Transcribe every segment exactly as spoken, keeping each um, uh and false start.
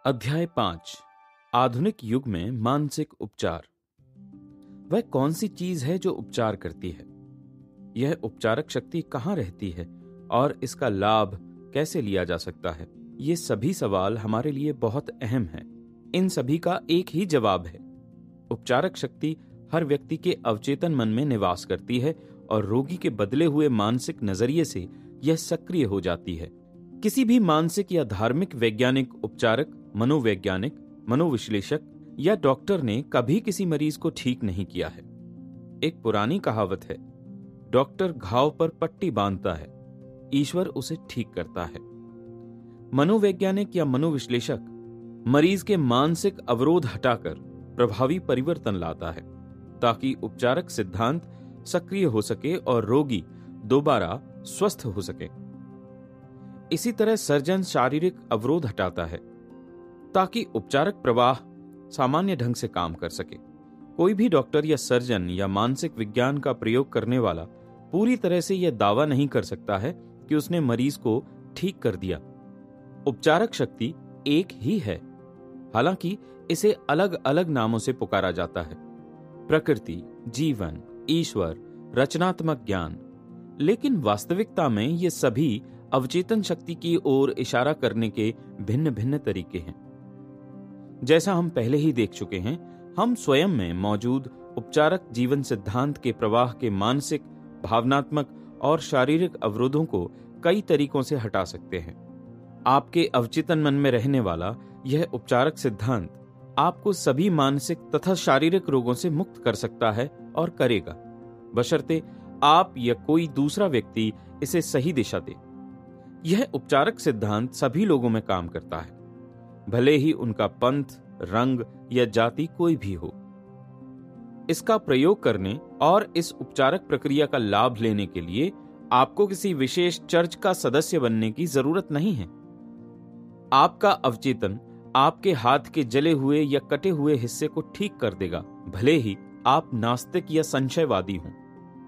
अध्याय पांच। आधुनिक युग में मानसिक उपचार। वह कौन सी चीज है जो उपचार करती है? यह उपचारक शक्ति कहाँ रहती है और इसका लाभ कैसे लिया जा सकता है? ये सभी सवाल हमारे लिए बहुत अहम हैं। इन सभी का एक ही जवाब है। उपचारक शक्ति हर व्यक्ति के अवचेतन मन में निवास करती है और रोगी के बदले हुए मानसिक नजरिए से यह सक्रिय हो जाती है। किसी भी मानसिक या धार्मिक वैज्ञानिक उपचारक, मनोवैज्ञानिक, मनोविश्लेषक या डॉक्टर ने कभी किसी मरीज को ठीक नहीं किया है। एक पुरानी कहावत है, डॉक्टर घाव पर पट्टी बांधता है, ईश्वर उसे ठीक करता है। मनोवैज्ञानिक या मनोविश्लेषक मरीज के मानसिक अवरोध हटाकर प्रभावी परिवर्तन लाता है ताकि उपचारक सिद्धांत सक्रिय हो सके और रोगी दोबारा स्वस्थ हो सके। इसी तरह सर्जन शारीरिक अवरोध हटाता है ताकि उपचारक प्रवाह सामान्य ढंग से काम कर सके। कोई भी डॉक्टर या सर्जन या मानसिक विज्ञान का प्रयोग करने वाला पूरी तरह से यह दावा नहीं कर सकता है कि उसने मरीज को ठीक कर दिया। उपचारक शक्ति एक ही है, हालांकि इसे अलग अलग नामों से पुकारा जाता है, प्रकृति, जीवन, ईश्वर, रचनात्मक ज्ञान। लेकिन वास्तविकता में ये सभी अवचेतन शक्ति की ओर इशारा करने के भिन्न भिन्न तरीके हैं। जैसा हम पहले ही देख चुके हैं, हम स्वयं में मौजूद उपचारक जीवन सिद्धांत के प्रवाह के मानसिक, भावनात्मक और शारीरिक अवरोधों को कई तरीकों से हटा सकते हैं। आपके अवचेतन मन में रहने वाला यह उपचारक सिद्धांत आपको सभी मानसिक तथा शारीरिक रोगों से मुक्त कर सकता है और करेगा, बशर्ते आप या कोई दूसरा व्यक्ति इसे सही दिशा दे। यह उपचारक सिद्धांत सभी लोगों में काम करता है, भले ही उनका पंथ, रंग या जाति कोई भी हो। इसका प्रयोग करने और इस उपचारक प्रक्रिया का लाभ लेने के लिए आपको किसी विशेष चर्च का सदस्य बनने की जरूरत नहीं है। आपका अवचेतन आपके हाथ के जले हुए या कटे हुए हिस्से को ठीक कर देगा, भले ही आप नास्तिक या संशयवादी हों।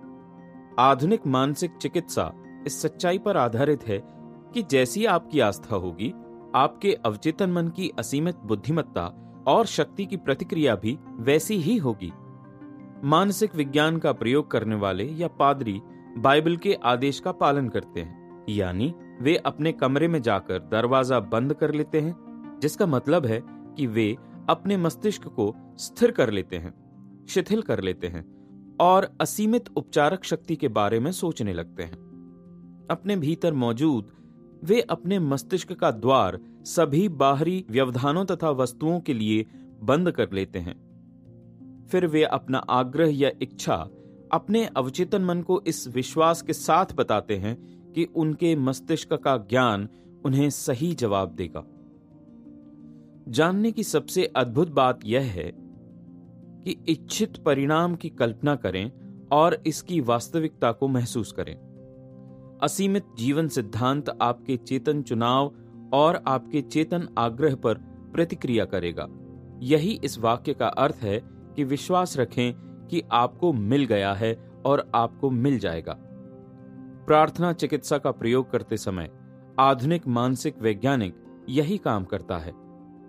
आधुनिक मानसिक चिकित्सा इस सच्चाई पर आधारित है कि जैसी आपकी आस्था होगी, आपके अवचेतन मन की असीमित बुद्धिमत्ता और शक्ति की प्रतिक्रिया भी वैसी ही होगी। मानसिक विज्ञान का प्रयोग करने वाले या पादरी बाइबल के आदेश का पालन करते हैं, यानी वे अपने कमरे में जाकर दरवाजा बंद कर लेते हैं, जिसका मतलब है कि वे अपने मस्तिष्क को स्थिर कर लेते हैं, शिथिल कर लेते हैं और असीमित उपचारक शक्ति के बारे में सोचने लगते हैं। अपने भीतर मौजूद वे अपने मस्तिष्क का द्वार सभी बाहरी व्यवधानों तथा वस्तुओं के लिए बंद कर लेते हैं। फिर वे अपना आग्रह या इच्छा अपने अवचेतन मन को इस विश्वास के साथ बताते हैं कि उनके मस्तिष्क का ज्ञान उन्हें सही जवाब देगा। जानने की सबसे अद्भुत बात यह है कि इच्छित परिणाम की कल्पना करें और इसकी वास्तविकता को महसूस करें। असीमित जीवन सिद्धांत आपके चेतन चुनाव और आपके चेतन आग्रह पर प्रतिक्रिया करेगा। यही इस वाक्य का अर्थ है कि विश्वास रखें कि आपको मिल गया है और आपको मिल जाएगा। प्रार्थना चिकित्सा का प्रयोग करते समय आधुनिक मानसिक वैज्ञानिक यही काम करता है।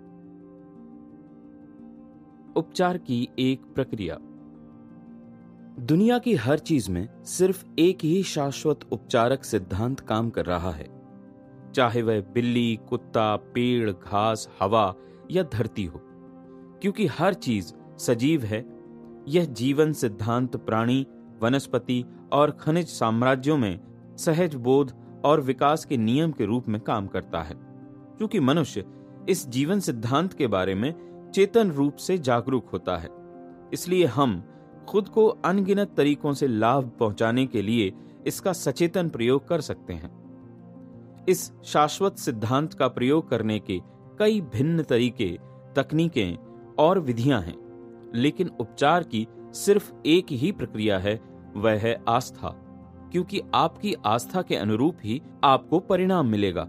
उपचार की एक प्रक्रिया। दुनिया की हर चीज में सिर्फ एक ही शाश्वत उपचारक सिद्धांत काम कर रहा है, चाहे वह बिल्ली, कुत्ता, पेड़, घास, हवा या धरती हो। क्योंकि हर चीज सजीव है, यह जीवन सिद्धांत प्राणी, वनस्पति और खनिज साम्राज्यों में सहज बोध और विकास के नियम के रूप में काम करता है। क्योंकि मनुष्य इस जीवन सिद्धांत के बारे में चेतन रूप से जागरूक होता है, इसलिए हम खुद को अनगिनत तरीकों से लाभ पहुंचाने के लिए इसका सचेतन प्रयोग कर सकते हैं। इस शाश्वत सिद्धांत का प्रयोग करने के कई भिन्न तरीके, तकनीकें और विधियां हैं, लेकिन उपचार की सिर्फ एक ही प्रक्रिया है, वह है आस्था। क्योंकि आपकी आस्था के अनुरूप ही आपको परिणाम मिलेगा।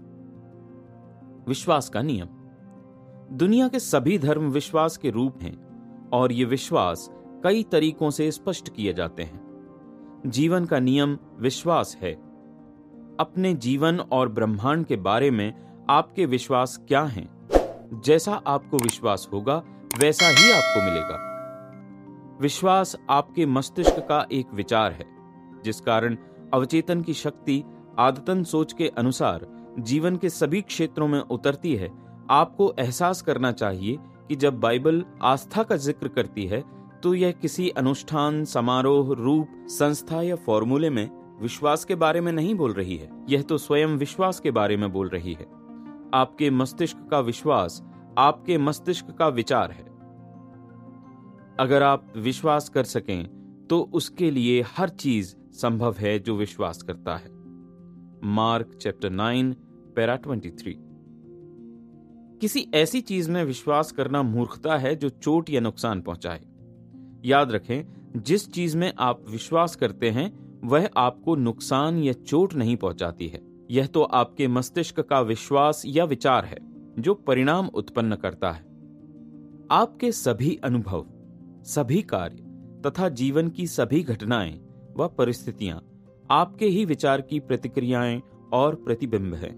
विश्वास का नियम। दुनिया के सभी धर्म विश्वास के रूप हैं और ये विश्वास कई तरीकों से स्पष्ट किए जाते हैं। जीवन का नियम विश्वास है। अपने जीवन और ब्रह्मांड के बारे में आपके विश्वास क्या हैं? जैसा आपको विश्वास होगा वैसा ही आपको मिलेगा। विश्वास आपके मस्तिष्क का एक विचार है, जिस कारण अवचेतन की शक्ति आदतन सोच के अनुसार जीवन के सभी क्षेत्रों में उतरती है। आपको एहसास करना चाहिए कि जब बाइबल आस्था का जिक्र करती है तो यह किसी अनुष्ठान, समारोह, रूप, संस्था या फॉर्मूले में विश्वास के बारे में नहीं बोल रही है। यह तो स्वयं विश्वास के बारे में बोल रही है। आपके मस्तिष्क का विश्वास आपके मस्तिष्क का विचार है। अगर आप विश्वास कर सकें तो उसके लिए हर चीज संभव है जो विश्वास करता है। Mark chapter nine para twenty three. किसी ऐसी चीज में विश्वास करना मूर्खता है जो चोट या नुकसान पहुंचाए। याद रखें, जिस चीज में आप विश्वास करते हैं वह आपको नुकसान या चोट नहीं पहुंचाती है। यह तो आपके मस्तिष्क का विश्वास या विचार है जो परिणाम उत्पन्न करता है। आपके सभी अनुभव, सभी कार्य तथा जीवन की सभी घटनाएं व परिस्थितियां आपके ही विचार की प्रतिक्रियाएं और प्रतिबिंब हैं।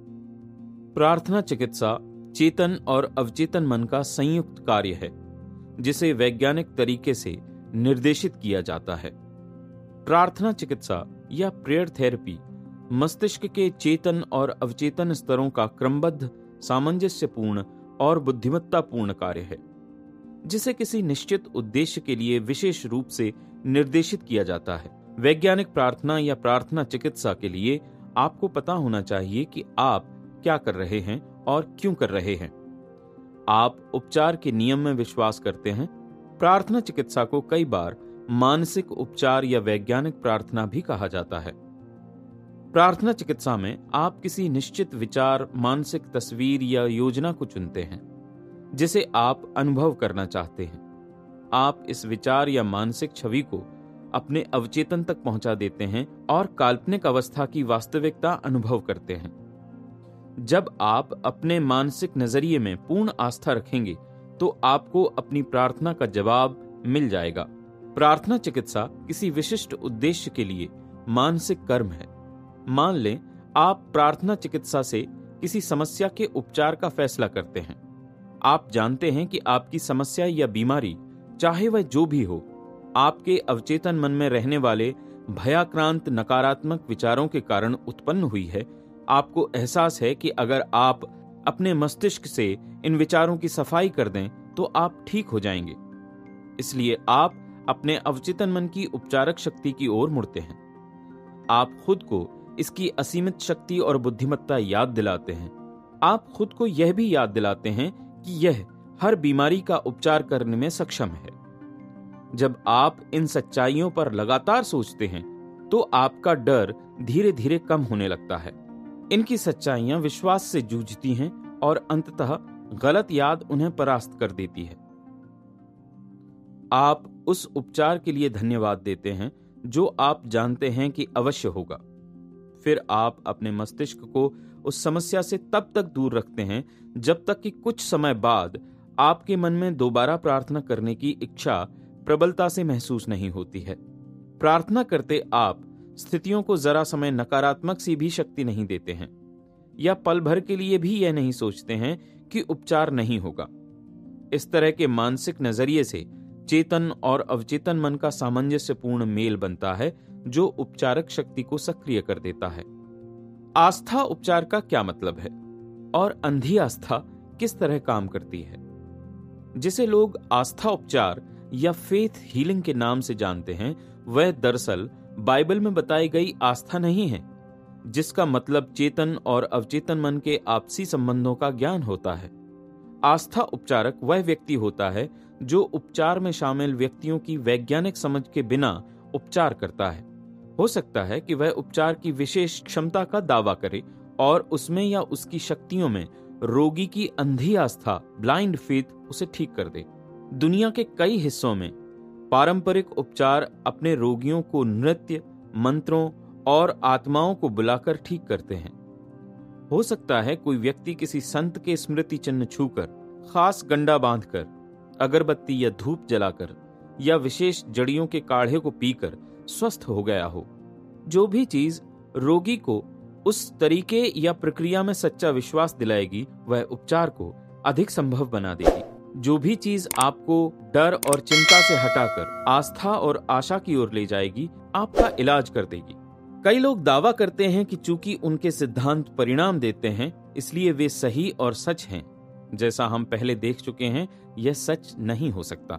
प्रार्थना चिकित्सा चेतन और अवचेतन मन का संयुक्त कार्य है, जिसे वैज्ञानिक तरीके से निर्देशित किया जाता है। प्रार्थना चिकित्सा या प्रेयर थेरेपी मस्तिष्क के चेतन और अवचेतन स्तरों का क्रमबद्ध, सामंजस्यपूर्ण और बुद्धिमत्तापूर्ण कार्य है, जिसे किसी निश्चित उद्देश्य के लिए विशेष रूप से निर्देशित किया जाता है। वैज्ञानिक प्रार्थना या प्रार्थना चिकित्सा के लिए आपको पता होना चाहिए कि आप क्या कर रहे हैं और क्यों कर रहे हैं। आप उपचार के नियम में विश्वास करते हैं। प्रार्थना चिकित्सा को कई बार मानसिक उपचार या वैज्ञानिक प्रार्थना भी कहा जाता है। प्रार्थना चिकित्सा में आप किसी निश्चित विचार, मानसिक तस्वीर या योजना को चुनते हैं जिसे आप अनुभव करना चाहते हैं। आप इस विचार या मानसिक छवि को अपने अवचेतन तक पहुंचा देते हैं और काल्पनिक अवस्था की वास्तविकता अनुभव करते हैं। जब आप अपने मानसिक नजरिए में पूर्ण आस्था रखेंगे तो आपको अपनी प्रार्थना का जवाब मिल जाएगा। प्रार्थना चिकित्सा किसी विशिष्ट उद्देश्य के लिए मानसिक कर्म है। मान लें आप प्रार्थना चिकित्सा से किसी समस्या के उपचार का फैसला करते हैं। आप जानते हैं कि आपकी समस्या या बीमारी, चाहे वह जो भी हो, आपके अवचेतन मन में रहने वाले भयाक्रांत नकारात्मक विचारों के कारण उत्पन्न हुई है। आपको एहसास है कि अगर आप अपने मस्तिष्क से इन विचारों की सफाई कर दें तो आप ठीक हो जाएंगे। इसलिए आप अपने अवचेतन मन की उपचारक शक्ति की ओर मुड़ते हैं। आप खुद को इसकी असीमित शक्ति और बुद्धिमत्ता याद दिलाते हैं। आप खुद को यह भी याद दिलाते हैं कि यह हर बीमारी का उपचार करने में सक्षम है। जब आप इन सच्चाइयों पर लगातार सोचते हैं तो आपका डर धीरे धीरे कम होने लगता है। इनकी सच्चाइयां विश्वास से जूझती हैं और अंततः गलत याद उन्हें परास्त कर देती है। आप उस उपचार के लिए धन्यवाद देते हैं जो आप जानते हैं कि अवश्य होगा। फिर आप अपने मस्तिष्क को उस समस्या से तब तक दूर रखते हैं जब तक कि कुछ समय बाद आपके मन में दोबारा प्रार्थना करने की इच्छा प्रबलता से महसूस नहीं होती है। प्रार्थना करते आप स्थितियों को जरा समय नकारात्मक सी भी शक्ति नहीं देते हैं या पल भर के लिए भी यह नहीं सोचते हैं कि उपचार नहीं होगा। इस तरह के मानसिक नजरिए से चेतन और अवचेतन मन का सामंजस्यपूर्ण मेल बनता है जो उपचारक शक्ति को सक्रिय कर देता है। आस्था उपचार का क्या मतलब है और अंधी आस्था किस तरह काम करती है? जिसे लोग आस्था उपचार या फेथ हीलिंग के नाम से जानते हैं, वह दरअसल बाइबल में बताई गई आस्था नहीं है, जिसका मतलब चेतन और अवचेतन मन के आपसी संबंधों का ज्ञान होता है। आस्था उपचारक वह व्यक्ति होता है जो उपचार में शामिल व्यक्तियों की वैज्ञानिक समझ के बिना उपचार करता है। हो सकता है कि वह उपचार की विशेष क्षमता का दावा करे और उसमें या उसकी शक्तियों में रोगी की अंधी आस्था, ब्लाइंड फेथ, उसे ठीक कर दे। दुनिया के कई हिस्सों में पारंपरिक उपचार अपने रोगियों को नृत्य, मंत्रों और आत्माओं को बुलाकर ठीक करते हैं। हो सकता है कोई व्यक्ति किसी संत के स्मृति चिन्ह छूकर, खास गंडा बांधकर, अगरबत्ती या धूप जलाकर या विशेष जड़ियों के काढ़े को पीकर स्वस्थ हो गया हो। जो भी चीज रोगी को उस तरीके या प्रक्रिया में सच्चा विश्वास दिलाएगी, वह उपचार को अधिक संभव बना देगी। जो भी चीज आपको डर और चिंता से हटाकर आस्था और आशा की ओर ले जाएगी, आपका इलाज कर देगी। कई लोग दावा करते हैं कि चूंकि उनके सिद्धांत परिणाम देते हैं, इसलिए वे सही और सच हैं। जैसा हम पहले देख चुके हैं, यह सच नहीं हो सकता।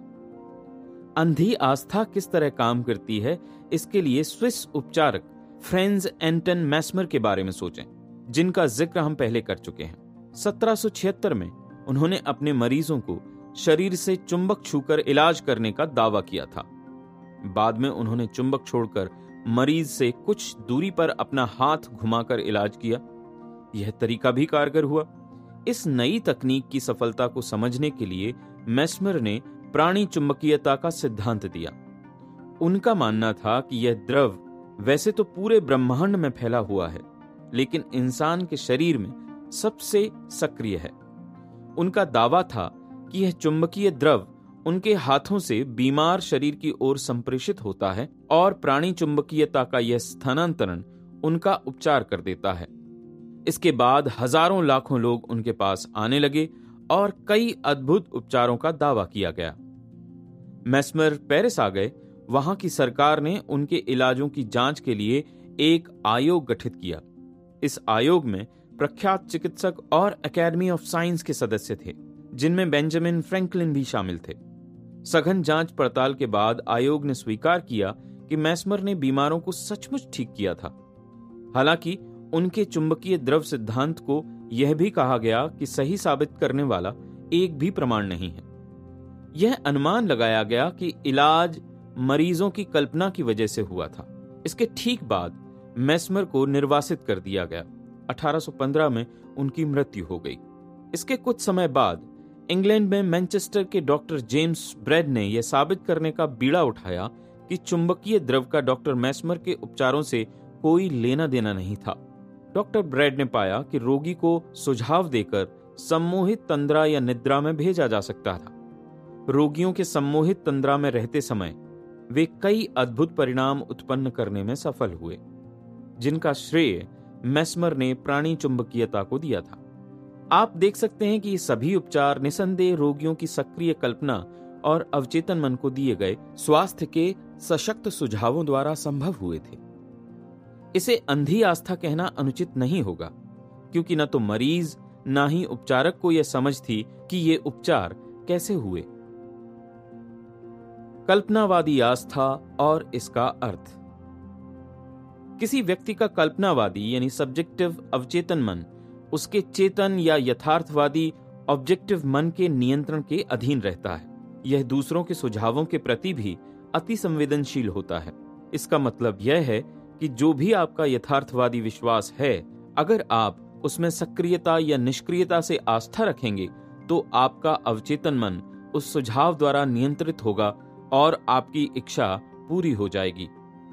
अंधी आस्था किस तरह काम करती है, इसके लिए स्विस उपचारक फ्रेंज एंटन मैस्मर के बारे में सोचें, जिनका जिक्र हम पहले कर चुके हैं। सत्रह सौ छिहत्तर में उन्होंने अपने मरीजों को शरीर से चुंबक छूकर इलाज करने का दावा किया था। बाद में उन्होंने चुंबक छोड़कर मरीज से कुछ दूरी पर अपना हाथ घुमाकर इलाज किया। यह तरीका भी कारगर हुआ। इस नई तकनीक की सफलता को समझने के लिए मैस्मर ने प्राणी चुंबकीयता का सिद्धांत दिया। उनका मानना था कि यह द्रव वैसे तो पूरे ब्रह्मांड में फैला हुआ है, लेकिन इंसान के शरीर में सबसे सक्रिय है। उनका दावा था कि यह चुंबकीय द्रव उनके हाथों से बीमार शरीर की ओर संप्रेषित होता है और प्राणी चुंबकीयता का यह स्थानांतरण उनका उपचार कर देता है। इसके बाद हजारों लाखों लोग उनके पास आने लगे और कई अद्भुत उपचारों का दावा किया गया। मैस्मर पेरिस आ गए। वहां की सरकार ने उनके इलाजों की जांच के लिए एक आयोग गठित किया। इस आयोग में प्रख्यात चिकित्सक और एकेडमी ऑफ साइंस के सदस्य थे, जिनमें बेंजामिन फ्रैंकलिन भी शामिल थे। सघन जांच पड़ताल के बाद आयोग ने स्वीकार किया कि मैस्मर ने बीमारों को सचमुच ठीक किया था। हालांकि उनके चुंबकीय द्रव सिद्धांत को यह भी कहा गया कि सही साबित करने वाला एक भी प्रमाण नहीं है। यह अनुमान लगाया गया कि इलाज मरीजों की कल्पना की वजह से हुआ था। इसके ठीक बाद मैस्मर को निर्वासित कर दिया गया। अठारह सौ पंद्रह में उनकी मृत्यु हो गई। इसके कुछ समय बाद इंग्लैंड में मैनचेस्टर के डॉक्टर जेम्स ब्रेड ने यह साबित करने का बीड़ा उठाया कि चुंबकीय द्रव का डॉक्टर मैस्मर के उपचारों से कोई लेना देना नहीं था। डॉक्टर ब्रेड ने पाया कि रोगी को सुझाव देकर सम्मोहित तंद्रा या निद्रा में भेजा जा सकता था। रोगियों के सम्मोहित तंद्रा में रहते समय वे कई अद्भुत परिणाम उत्पन्न करने में सफल हुए, जिनका श्रेय मैस्मर ने प्राणी चुंबकीयता को दिया था। आप देख सकते हैं कि ये सभी उपचार निसंदेह रोगियों की सक्रिय कल्पना और अवचेतन मन को दिए गए स्वास्थ्य के सशक्त सुझावों द्वारा संभव हुए थे। इसे अंधी आस्था कहना अनुचित नहीं होगा, क्योंकि न तो मरीज न ही उपचारक को यह समझ थी कि ये उपचार कैसे हुए। कल्पनावादी आस्था और इसका अर्थ। किसी व्यक्ति का कल्पनावादी यानी सब्जेक्टिव अवचेतन मन उसके चेतन या यथार्थवादी ऑब्जेक्टिव मन के नियंत्रण के अधीन रहता है। यह दूसरों के सुझावों के प्रति भी अति संवेदनशील होता है। इसका मतलब यह है कि जो भी आपका यथार्थवादी विश्वास है, अगर आप उसमें सक्रियता या निष्क्रियता से आस्था रखेंगे, तो आपका अवचेतन मन उस सुझाव द्वारा नियंत्रित होगा और आपकी इच्छा पूरी हो जाएगी।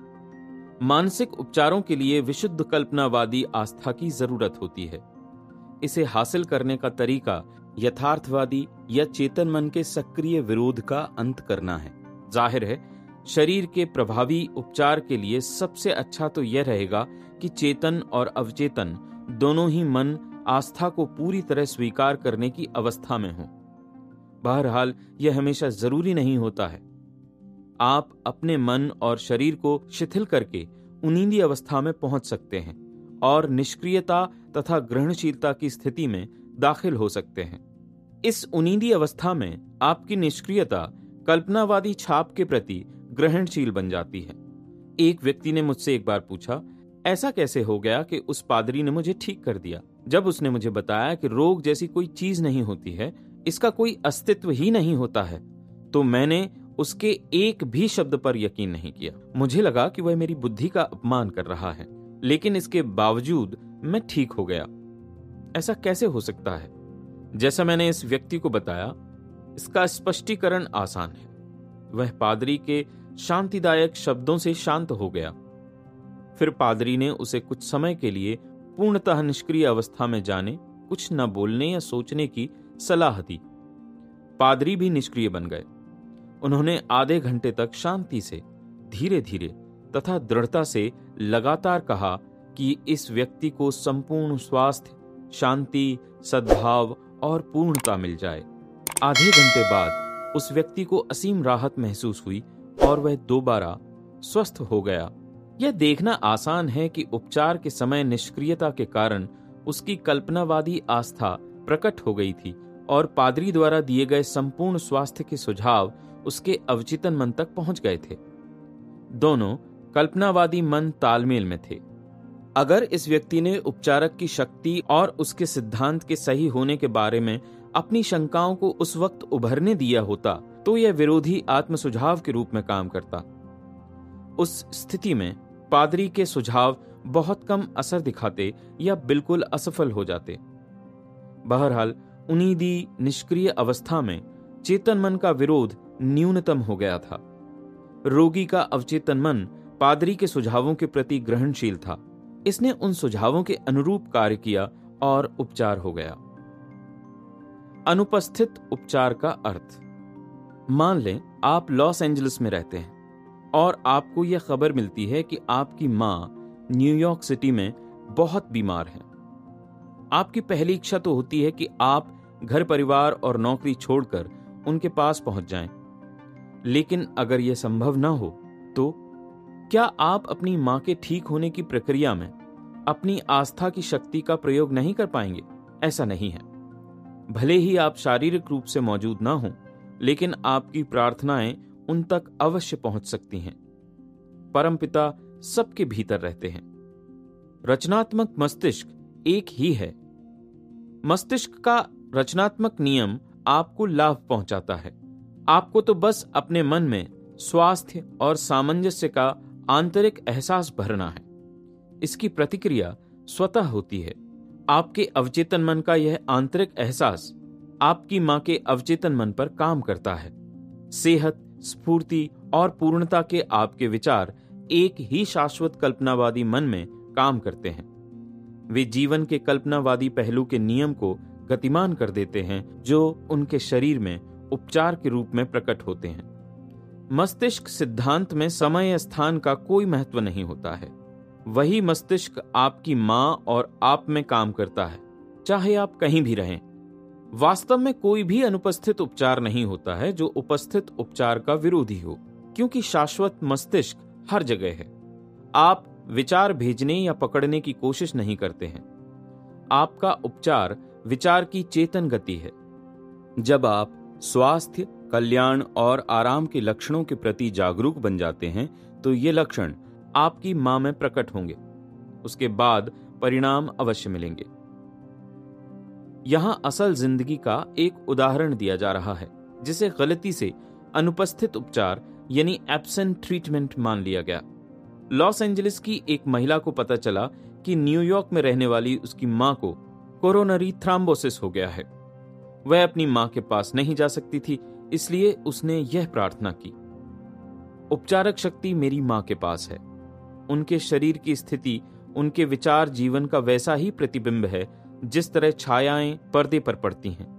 मानसिक उपचारों के लिए विशुद्ध कल्पनावादी आस्था की जरूरत होती है। इसे हासिल करने का तरीका यथार्थवादी या चेतन मन के सक्रिय विरोध का अंत करना है। जाहिर है, शरीर के प्रभावी उपचार के लिए सबसे अच्छा तो यह रहेगा कि चेतन और अवचेतन दोनों ही मन आस्था को पूरी तरह स्वीकार करने की अवस्था में हो। बहरहाल, यह हमेशा जरूरी नहीं होता है। आप अपने मन और शरीर को शिथिल करके उनींदी अवस्था में पहुंच सकते हैं और निष्क्रियता तथा ग्रहणशीलता की स्थिति में दाखिल हो सकते हैं। इस उनींदी अवस्था में आपकी निष्क्रियता कल्पनावादी छाप के प्रति ग्रहणशील बन जाती है। एक व्यक्ति ने मुझसे एक बार पूछा, ऐसा कैसे हो गया कि उस पादरी ने मुझे ठीक कर दिया? जब उसने मुझे बताया कि रोग जैसी कोई चीज नहीं होती है, इसका कोई अस्तित्व ही नहीं होता है, तो मैंने उसके एक भी शब्द पर यकीन नहीं किया। मुझे लगा कि वह मेरी बुद्धि का अपमान कर रहा है, लेकिन इसके बावजूद मैं ठीक हो गया। ऐसा कैसे हो सकता है? जैसा मैंने इस व्यक्ति को बताया, इसका स्पष्टीकरण आसान है। वह पादरी के शांतिदायक शब्दों से शांत हो गया। फिर पादरी ने उसे कुछ समय के लिए पूर्णतः निष्क्रिय अवस्था में जाने, कुछ न बोलने या सोचने की सलाह दी। पादरी भी निष्क्रिय बन गए। उन्होंने आधे घंटे तक शांति से, धीरे धीरे तथा दृढ़ता से लगातार कहा कि इस व्यक्ति को संपूर्ण स्वास्थ्य, शांति, सद्भाव और पूर्णता मिल जाए। आधे घंटे बाद उस व्यक्ति को असीम राहत महसूस हुई और वह दोबारा स्वस्थ हो गया। यह देखना आसान है कि उपचार के समय निष्क्रियता के कारण उसकी कल्पनावादी आस्था प्रकट हो गई थी और पादरी द्वारा दिए गए संपूर्ण स्वास्थ्य के सुझाव उसके अवचेतन मन तक पहुंच गए थे। दोनों कल्पनावादी मन तालमेल में थे। अगर इस व्यक्ति ने उपचारक की शक्ति और उसके सिद्धांत के सही होने के बारे में अपनी शंकाओं को उस वक्त उभरने दिया होता तो यह विरोधी आत्म सुझाव के रूप में काम करता। उस स्थिति में पादरी के सुझाव बहुत कम असर दिखाते या बिल्कुल असफल हो जाते। बहरहाल उन्नीदी निष्क्रिय अवस्था में चेतन मन का विरोध न्यूनतम हो गया था। रोगी का अवचेतन मन पादरी के सुझावों के प्रति ग्रहणशील था। इसने उन सुझावों के अनुरूप कार्य किया और उपचार हो गया। अनुपस्थित उपचार का अर्थ। मान लें आप लॉस एंजलिस में रहते हैं और आपको यह खबर मिलती है कि आपकी मां न्यूयॉर्क सिटी में बहुत बीमार है। आपकी पहली इच्छा तो होती है कि आप घर परिवार और नौकरी छोड़कर उनके पास पहुंच जाएं। लेकिन अगर यह संभव ना हो तो क्या आप अपनी मां के ठीक होने की प्रक्रिया में अपनी आस्था की शक्ति का प्रयोग नहीं कर पाएंगे? ऐसा नहीं है। भले ही आप शारीरिक रूप से मौजूद ना हो, लेकिन आपकी प्रार्थनाएं उन तक अवश्य पहुंच सकती हैं। परमपिता सबके भीतर रहते हैं। रचनात्मक मस्तिष्क एक ही है। मस्तिष्क का रचनात्मक नियम आपको लाभ पहुंचाता है। आपको तो बस अपने मन में स्वास्थ्य और सामंजस्य का आंतरिक एहसास भरना है। इसकी प्रतिक्रिया स्वतः होती है। आपके अवचेतन मन का यह आंतरिक एहसास आपकी मां के अवचेतन मन पर काम करता है। सेहत, स्फूर्ति और पूर्णता के आपके विचार एक ही शाश्वत कल्पनावादी मन में काम करते हैं। वे जीवन के कल्पनावादी पहलू के नियम को गतिमान कर देते हैं जो उनके शरीर में उपचार के रूप में प्रकट होते हैं। मस्तिष्क सिद्धांत में समय या स्थान का कोई महत्व नहीं होता है। वही मस्तिष्क आपकी मां और आप में काम करता है, चाहे आप कहीं भी रहें। वास्तव में कोई भी अनुपस्थित उपचार नहीं होता है जो उपस्थित उपचार का विरोधी हो, क्योंकि शाश्वत मस्तिष्क हर जगह है। आप विचार भेजने या पकड़ने की कोशिश नहीं करते हैं। आपका उपचार विचार की चेतन गति है। जब आप स्वास्थ्य, कल्याण और आराम के लक्षणों के प्रति जागरूक बन जाते हैं तो ये लक्षण आपकी मां में प्रकट होंगे। उसके बाद परिणाम अवश्य मिलेंगे। यहां असल जिंदगी का एक उदाहरण दिया जा रहा है जिसे गलती से अनुपस्थित उपचार यानी एब्सेंट ट्रीटमेंट मान लिया गया। लॉस एंजलिस की एक महिला को पता चला कि न्यूयॉर्क में रहने वाली उसकी मां को कोरोनरी थ्रोम्बोसिस हो गया है। वह अपनी मां के पास नहीं जा सकती थी, इसलिए उसने यह प्रार्थना की, उपचारक शक्ति मेरी मां के पास है। उनके शरीर की स्थिति, उनके विचार जीवन का वैसा ही प्रतिबिंब है जिस तरह छायाएं पर्दे पर पड़ती हैं।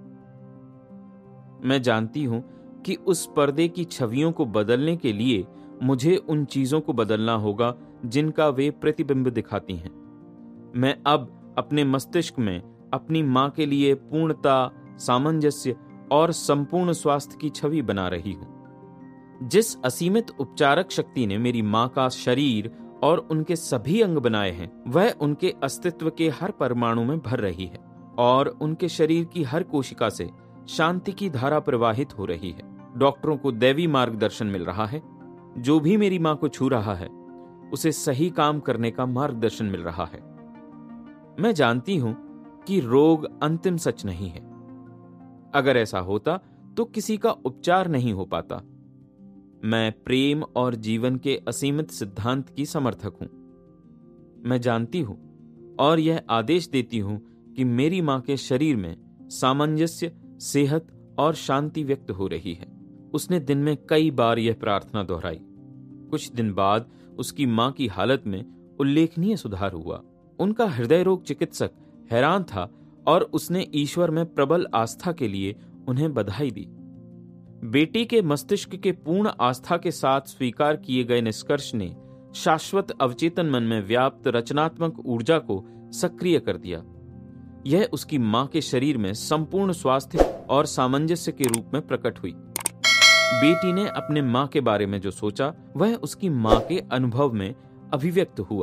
मैं जानती हूं कि उस पर्दे की छवियों को बदलने के लिए मुझे उन चीजों को बदलना होगा जिनका वे प्रतिबिंब दिखाती हैं। मैं अब अपने मस्तिष्क में अपनी मां के लिए पूर्णता, सामंजस्य और संपूर्ण स्वास्थ्य की छवि बना रही हूं। जिस असीमित उपचारक शक्ति ने मेरी मां का शरीर और उनके सभी अंग बनाए हैं, वह उनके अस्तित्व के हर परमाणु में भर रही है और उनके शरीर की हर कोशिका से शांति की धारा प्रवाहित हो रही है। डॉक्टरों को दैवी मार्गदर्शन मिल रहा है। जो भी मेरी मां को छू रहा है उसे सही काम करने का मार्गदर्शन मिल रहा है। मैं जानती हूं कि रोग अंतिम सच नहीं है। अगर ऐसा होता तो किसी का उपचार नहीं हो पाता। मैं प्रेम और जीवन के असीमित सिद्धांत की समर्थक हूं। मैं जानती हूं और यह आदेश देती हूं कि मेरी मां के शरीर में सामंजस्य, सेहत और शांति व्यक्त हो रही है। उसने दिन में कई बार यह प्रार्थना दोहराई। कुछ दिन बाद उसकी मां की हालत में उल्लेखनीय सुधार हुआ। उनका हृदय रोग चिकित्सक हैरान था और उसने ईश्वर में प्रबल आस्था के लिए उन्हें बधाई दी। बेटी के मस्तिष्क के पूर्ण आस्था के साथ स्वीकार किए गए निष्कर्ष ने शाश्वत अवचेतन मन में व्याप्त रचनात्मक ऊर्जा को सक्रिय कर दिया। यह उसकी मां के शरीर में संपूर्ण स्वास्थ्य और सामंजस्य के रूप में प्रकट हुई। बेटी ने अपने मां के बारे में जो सोचा वह उसकी मां के अनुभव में अभिव्यक्त हुआ।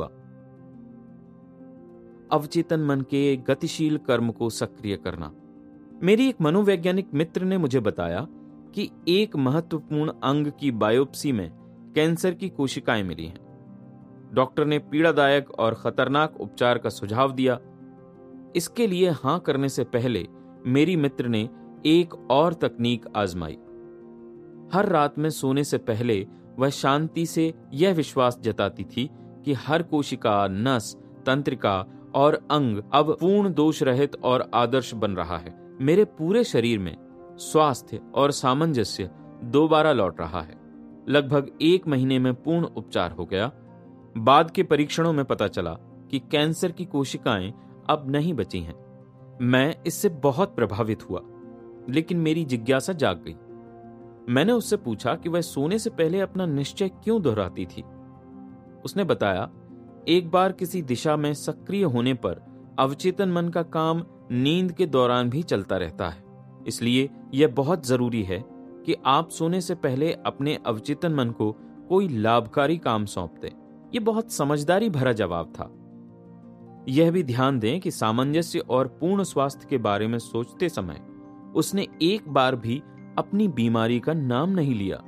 अवचेतन मन के गतिशील कर्म को सक्रिय करना। मेरी एक मनोवैज्ञानिक मित्र ने मुझे बताया कि एक महत्वपूर्ण अंग की बायोप्सी में कैंसर की कोशिकाएं मिली हैं। डॉक्टर ने पीड़ादायक और खतरनाक उपचार का सुझाव दिया। इसके लिए हां करने से पहले मेरी मित्र ने एक और तकनीक आजमाई। हर रात में सोने से पहले वह शांति से यह विश्वास जताती थी कि हर कोशिका, नस, तंत्रिका और अंग अब पूर्ण दोष रहित और आदर्श बन रहा है। मेरे पूरे शरीर में स्वास्थ्य और सामंजस्य दोबारा लौट रहा है। लगभग एक महीने में पूर्ण उपचार हो गया। बाद के परीक्षणों में पता चला कि कैंसर की कोशिकाएं अब नहीं बची हैं। मैं इससे बहुत प्रभावित हुआ, लेकिन मेरी जिज्ञासा जाग गई। मैंने उससे पूछा कि वह सोने से पहले अपना निश्चय क्यों दोहराती थी। उसने बताया, एक बार किसी दिशा में सक्रिय होने पर अवचेतन मन का काम नींद के दौरान भी चलता रहता है। इसलिए यह बहुत जरूरी है कि आप सोने से पहले अपने अवचेतन मन को कोई लाभकारी काम सौंप दें। यह बहुत समझदारी भरा जवाब था। यह भी ध्यान दें कि सामंजस्य और पूर्ण स्वास्थ्य के बारे में सोचते समय उसने एक बार भी अपनी बीमारी का नाम नहीं लिया।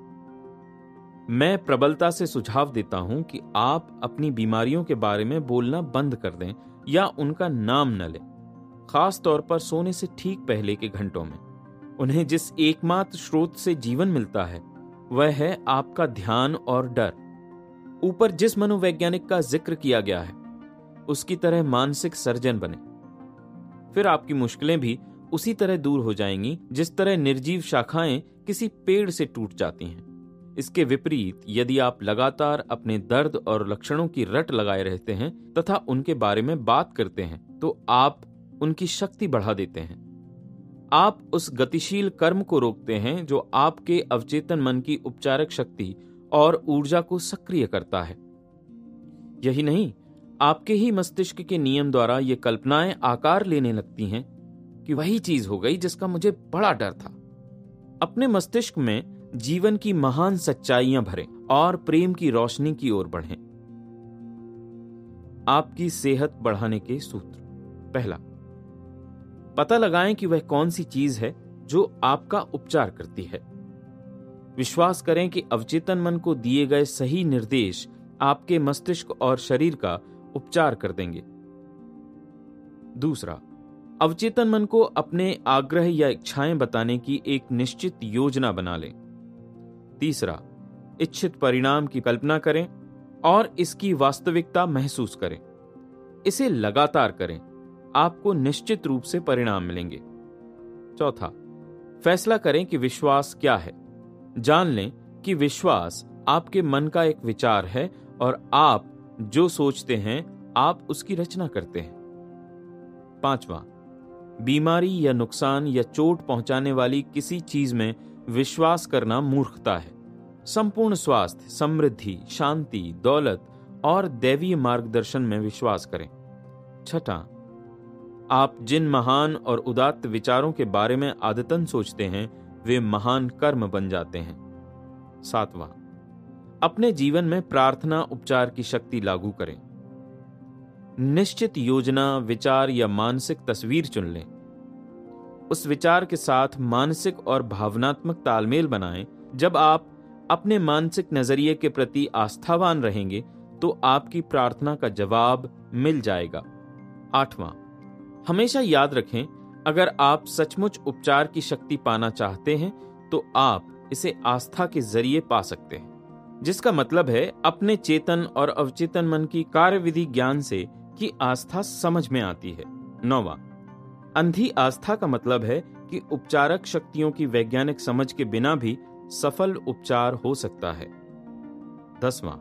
मैं प्रबलता से सुझाव देता हूं कि आप अपनी बीमारियों के बारे में बोलना बंद कर दें या उनका नाम न लें, खास तौर पर सोने से ठीक पहले के घंटों में। उन्हें जिस एकमात्र स्रोत से जीवन मिलता है वह है आपका ध्यान और डर। ऊपर जिस मनोवैज्ञानिक का जिक्र किया गया है उसकी तरह मानसिक सर्जन बने, फिर आपकी मुश्किलें भी उसी तरह दूर हो जाएंगी जिस तरह निर्जीव शाखाएं किसी पेड़ से टूट जाती हैं। इसके विपरीत यदि आप लगातार अपने दर्द और लक्षणों की रट लगाए रहते हैं तथा उनके बारे में बात करते हैं तो आप उनकी शक्ति बढ़ा देते हैं। आप उस गतिशील कर्म को रोकते हैं जो आपके अवचेतन मन की उपचारक शक्ति और ऊर्जा को सक्रिय करता है। यही नहीं, आपके ही मस्तिष्क के नियम द्वारा ये कल्पनाएं आकार लेने लगती हैं कि वही चीज हो गई जिसका मुझे बड़ा डर था। अपने मस्तिष्क में जीवन की महान सच्चाइयां भरें और प्रेम की रोशनी की ओर बढ़ें। आपकी सेहत बढ़ाने के सूत्र। पहला, पता लगाएं कि वह कौन सी चीज है जो आपका उपचार करती है। विश्वास करें कि अवचेतन मन को दिए गए सही निर्देश आपके मस्तिष्क और शरीर का उपचार कर देंगे। दूसरा, अवचेतन मन को अपने आग्रह या इच्छाएं बताने की एक निश्चित योजना बना लें। तीसरा, इच्छित परिणाम की कल्पना करें और इसकी वास्तविकता महसूस करें। इसे लगातार करें, आपको निश्चित रूप से परिणाम मिलेंगे। चौथा, फैसला करें कि विश्वास क्या है। जान लें कि विश्वास आपके मन का एक विचार है और आप जो सोचते हैं आप उसकी रचना करते हैं। पांचवा, बीमारी या नुकसान या चोट पहुंचाने वाली किसी चीज में विश्वास करना मूर्खता है। संपूर्ण स्वास्थ्य, समृद्धि, शांति, दौलत और दैवीय मार्गदर्शन में विश्वास करें। छठा, आप जिन महान और उदात्त विचारों के बारे में आदतन सोचते हैं वे महान कर्म बन जाते हैं। सातवां, अपने जीवन में प्रार्थना उपचार की शक्ति लागू करें। निश्चित योजना, विचार या मानसिक तस्वीर चुन लें। उस विचार के साथ मानसिक और भावनात्मक तालमेल बनाएं। जब आप अपने मानसिक नजरिए के प्रति आस्थावान रहेंगे तो आपकी प्रार्थना का जवाब मिल जाएगा। आठवां, हमेशा याद रखें, अगर आप सचमुच उपचार की शक्ति पाना चाहते हैं तो आप इसे आस्था के जरिए पा सकते हैं, जिसका मतलब है अपने चेतन और अवचेतन मन की कार्यविधि ज्ञान से कि आस्था समझ में आती है। नौवां, अंधी आस्था का मतलब है कि उपचारक शक्तियों की वैज्ञानिक समझ के बिना भी सफल उपचार हो सकता है। दसवां,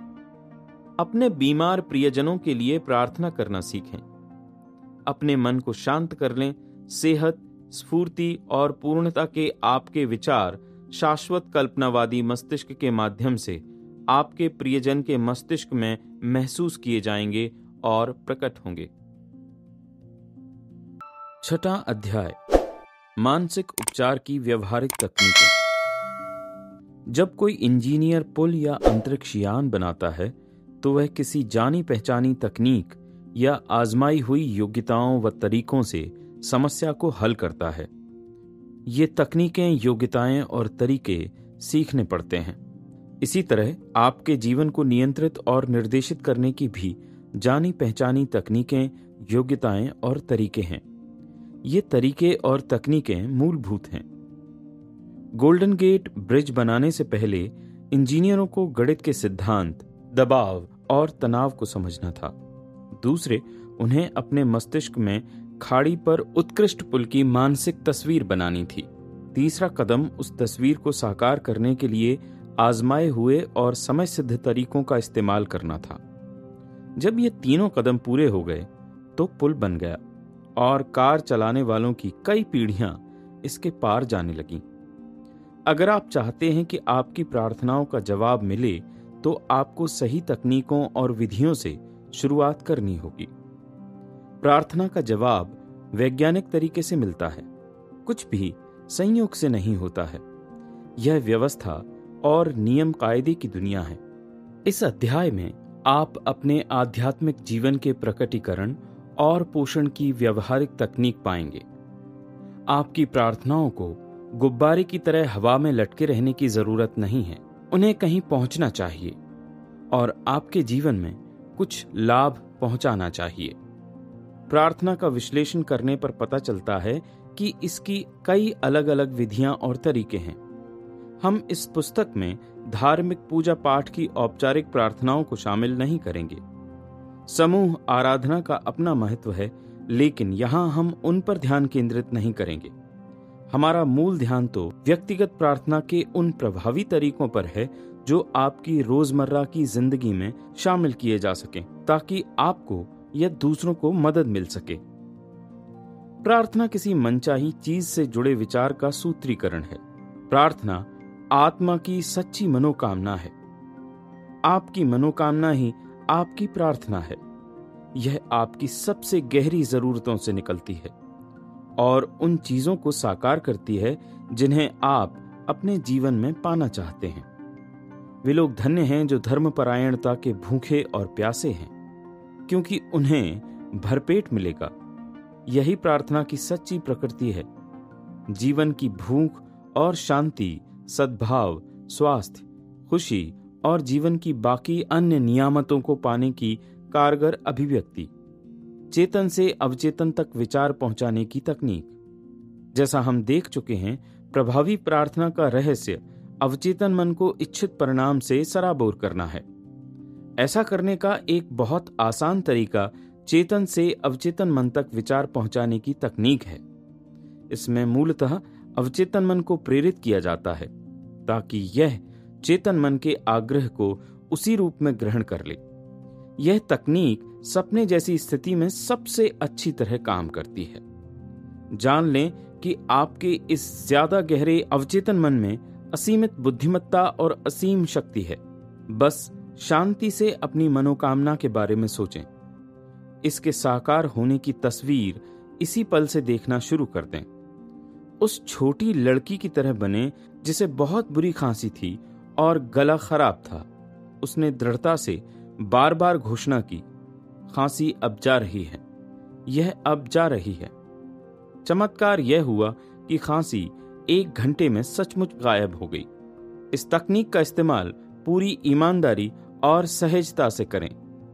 अपने बीमार प्रियजनों के लिए प्रार्थना करना सीखें। अपने मन को शांत कर लें। सेहत, स्फूर्ति और पूर्णता के आपके विचार शाश्वत कल्पनावादी मस्तिष्क के माध्यम से आपके प्रियजन के मस्तिष्क में महसूस किए जाएंगे और प्रकट होंगे। छठा अध्याय, मानसिक उपचार की व्यवहारिक तकनीकें। जब कोई इंजीनियर पुल या अंतरिक्ष यान बनाता है तो वह किसी जानी पहचानी तकनीक या आजमाई हुई योग्यताओं व तरीकों से समस्या को हल करता है। ये तकनीकें, योग्यताएं और तरीके सीखने पड़ते हैं। इसी तरह आपके जीवन को नियंत्रित और निर्देशित करने की भी जानी पहचानी तकनीकें, योग्यताएं और तरीके हैं। ये तरीके और तकनीकें मूलभूत हैं। गोल्डन गेट ब्रिज बनाने से पहले इंजीनियरों को गणित के सिद्धांत, दबाव और तनाव को समझना था। दूसरे, उन्हें अपने मस्तिष्क में खाड़ी पर उत्कृष्ट पुल की मानसिक तस्वीर बनानी थी। तीसरा कदम उस तस्वीर को साकार करने के लिए आजमाए हुए और समय सिद्ध तरीकों का इस्तेमाल करना था। जब ये तीनों कदम पूरे हो गए तो पुल बन गया और कार चलाने वालों की कई पीढ़ियां इसके पार जाने लगीं। अगर आप चाहते हैं कि आपकी प्रार्थनाओं का जवाब मिले तो आपको सही तकनीकों और विधियों से शुरुआत करनी होगी। प्रार्थना का जवाब वैज्ञानिक तरीके से मिलता है, कुछ भी संयोग से नहीं होता है। यह व्यवस्था और नियम कायदे की दुनिया है। इस अध्याय में आप अपने आध्यात्मिक जीवन के प्रकटीकरण और पोषण की व्यवहारिक तकनीक पाएंगे। आपकी प्रार्थनाओं को गुब्बारे की तरह हवा में लटके रहने की जरूरत नहीं है। उन्हें कहीं पहुंचना चाहिए और आपके जीवन में कुछ लाभ पहुंचाना चाहिए। प्रार्थना का विश्लेषण करने पर पता चलता है कि इसकी कई अलग अलग विधियां और तरीके हैं। हम इस पुस्तक में धार्मिक पूजा पाठ की औपचारिक प्रार्थनाओं को शामिल नहीं करेंगे। समूह आराधना का अपना महत्व है, लेकिन यहां हम उन पर ध्यान केंद्रित नहीं करेंगे। हमारा मूल ध्यान तो व्यक्तिगत प्रार्थना के उन प्रभावी तरीकों पर है जो आपकी रोजमर्रा की जिंदगी में शामिल किए जा सकें, ताकि आपको या दूसरों को मदद मिल सके। प्रार्थना किसी मनचाही चीज से जुड़े विचार का सूत्रीकरण है। प्रार्थना आत्मा की सच्ची मनोकामना है। आपकी मनोकामना ही आपकी प्रार्थना है। यह आपकी सबसे गहरी जरूरतों से निकलती है और उन चीजों को साकार करती है जिन्हें आप अपने जीवन में पाना चाहते हैं। वे लोग धन्य हैं जो धर्मपरायणता के भूखे और प्यासे हैं, क्योंकि उन्हें भरपेट मिलेगा। यही प्रार्थना की सच्ची प्रकृति है। जीवन की भूख और शांति, सद्भाव, स्वास्थ्य, खुशी और जीवन की बाकी अन्य नियामतों को पाने की कारगर अभिव्यक्ति। चेतन से अवचेतन तक विचार पहुंचाने की तकनीक। जैसा हम देख चुके हैं, प्रभावी प्रार्थना का रहस्य अवचेतन मन को इच्छित परिणाम से सराबोर करना है। ऐसा करने का एक बहुत आसान तरीका चेतन से अवचेतन मन तक विचार पहुंचाने की तकनीक है। इसमें मूलतः अवचेतन मन को प्रेरित किया जाता है ताकि यह चेतन मन के आग्रह को उसी रूप में ग्रहण कर ले। यह तकनीक सपने जैसी स्थिति में सबसे अच्छी तरह काम करती है। जान लें कि आपके इस ज्यादा गहरे अवचेतन मन में असीमित बुद्धिमत्ता और असीम शक्ति है। बस शांति से अपनी मनोकामना के बारे में सोचें। इसके साकार होने की तस्वीर इसी पल से देखना शुरू कर दें। उस छोटी लड़की की तरह बने जिसे बहुत बुरी खांसी थी और गला खराब था। उसने दृढ़ता से बार बार घोषणा की, खांसी अब जा रही है, यह अब जा रही है। चमत्कार यह हुआ कि खांसी एक घंटे में सचमुच गायब हो गई। इस तकनीक का इस्तेमाल पूरी ईमानदारी और सहजता से करें।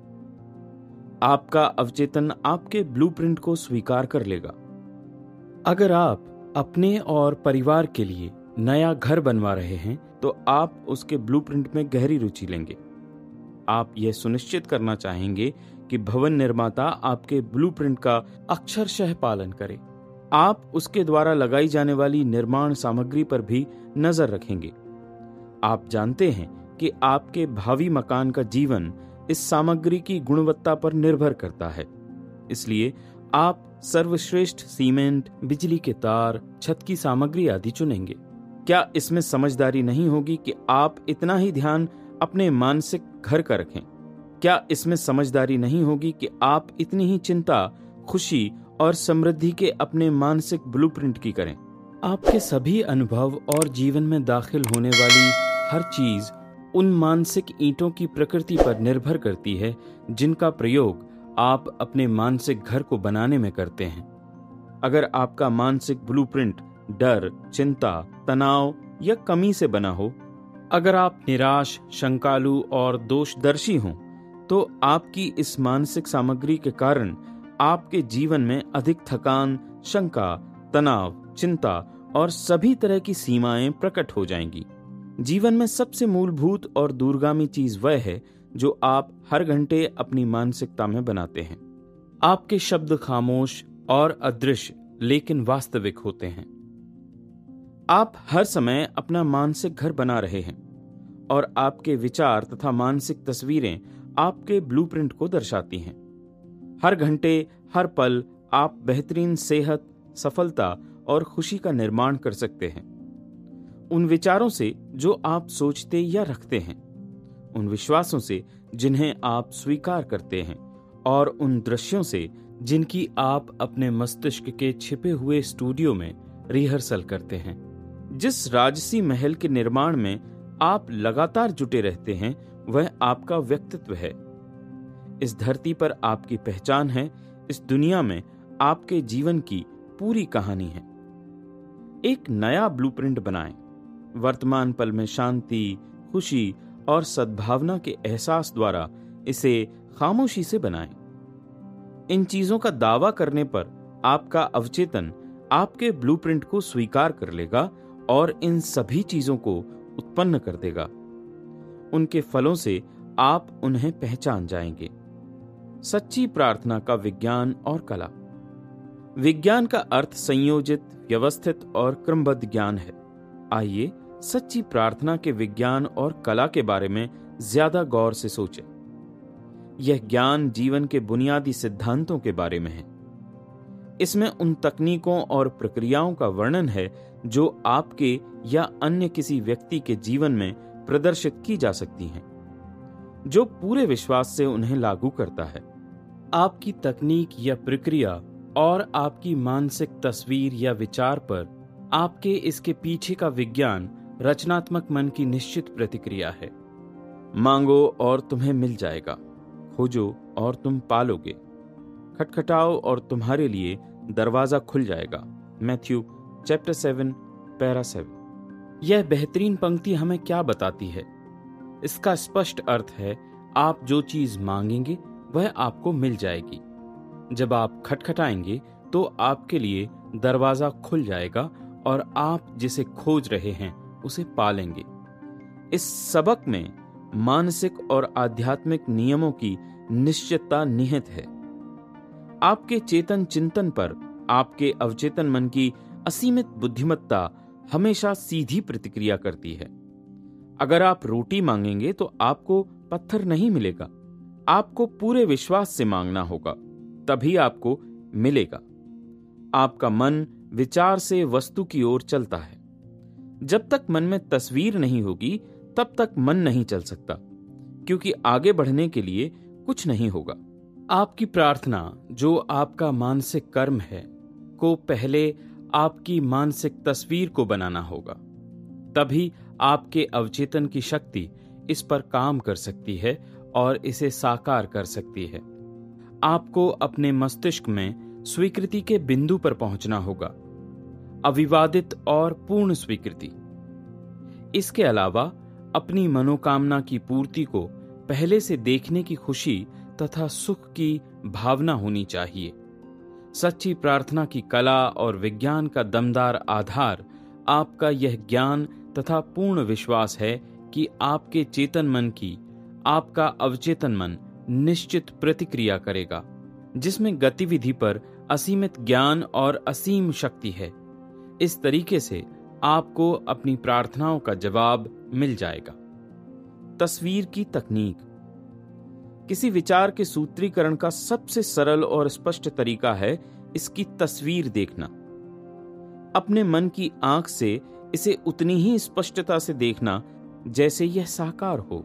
आपका अवचेतन आपके ब्लूप्रिंट को स्वीकार कर लेगा। अगर आप अपने और परिवार के लिए नया घर बनवा रहे हैं तो आप उसके ब्लूप्रिंट में गहरी रुचि लेंगे। आप यह सुनिश्चित करना चाहेंगे कि भवन निर्माता आपके ब्लूप्रिंट का अक्षरशः पालन करे। आप उसके द्वारा लगाई जाने वाली निर्माण सामग्री पर भी नजर रखेंगे। आप जानते हैं कि आपके भावी मकान का जीवन इस सामग्री की गुणवत्ता पर निर्भर करता है। इसलिए आप सर्वश्रेष्ठ सीमेंट, बिजली के तार, छत की सामग्री आदि चुनेंगे। क्या इसमें समझदारी नहीं होगी कि आप इतना ही ध्यान अपने मानसिक घर का रखें? क्या इसमें समझदारी नहीं होगी कि आप इतनी ही चिंता, खुशी और समृद्धि के अपने मानसिक ब्लूप्रिंट की करें। आपके सभी अनुभव और जीवन में दाखिल होने वाली हर चीज उन मानसिक ईंटों की प्रकृति पर निर्भर करती है जिनका प्रयोग आप अपने मानसिक घर को बनाने में करते हैं। अगर आपका मानसिक ब्लूप्रिंट डर, चिंता, तनाव या कमी से बना हो, अगर आप निराश, शंकालु और दोषदर्शी हों, तो आपकी इस मानसिक सामग्री के कारण आपके जीवन में अधिक थकान, शंका, तनाव, चिंता और सभी तरह की सीमाएं प्रकट हो जाएंगी। जीवन में सबसे मूलभूत और दूरगामी चीज वह है जो आप हर घंटे अपनी मानसिकता में बनाते हैं। आपके शब्द खामोश और अदृश्य लेकिन वास्तविक होते हैं। आप हर समय अपना मानसिक घर बना रहे हैं और आपके विचार तथा मानसिक तस्वीरें आपके ब्लूप्रिंट को दर्शाती हैं। हर घंटे, हर पल आप बेहतरीन सेहत, सफलता और खुशी का निर्माण कर सकते हैं। उन विचारों से जो आप सोचते या रखते हैं, उन विश्वासों से जिन्हें आप स्वीकार करते हैं और उन दृश्यों से जिनकी आप अपने मस्तिष्क के छिपे हुए स्टूडियो में रिहर्सल करते हैं। जिस राजसी महल के निर्माण में आप लगातार जुटे रहते हैं, वह आपका व्यक्तित्व है। इस धरती पर आपकी पहचान है, इस दुनिया में आपके जीवन की पूरी कहानी है। एक नया ब्लूप्रिंट बनाएं। वर्तमान पल में शांति, खुशी और सद्भावना के एहसास द्वारा इसे खामोशी से बनाएं। इन चीजों का दावा करने पर आपका अवचेतन आपके ब्लूप्रिंट को स्वीकार कर लेगा और इन सभी चीजों को उत्पन्न कर देगा। उनके फलों से आप उन्हें पहचान जाएंगे। सच्ची प्रार्थना का विज्ञान और कला। विज्ञान का अर्थ संयोजित, व्यवस्थित और क्रमबद्ध ज्ञान है। आइए सच्ची प्रार्थना के विज्ञान और कला के बारे में ज्यादा गौर से सोचें। यह ज्ञान जीवन के बुनियादी सिद्धांतों के बारे में है। इसमें उन तकनीकों और प्रक्रियाओं का वर्णन है जो आपके या अन्य किसी व्यक्ति के जीवन में प्रदर्शित की जा सकती हैं, जो पूरे विश्वास से उन्हें लागू करता है। आपकी तकनीक या प्रक्रिया और आपकी मानसिक तस्वीर या विचार पर आपके इसके पीछे का विज्ञान रचनात्मक मन की निश्चित प्रतिक्रिया है। मांगो और तुम्हें मिल जाएगा, खोजो और तुम पालोगे, खटखटाओ और तुम्हारे लिए दरवाजा खुल जाएगा। Matthew chapter seven para seven. यह बेहतरीन पंक्ति हमें क्या बताती है? इसका स्पष्ट अर्थ है, आप जो चीज मांगेंगे वह आपको मिल जाएगी। जब आप खटखटाएंगे तो आपके लिए दरवाजा खुल जाएगा और आप जिसे खोज रहे हैं उसे पालेंगे। इस सबक में मानसिक और आध्यात्मिक नियमों की निश्चितता निहित है। आपके चेतन चिंतन पर आपके अवचेतन मन की असीमित बुद्धिमत्ता हमेशा सीधी प्रतिक्रिया करती है। अगर आप रोटी मांगेंगे तो आपको पत्थर नहीं मिलेगा। आपको पूरे विश्वास से मांगना होगा, तभी आपको मिलेगा। आपका मन विचार से वस्तु की ओर चलता है। जब तक मन में तस्वीर नहीं होगी तब तक मन नहीं चल सकता, क्योंकि आगे बढ़ने के लिए कुछ नहीं होगा। आपकी प्रार्थना, जो आपका मानसिक कर्म है, को पहले आपकी मानसिक तस्वीर को बनाना होगा। तभी आपके अवचेतन की शक्ति इस पर काम कर सकती है और इसे साकार कर सकती है। आपको अपने मस्तिष्क में स्वीकृति के बिंदु पर पहुंचना होगा, अविवादित और पूर्ण स्वीकृति। इसके अलावा अपनी मनोकामना की पूर्ति को पहले से देखने की खुशी तथा सुख की भावना होनी चाहिए। सच्ची प्रार्थना की कला और विज्ञान का दमदार आधार आपका यह ज्ञान तथा पूर्ण विश्वास है कि आपके चेतन मन की आपका अवचेतन मन निश्चित प्रतिक्रिया करेगा, जिसमें गतिविधि पर असीमित ज्ञान और असीम शक्ति है। इस तरीके से आपको अपनी प्रार्थनाओं का जवाब मिल जाएगा। तस्वीर की तकनीक। किसी विचार के सूत्रीकरण का सबसे सरल और स्पष्ट तरीका है इसकी तस्वीर देखना। अपने मन की आंख से इसे उतनी ही स्पष्टता से देखना जैसे यह साकार हो।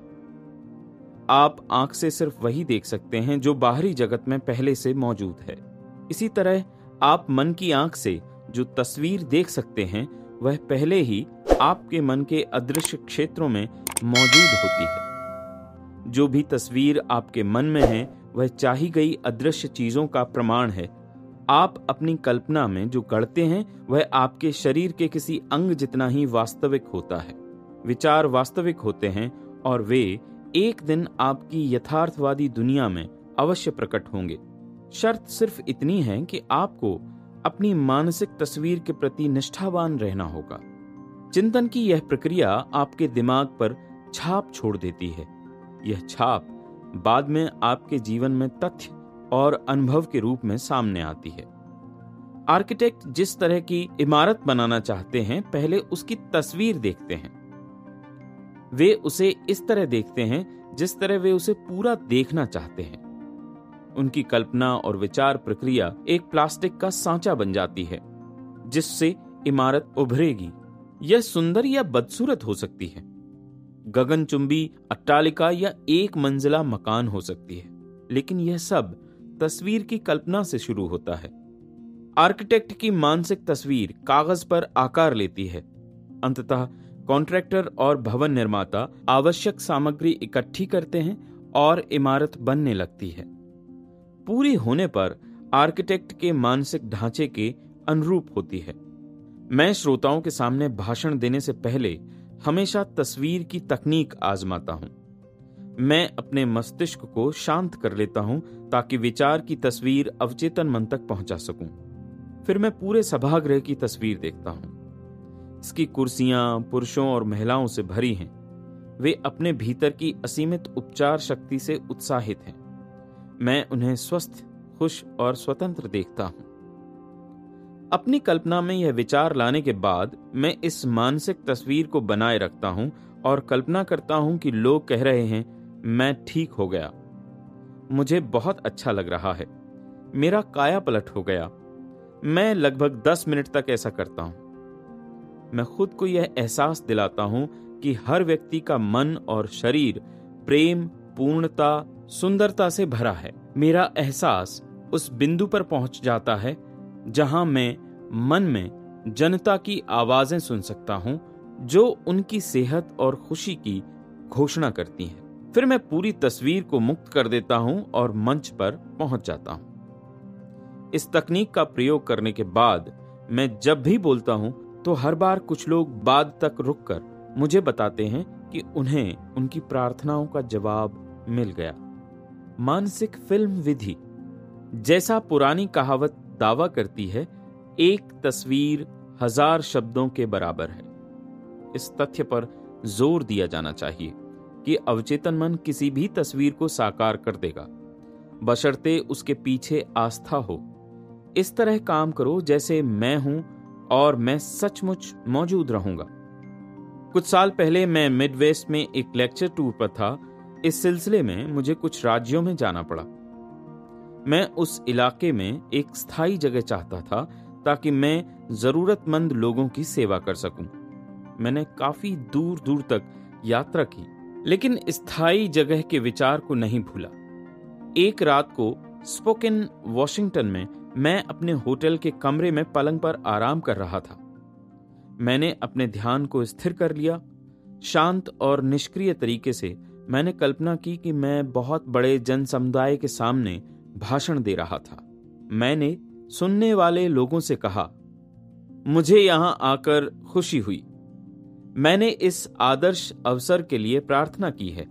आप आंख से सिर्फ वही देख सकते हैं जो बाहरी जगत में पहले से मौजूद है। इसी तरह आप मन की आंख से जो तस्वीर देख सकते हैं वह पहले ही आपके मन के अदृश्य क्षेत्रों में मौजूद होती है। जो भी तस्वीर आपके मन में है वह चाही गई अदृश्य चीजों का प्रमाण है। आप अपनी कल्पना में जो गढ़ते हैं वह आपके शरीर के किसी अंग जितना ही वास्तविक होता है। विचार वास्तविक होते हैं और वे एक दिन आपकी यथार्थवादी दुनिया में अवश्य प्रकट होंगे। शर्त सिर्फ इतनी है कि आपको अपनी मानसिक तस्वीर के प्रति निष्ठावान रहना होगा। चिंतन की यह प्रक्रिया आपके दिमाग पर छाप छोड़ देती है। यह छाप बाद में आपके जीवन में तथ्य और अनुभव के रूप में सामने आती है। आर्किटेक्ट जिस तरह की इमारत बनाना चाहते हैं, पहले उसकी तस्वीर देखते हैं। वे उसे इस तरह देखते हैं जिस तरह वे उसे पूरा देखना चाहते हैं। उनकी कल्पना और विचार प्रक्रिया एक प्लास्टिक का सांचा बन जाती है जिससे इमारत उभरेगी। यह सुंदर या बदसूरत हो सकती है, गगनचुंबी अट्टालिका या एक मंजिला मकान हो सकती है, लेकिन यह सब तस्वीर की कल्पना से शुरू होता है। आर्किटेक्ट की मानसिक तस्वीर कागज पर आकार लेती है। अंततः कॉन्ट्रैक्टर और भवन निर्माता आवश्यक सामग्री इकट्ठी करते हैं और इमारत बनने लगती है। पूरी होने पर आर्किटेक्ट के मानसिक ढांचे के अनुरूप होती है। मैं श्रोताओं के सामने भाषण देने से पहले हमेशा तस्वीर की तकनीक आजमाता हूं। मैं अपने मस्तिष्क को शांत कर लेता हूं ताकि विचार की तस्वीर अवचेतन मन तक पहुंचा सकूं। फिर मैं पूरे सभागृह की तस्वीर देखता हूं। इसकी कुर्सियां पुरुषों और महिलाओं से भरी हैं। वे अपने भीतर की असीमित उपचार शक्ति से उत्साहित हैं। मैं उन्हें स्वस्थ, खुश और स्वतंत्र देखता हूं। अपनी कल्पना में यह विचार लाने के बाद मैं इस मानसिक तस्वीर को बनाए रखता हूं और कल्पना करता हूं कि लोग कह रहे हैं, मैं ठीक हो गया, मुझे बहुत अच्छा लग रहा है, मेरा काया पलट हो गया। मैं लगभग दस मिनट तक ऐसा करता हूं। मैं खुद को यह एहसास दिलाता हूं कि हर व्यक्ति का मन और शरीर प्रेम, पूर्णता, सुंदरता से भरा है। मेरा एहसास उस बिंदु पर पहुंच जाता है जहां मैं मन में जनता की आवाजें सुन सकता हूं जो उनकी सेहत और खुशी की घोषणा करती हैं। फिर मैं पूरी तस्वीर को मुक्त कर देता हूं और मंच पर पहुंच जाता हूं। इस तकनीक का प्रयोग करने के बाद मैं जब भी बोलता हूं तो हर बार कुछ लोग बाद तक रुककर मुझे बताते हैं कि उन्हें उनकी प्रार्थनाओं का जवाब मिल गया। मानसिक फिल्म विधि, जैसा पुरानी कहावत दावा करती है, एक तस्वीर हजार शब्दों के बराबर है। इस तथ्य पर जोर दिया जाना चाहिए कि अवचेतन मन किसी भी तस्वीर को साकार कर देगा, बशर्ते उसके पीछे आस्था हो। इस तरह काम करो जैसे मैं हूं और मैं सचमुच मौजूद रहूंगा। कुछ साल पहले मैं मिडवेस्ट में एक लेक्चर टूर पर था। इस सिलसिले में मुझे कुछ राज्यों में जाना पड़ा। मैं उस इलाके में एक स्थायी जगह चाहता था ताकि मैं जरूरतमंद लोगों की सेवा कर सकूं। मैंने काफी दूर दूर तक यात्रा की, लेकिन स्थायी जगह के विचार को नहीं भूला। एक रात को स्पोकन, वॉशिंगटन में मैं अपने होटल के कमरे में पलंग पर आराम कर रहा था। मैंने अपने ध्यान को स्थिर कर लिया। शांत और निष्क्रिय तरीके से मैंने कल्पना की कि मैं बहुत बड़े जन समुदाय के सामने भाषण दे रहा था। मैंने सुनने वाले लोगों से कहा, मुझे यहां आकर खुशी हुई। मैंने इस आदर्श अवसर के लिए प्रार्थना की है।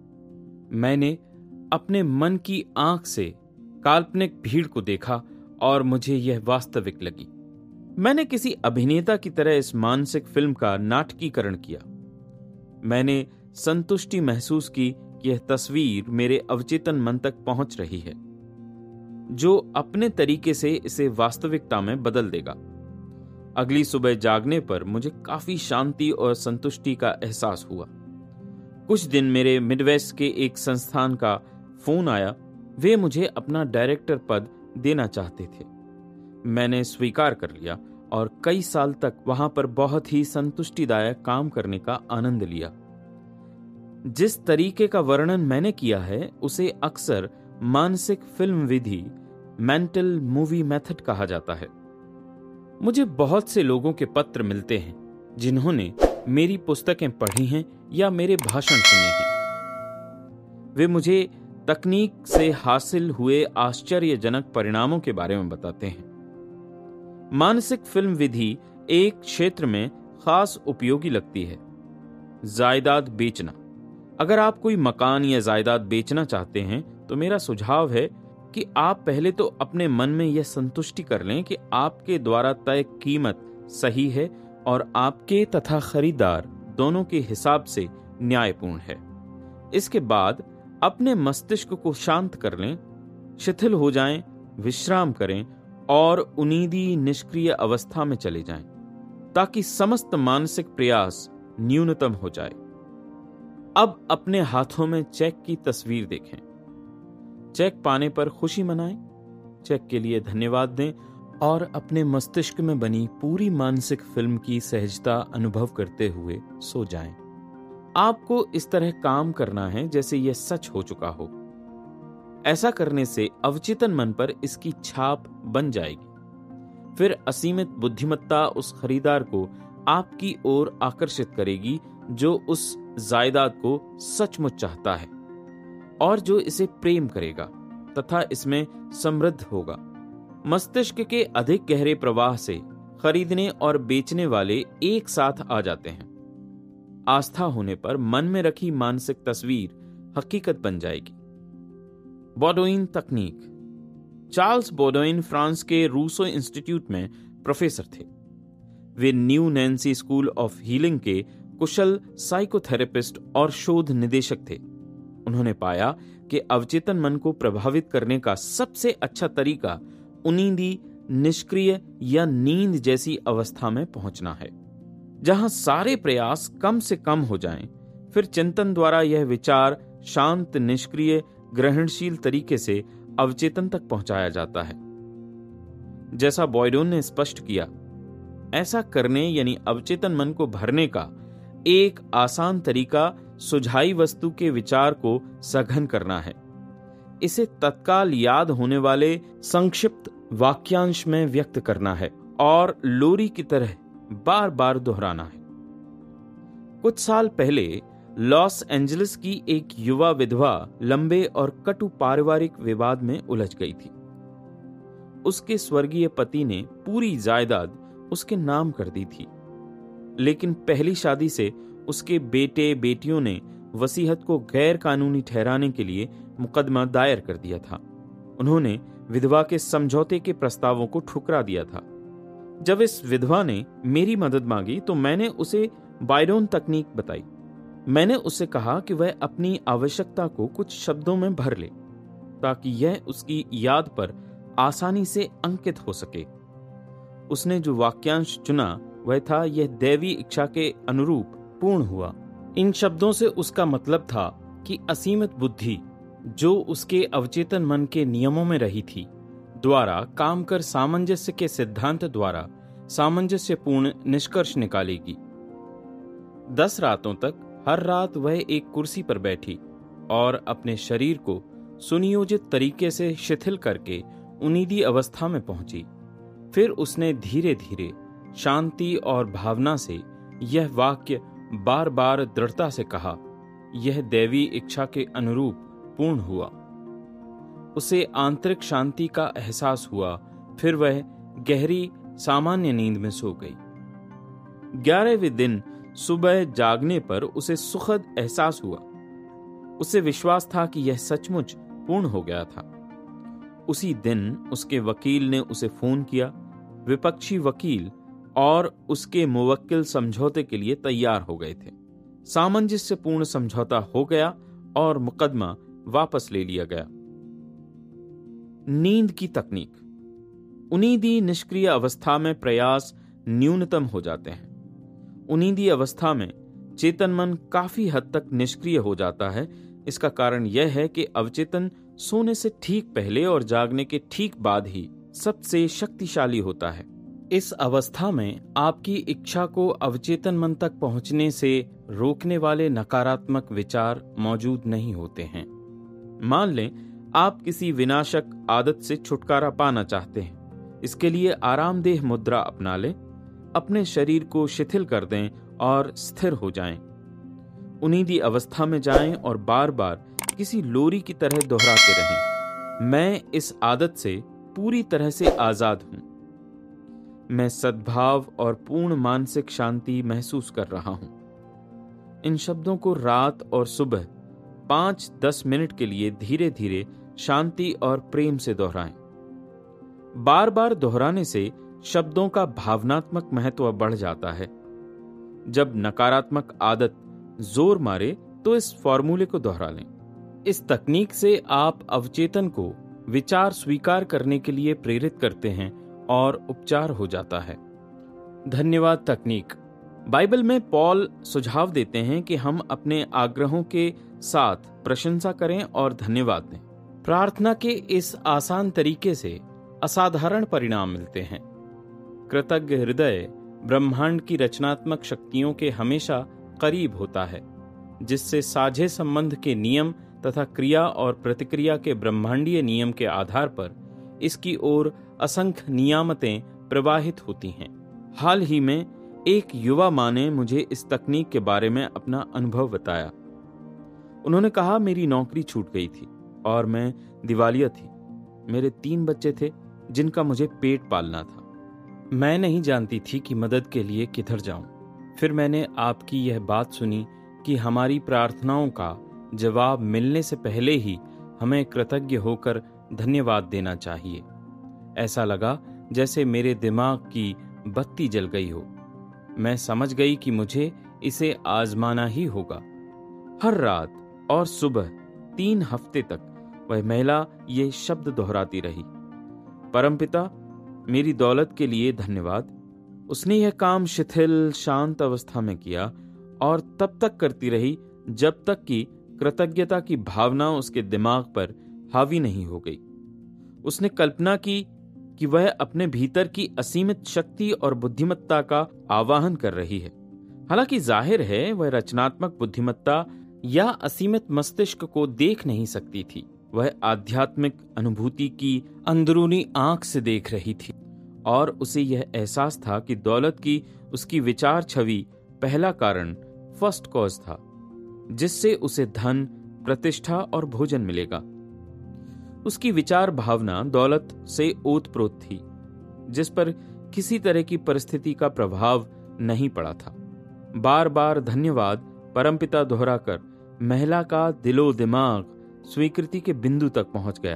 मैंने अपने मन की आंख से काल्पनिक भीड़ को देखा और मुझे यह वास्तविक लगी। मैंने किसी अभिनेता की तरह इस मानसिक फिल्म का नाटकीकरण किया। मैंने संतुष्टि महसूस की कि यह तस्वीर मेरे अवचेतन मन तक पहुंच रही है, जो अपने तरीके से इसे वास्तविकता में बदल देगा। अगली सुबह जागने पर मुझे काफी शांति और संतुष्टि का एहसास हुआ। कुछ दिन मेरे मिडवेस्ट के एक संस्थान का फोन आया। वे मुझे अपना डायरेक्टर पद देना चाहते थे। मैंने स्वीकार कर लिया और कई साल तक वहां पर बहुत ही संतुष्टिदायक काम करने का आनंद लिया। जिस तरीके का वर्णन मैंने किया है उसे अक्सर मानसिक फिल्म विधि मेंटल मूवी मेथड कहा जाता है। मुझे बहुत से लोगों के पत्र मिलते हैं जिन्होंने मेरी पुस्तकें पढ़ी हैं या मेरे भाषण सुने हैं। वे मुझे तकनीक से हासिल हुए आश्चर्यजनक परिणामों के बारे में बताते हैं। मानसिक फिल्म विधि एक क्षेत्र में खास उपयोगी लगती है, जायदाद बेचना। अगर आप कोई मकान या जायदाद बेचना चाहते हैं तो मेरा सुझाव है कि आप पहले तो अपने मन में यह संतुष्टि कर लें कि आपके द्वारा तय कीमत सही है और आपके तथा खरीदार दोनों के हिसाब से न्यायपूर्ण है। इसके बाद अपने मस्तिष्क को शांत कर लें, शिथिल हो जाएं, विश्राम करें और उनीदी निष्क्रिय अवस्था में चले जाएं, ताकि समस्त मानसिक प्रयास न्यूनतम हो जाए। अब अपने हाथों में चेक की तस्वीर देखें। चेक पाने पर खुशी मनाएं, चेक के लिए धन्यवाद दें और अपने मस्तिष्क में बनी पूरी मानसिक फिल्म की सहजता अनुभव करते हुए सो जाएं। आपको इस तरह काम करना है जैसे यह सच हो चुका हो। ऐसा करने से अवचेतन मन पर इसकी छाप बन जाएगी। फिर असीमित बुद्धिमत्ता उस खरीदार को आपकी ओर आकर्षित करेगी जो उस जायदाद को सचमुच चाहता है और जो इसे प्रेम करेगा तथा इसमें समृद्ध होगा। मस्तिष्क के अधिक गहरे प्रवाह से खरीदने और बेचने वाले एक साथ आ जाते हैं। आस्था होने पर मन में रखी मानसिक तस्वीर हकीकत बन जाएगी। बॉडोइन तकनीक। चार्ल्स बॉडोइन फ्रांस के रूसो इंस्टीट्यूट में प्रोफेसर थे। वे New Nancy school of healing के कुशल साइकोथेरेपिस्ट और शोध निदेशक थे। उन्होंने पाया कि अवचेतन मन को प्रभावित करने का सबसे अच्छा तरीका उनीदी, निष्क्रिय या नींद जैसी अवस्था में पहुंचना है, जहां सारे प्रयास कम से कम हो जाएं। फिर चिंतन द्वारा यह विचार शांत, निष्क्रिय, ग्रहणशील तरीके से अवचेतन तक पहुंचाया जाता है। जैसा बॉयडोन ने स्पष्ट किया, ऐसा करने यानी अवचेतन मन को भरने का एक आसान तरीका सुझाई वस्तु के विचार को सघन करना है। इसे तत्काल याद होने वाले संक्षिप्त वाक्यांश में व्यक्त करना है और लोरी की तरह बार बार दोहराना है। कुछ साल पहले लॉस एंजलिस की एक युवा विधवा लंबे और कटु पारिवारिक विवाद में उलझ गई थी। उसके स्वर्गीय पति ने पूरी जायदाद उसके नाम कर दी थी, लेकिन पहली शादी से उसके बेटे बेटियों ने वसीयत को गैर कानूनी ठहराने के लिए मुकदमा दायर कर दिया था। उन्होंने विधवा के समझौते के प्रस्तावों को ठुकरा दिया था। जब इस विधवा ने मेरी मदद मांगी तो मैंने उसे बायडोन तकनीक बताई। मैंने उससे कहा कि वह अपनी आवश्यकता को कुछ शब्दों में भर ले ताकि यह उसकी याद पर आसानी से अंकित हो सके। उसने जो वाक्यांश चुना वह था, यह दैवी इच्छा के अनुरूप पूर्ण हुआ। इन शब्दों से उसका मतलब था कि असीमित बुद्धि जो उसके अवचेतन मन के नियमों में रही थी द्वारा काम कर सामंजस्य के सिद्धांत द्वारा सामंजस्यपूर्ण निष्कर्ष निकालेगी। दस रातों तक हर रात वह एक कुर्सी पर बैठी और अपने शरीर को सुनियोजित तरीके से शिथिल करके उनीदी अवस्था में पहुंची। फिर उसने धीरे धीरे शांति और भावना से यह वाक्य बार बार दृढ़ता से कहा, यह दैवी इच्छा के अनुरूप पूर्ण हुआ। उसे आंतरिक शांति का एहसास हुआ। फिर वह गहरी सामान्य नींद में सो गई। ग्यारहवें दिन सुबह जागने पर उसे सुखद एहसास हुआ। उसे विश्वास था कि यह सचमुच पूर्ण हो गया था। उसी दिन उसके वकील ने उसे फोन किया। विपक्षी वकील और उसके मुवक्किल समझौते के लिए तैयार हो गए थे। सामंजस्यपूर्ण समझौता हो गया और मुकदमा वापस ले लिया गया। नींद की तकनीक। उनीदी निष्क्रिय अवस्था में प्रयास न्यूनतम हो जाते हैं। उनीदी अवस्था में चेतन मन काफी हद तक निष्क्रिय हो जाता है। इसका कारण यह है कि अवचेतन सोने से ठीक पहले और जागने के ठीक बाद ही सबसे शक्तिशाली होता है। इस अवस्था में आपकी इच्छा को अवचेतन मन तक पहुंचने से रोकने वाले नकारात्मक विचार मौजूद नहीं होते हैं। मान लें आप किसी विनाशक आदत से छुटकारा पाना चाहते हैं, इसके लिए आरामदेह मुद्रा अपना लें, अपने शरीर को शिथिल कर दें और स्थिर हो जाएं। उन्नीदी अवस्था में जाएं और बार बार किसी लोरी की तरह दोहराते रहें, मैं इस आदत से पूरी तरह से आजाद हूं। मैं सद्भाव और पूर्ण मानसिक शांति महसूस कर रहा हूं। इन शब्दों को रात और सुबह पांच दस मिनट के लिए धीरे धीरे शांति और प्रेम से दोहराएं। बार बार दोहराने से शब्दों का भावनात्मक महत्व बढ़ जाता है। जब नकारात्मक आदत जोर मारे तो इस फॉर्मूले को दोहरा लें। इस तकनीक से आप अवचेतन को विचार स्वीकार करने के लिए प्रेरित करते हैं और उपचार हो जाता है। धन्यवाद तकनीक। बाइबल में पॉल सुझाव देते हैं कि हम अपने आग्रहों के साथ प्रशंसा करें और धन्यवाद दें। प्रार्थना के इस आसान तरीके से असाधारण परिणाम मिलते हैं। कृतज्ञ हृदय ब्रह्मांड की रचनात्मक शक्तियों के हमेशा करीब होता है, जिससे साझे संबंध के नियम तथा क्रिया और प्रतिक्रिया के ब्रह्मांडीय नियम के आधार पर इसकी ओर असंख्य नियामतें प्रवाहित होती हैं। हाल ही में एक युवा माँ ने मुझे इस तकनीक के बारे में अपना अनुभव बताया। उन्होंने कहा, मेरी नौकरी छूट गई थी और मैं दिवालिया थी। मेरे तीन बच्चे थे जिनका मुझे पेट पालना था। मैं नहीं जानती थी कि मदद के लिए किधर जाऊं। फिर मैंने आपकी यह बात सुनी कि हमारी प्रार्थनाओं का जवाब मिलने से पहले ही हमें कृतज्ञ होकर धन्यवाद देना चाहिए। ऐसा लगा जैसे मेरे दिमाग की बत्ती जल गई हो। मैं समझ गई कि मुझे इसे आजमाना ही होगा। हर रात और सुबह तीन हफ्ते तक वह महिला ये शब्द दोहराती रही, परमपिता मेरी दौलत के लिए धन्यवाद। उसने यह काम शिथिल शांत अवस्था में किया और तब तक करती रही जब तक कि कृतज्ञता की भावना उसके दिमाग पर हावी नहीं हो गई। उसने कल्पना की कि वह अपने भीतर की असीमित शक्ति और बुद्धिमत्ता का आवाहन कर रही है। हालांकि जाहिर है वह रचनात्मक बुद्धिमत्ता या असीमित मस्तिष्क को देख नहीं सकती थी। वह आध्यात्मिक अनुभूति की अंदरूनी आंख से देख रही थी और उसे यह एहसास था कि दौलत की उसकी विचार छवि पहला कारण, फर्स्ट कॉज था, जिससे उसे धन, प्रतिष्ठा और भोजन मिलेगा। उसकी विचार भावना दौलत से ओतप्रोत थी, जिस पर किसी तरह की परिस्थिति का प्रभाव नहीं पड़ा था। बार बार धन्यवाद परमपिता दोहराकर महिला का दिलो दिमाग स्वीकृति के बिंदु तक पहुंच गया।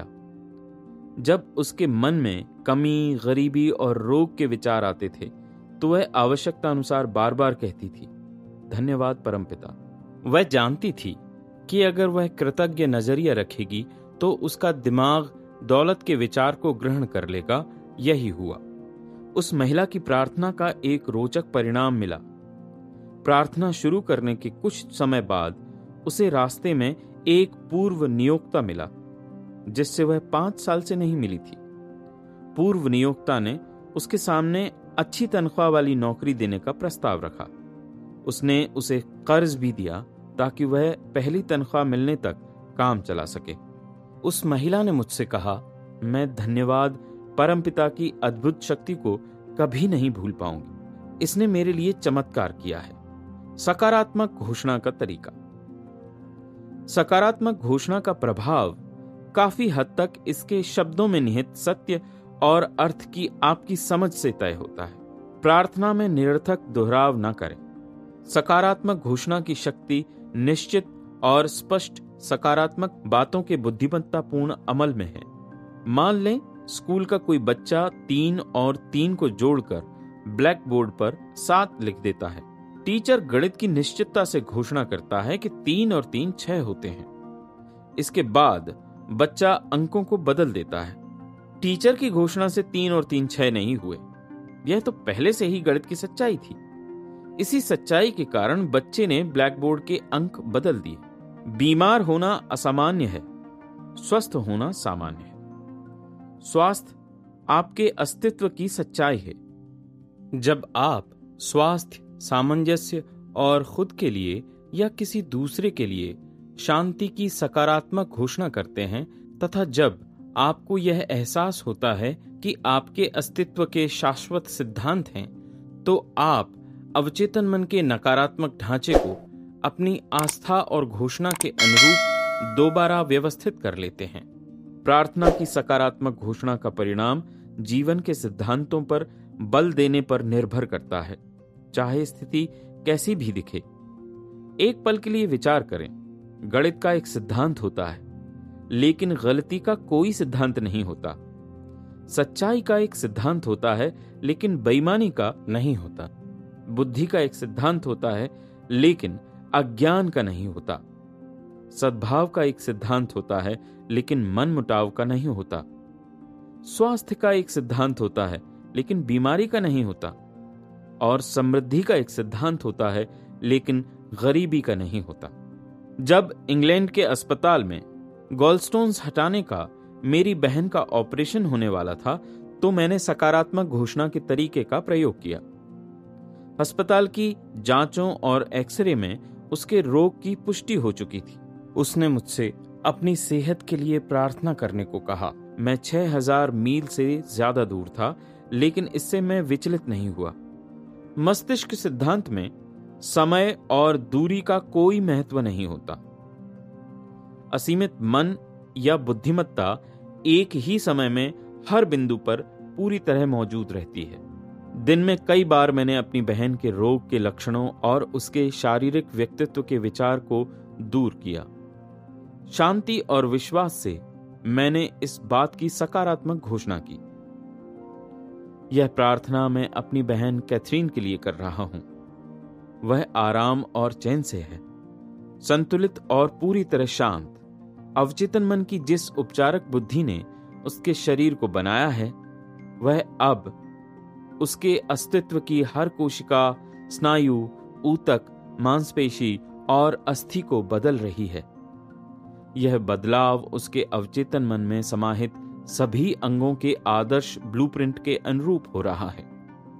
जब उसके मन में कमी, गरीबी और रोग के विचार आते थे तो वह आवश्यकता अनुसार बार बार कहती थी, धन्यवाद परमपिता। वह जानती थी कि अगर वह कृतज्ञ नजरिया रखेगी तो उसका दिमाग दौलत के विचार को ग्रहण कर लेगा। यही हुआ। उस महिला की प्रार्थना का एक रोचक परिणाम मिला। प्रार्थना शुरू करने के कुछ समय बाद उसे रास्ते में एक पूर्व नियोक्ता मिला, जिससे वह पांच साल से नहीं मिली थी। पूर्व नियोक्ता ने उसके सामने अच्छी तनख्वाह वाली नौकरी देने का प्रस्ताव रखा। उसने उसे कर्ज भी दिया ताकि वह पहली तनख्वाह मिलने तक काम चला सके। उस महिला ने मुझसे कहा, मैं धन्यवाद परमपिता की अद्भुत शक्ति को कभी नहीं भूल पाऊंगी। इसने मेरे लिए चमत्कार किया है। सकारात्मक घोषणा का तरीका। सकारात्मक घोषणा का प्रभाव काफी हद तक इसके शब्दों में निहित सत्य और अर्थ की आपकी समझ से तय होता है। प्रार्थना में निरर्थक दोहराव न करें। सकारात्मक घोषणा की शक्ति निश्चित और स्पष्ट सकारात्मक बातों के बुद्धिमत्तापूर्ण अमल में है। मान लें स्कूल का कोई बच्चा तीन और तीन को जोड़कर ब्लैक बोर्ड पर सात लिख देता है। टीचर गणित की निश्चितता से घोषणा करता है कि तीन और तीन छह होते हैं। इसके बाद बच्चा अंकों को बदल देता है। टीचर की घोषणा से तीन और तीन छह नहीं हुए। यह तो पहले से ही गणित की सच्चाई थी। इसी सच्चाई के कारण बच्चे ने ब्लैक बोर्ड के अंक बदल दिए। बीमार होना असामान्य है, स्वस्थ होना सामान्य है। स्वास्थ्य आपके अस्तित्व की सच्चाई है। जब आप स्वास्थ्य, सामंजस्य और खुद के लिए या किसी दूसरे के लिए शांति की सकारात्मक घोषणा करते हैं तथा जब आपको यह एहसास होता है कि आपके अस्तित्व के शाश्वत सिद्धांत हैं, तो आप अवचेतन मन के नकारात्मक ढांचे को अपनी आस्था और घोषणा के अनुरूप दोबारा व्यवस्थित कर लेते हैं। प्रार्थना की सकारात्मक घोषणा का परिणाम जीवन के सिद्धांतों पर बल देने पर निर्भर करता है, चाहे स्थिति कैसी भी दिखे। एक पल के लिए विचार करें, गणित का एक सिद्धांत होता है, लेकिन गलती का कोई सिद्धांत नहीं होता। सच्चाई का एक सिद्धांत होता है, लेकिन बेईमानी का नहीं होता। बुद्धि का एक सिद्धांत होता है, लेकिन अज्ञान का नहीं होता। सद्भाव का एक सिद्धांत होता है, लेकिन मनमुटाव का नहीं होता। स्वास्थ्य का एक सिद्धांत होता है, लेकिन बीमारी का नहीं होता। और समृद्धि का एक सिद्धांत होता है, लेकिन गरीबी का नहीं होता। जब इंग्लैंड के अस्पताल में गॉलस्टोन्स हटाने का मेरी बहन का ऑपरेशन होने वाला था, तो मैंने सकारात्मक घोषणा के तरीके का प्रयोग किया। अस्पताल की जांचों और एक्सरे में उसके रोग की पुष्टि हो चुकी थी। उसने मुझसे अपनी सेहत के लिए प्रार्थना करने को कहा। मैं छह हजार मील से ज्यादा दूर था, लेकिन इससे मैं विचलित नहीं हुआ। मस्तिष्क सिद्धांत में समय और दूरी का कोई महत्व नहीं होता। असीमित मन या बुद्धिमत्ता एक ही समय में हर बिंदु पर पूरी तरह मौजूद रहती है। दिन में कई बार मैंने अपनी बहन के रोग के लक्षणों और उसके शारीरिक व्यक्तित्व के विचार को दूर किया। शांति और विश्वास से मैंने इस बात की सकारात्मक घोषणा की। यह प्रार्थना मैं अपनी बहन कैथरीन के लिए कर रहा हूं। वह आराम और चैन से है, संतुलित और पूरी तरह शांत। अवचेतन मन की जिस उपचारक बुद्धि ने उसके शरीर को बनाया है, वह अब उसके अस्तित्व की हर कोशिका, स्नायु, ऊतक, मांसपेशी और अस्थि को बदल रही है। यह बदलाव उसके अवचेतन मन में समाहित सभी अंगों के आदर्श ब्लूप्रिंट के अनुरूप हो रहा है।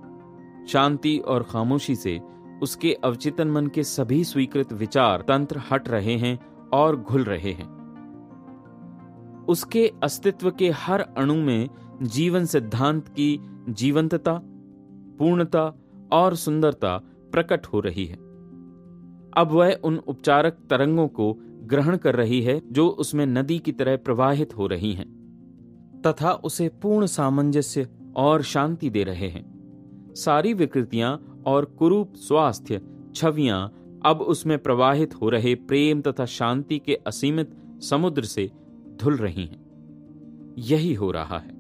शांति और खामोशी से उसके अवचेतन मन के सभी स्वीकृत विचार तंत्र हट रहे हैं और घुल रहे हैं। उसके अस्तित्व के हर अणु में जीवन सिद्धांत की जीवंतता, पूर्णता और सुंदरता प्रकट हो रही है। अब वह उन उपचारक तरंगों को ग्रहण कर रही है जो उसमें नदी की तरह प्रवाहित हो रही हैं, तथा उसे पूर्ण सामंजस्य और शांति दे रहे हैं। सारी विकृतियां और कुरूप स्वास्थ्य छवियां अब उसमें प्रवाहित हो रहे प्रेम तथा शांति के असीमित समुद्र से धुल रही हैं। यही हो रहा है।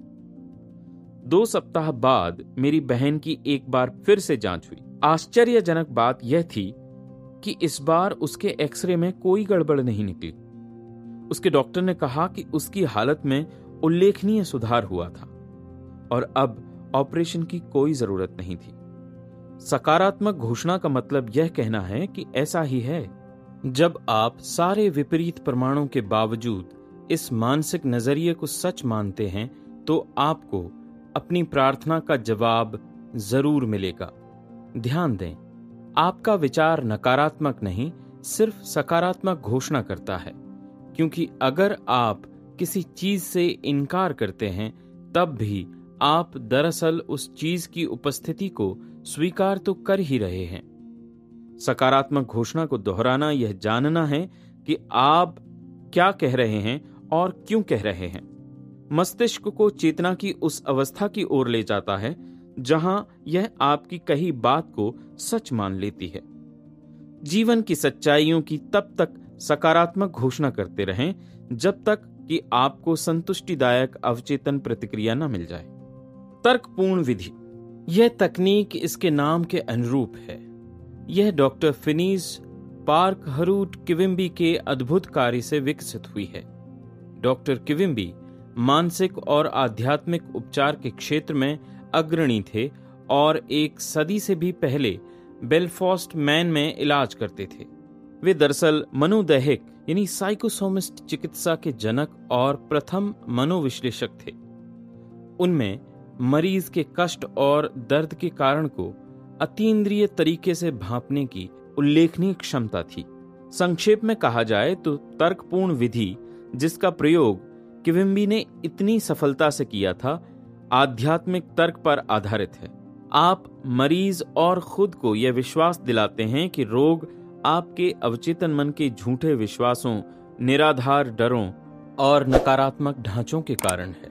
दो सप्ताह बाद मेरी बहन की एक बार फिर से जांच हुई। आश्चर्यजनक बात यह थी कि इस बार उसके एक्सरे में कोई गड़बड़ नहीं निकली। उसके डॉक्टर ने कहा कि उसकी हालत में उल्लेखनीय सुधार हुआ था और अब ऑपरेशन की कोई जरूरत नहीं थी। सकारात्मक घोषणा का मतलब यह कहना है कि ऐसा ही है। जब आप सारे विपरीत प्रमाणों के बावजूद इस मानसिक नजरिए को सच मानते हैं, तो आपको अपनी प्रार्थना का जवाब जरूर मिलेगा। ध्यान दें, आपका विचार नकारात्मक नहीं, सिर्फ सकारात्मक घोषणा करता है। क्योंकि अगर आप किसी चीज से इनकार करते हैं, तब भी आप दरअसल उस चीज की उपस्थिति को स्वीकार तो कर ही रहे हैं। सकारात्मक घोषणा को दोहराना यह जानना है कि आप क्या कह रहे हैं और क्यों कह रहे हैं। मस्तिष्क को चेतना की उस अवस्था की ओर ले जाता है जहां यह आपकी कही बात को सच मान लेती है। जीवन की सच्चाइयों की तब तक सकारात्मक घोषणा करते रहें जब तक कि आपको संतुष्टिदायक अवचेतन प्रतिक्रिया न मिल जाए। तर्कपूर्ण विधि, यह तकनीक इसके नाम के अनुरूप है। यह डॉक्टर फिनीज पार्कहरूट किविम्बी के अद्भुत कार्य से विकसित हुई है। डॉक्टर किविम्बी मानसिक और आध्यात्मिक उपचार के क्षेत्र में अग्रणी थे और एक सदी से भी पहले बेलफॉस्ट मैन में इलाज करते थे। वे दरअसल मनोदैहिक यानी साइकोसोमिस्ट चिकित्सा के जनक और प्रथम मनोविश्लेषक थे। उनमें मरीज के कष्ट और दर्द के कारण को अतीन्द्रिय तरीके से भांपने की उल्लेखनीय क्षमता थी। संक्षेप में कहा जाए तो तर्कपूर्ण विधि, जिसका प्रयोग किविम्बी ने इतनी सफलता से किया था, आध्यात्मिक तर्क पर आधारित है। आप मरीज और खुद को यह विश्वास दिलाते हैं कि रोग आपके अवचेतन मन के झूठे विश्वासों, निराधार डरों और नकारात्मक ढांचों के कारण है।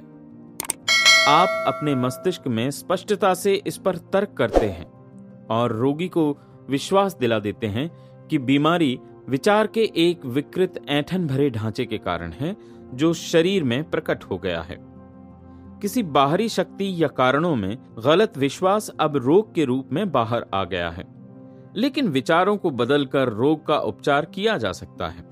आप अपने मस्तिष्क में स्पष्टता से इस पर तर्क करते हैं और रोगी को विश्वास दिला देते हैं कि बीमारी विचार के एक विकृत ऐंठन भरे ढांचे के कारण है जो शरीर में प्रकट हो गया है। किसी बाहरी शक्ति या कारणों में गलत विश्वास अब रोग के रूप में बाहर आ गया है, लेकिन विचारों को बदलकर रोग का उपचार किया जा सकता है।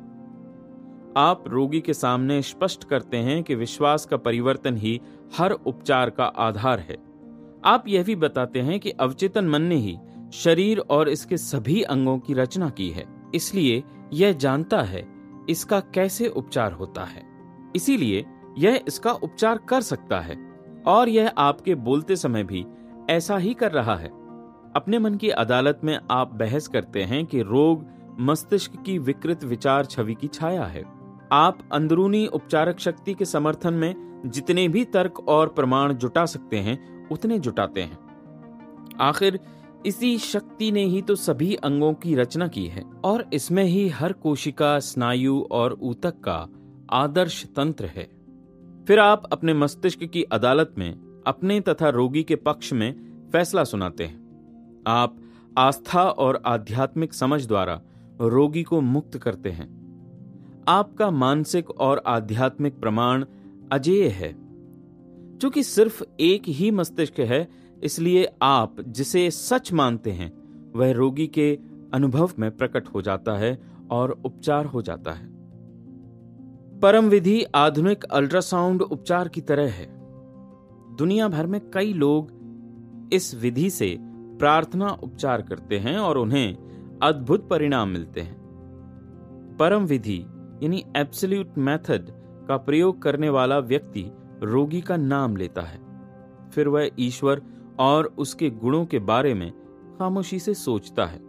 आप रोगी के सामने स्पष्ट करते हैं कि विश्वास का परिवर्तन ही हर उपचार का आधार है। आप यह भी बताते हैं कि अवचेतन मन ने ही शरीर और इसके सभी अंगों की रचना की है, इसलिए यह जानता है इसका कैसे उपचार होता है, इसीलिए यह इसका उपचार कर सकता है और यह आपके बोलते समय भी ऐसा ही कर रहा है। अपने मन की अदालत में आप बहस करते हैं कि रोग मस्तिष्क की विकृत विचार छवि की छाया है। आप अंदरूनी उपचारक शक्ति के समर्थन में जितने भी तर्क और प्रमाण जुटा सकते हैं उतने जुटाते हैं। आखिर इसी शक्ति ने ही तो सभी अंगों की रचना की है और इसमें ही हर कोशिका, स्नायु और ऊतक का आदर्श तंत्र है। फिर आप अपने मस्तिष्क की अदालत में अपने तथा रोगी के पक्ष में फैसला सुनाते हैं। आप आस्था और आध्यात्मिक समझ द्वारा रोगी को मुक्त करते हैं। आपका मानसिक और आध्यात्मिक प्रमाण अजेय है। चूंकि सिर्फ एक ही मस्तिष्क है, इसलिए आप जिसे सच मानते हैं वह रोगी के अनुभव में प्रकट हो जाता है और उपचार हो जाता है। परम विधि आधुनिक अल्ट्रासाउंड उपचार की तरह है। दुनिया भर में कई लोग इस विधि से प्रार्थना उपचार करते हैं और उन्हें अद्भुत परिणाम मिलते हैं। परम विधि यानी एब्सोल्यूट मेथड का प्रयोग करने वाला व्यक्ति रोगी का नाम लेता है, फिर वह ईश्वर और उसके गुणों के बारे में खामोशी से सोचता है।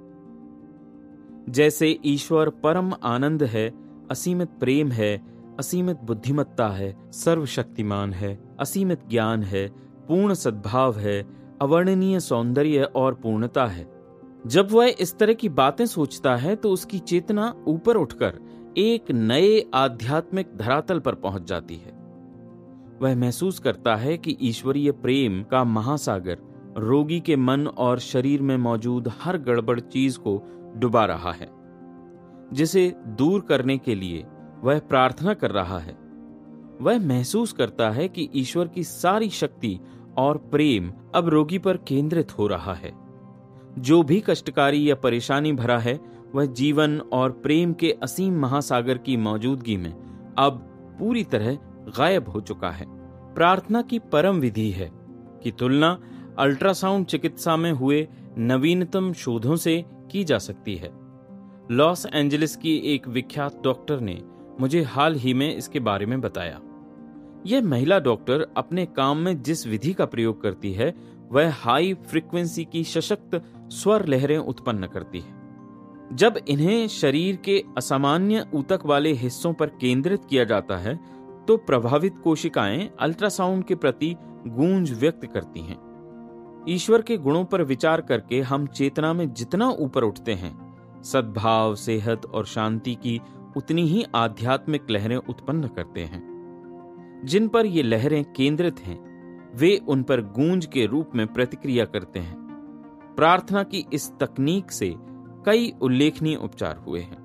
जैसे ईश्वर परम आनंद है, असीमित प्रेम है, असीमित बुद्धिमत्ता है, सर्वशक्तिमान है, असीमित ज्ञान है, पूर्ण सद्भाव है, अवर्णनीय सौंदर्य और पूर्णता है। जब वह इस तरह की बातें सोचता है तो उसकी चेतना ऊपर उठकर एक नए आध्यात्मिक धरातल पर पहुंच जाती है। वह महसूस करता है कि ईश्वरीय प्रेम का महासागर रोगी के मन और शरीर में मौजूद हर गड़बड़ चीज को डुबा रहा है, जिसे दूर करने के लिए वह प्रार्थना कर रहा है। वह महसूस करता है कि ईश्वर की सारी शक्ति और प्रेम अब रोगी पर केंद्रित हो रहा है। जो भी कष्टकारी या परेशानी भरा है वह जीवन और प्रेम के असीम महासागर की मौजूदगी में अब पूरी तरह गायब हो चुका है। प्रार्थना की परम विधि है कि तुलना अल्ट्रासाउंड चिकित्सा में हुए नवीनतम शोधों से की जा सकती है। लॉस एंजलिस की एक विख्यात डॉक्टर ने मुझे हाल ही में इसके बारे में बताया। यह महिला डॉक्टर अपने काम में जिस विधि का प्रयोग करती है वह हाई फ्रीक्वेंसी की सशक्त स्वर लहरें उत्पन्न करती है। जब इन्हें शरीर के असामान्य ऊतक वाले हिस्सों पर केंद्रित किया जाता है तो प्रभावित कोशिकाएं अल्ट्रासाउंड के प्रति गूंज व्यक्त करती हैं। ईश्वर के गुणों पर विचार करके हम चेतना में जितना ऊपर उठते हैं, सद्भाव, सेहत और शांति की उतनी ही आध्यात्मिक लहरें उत्पन्न करते हैं। जिन पर ये लहरें केंद्रित हैं वे उन पर गूंज के रूप में प्रतिक्रिया करते हैं। प्रार्थना की इस तकनीक से कई उल्लेखनीय उपचार हुए हैं।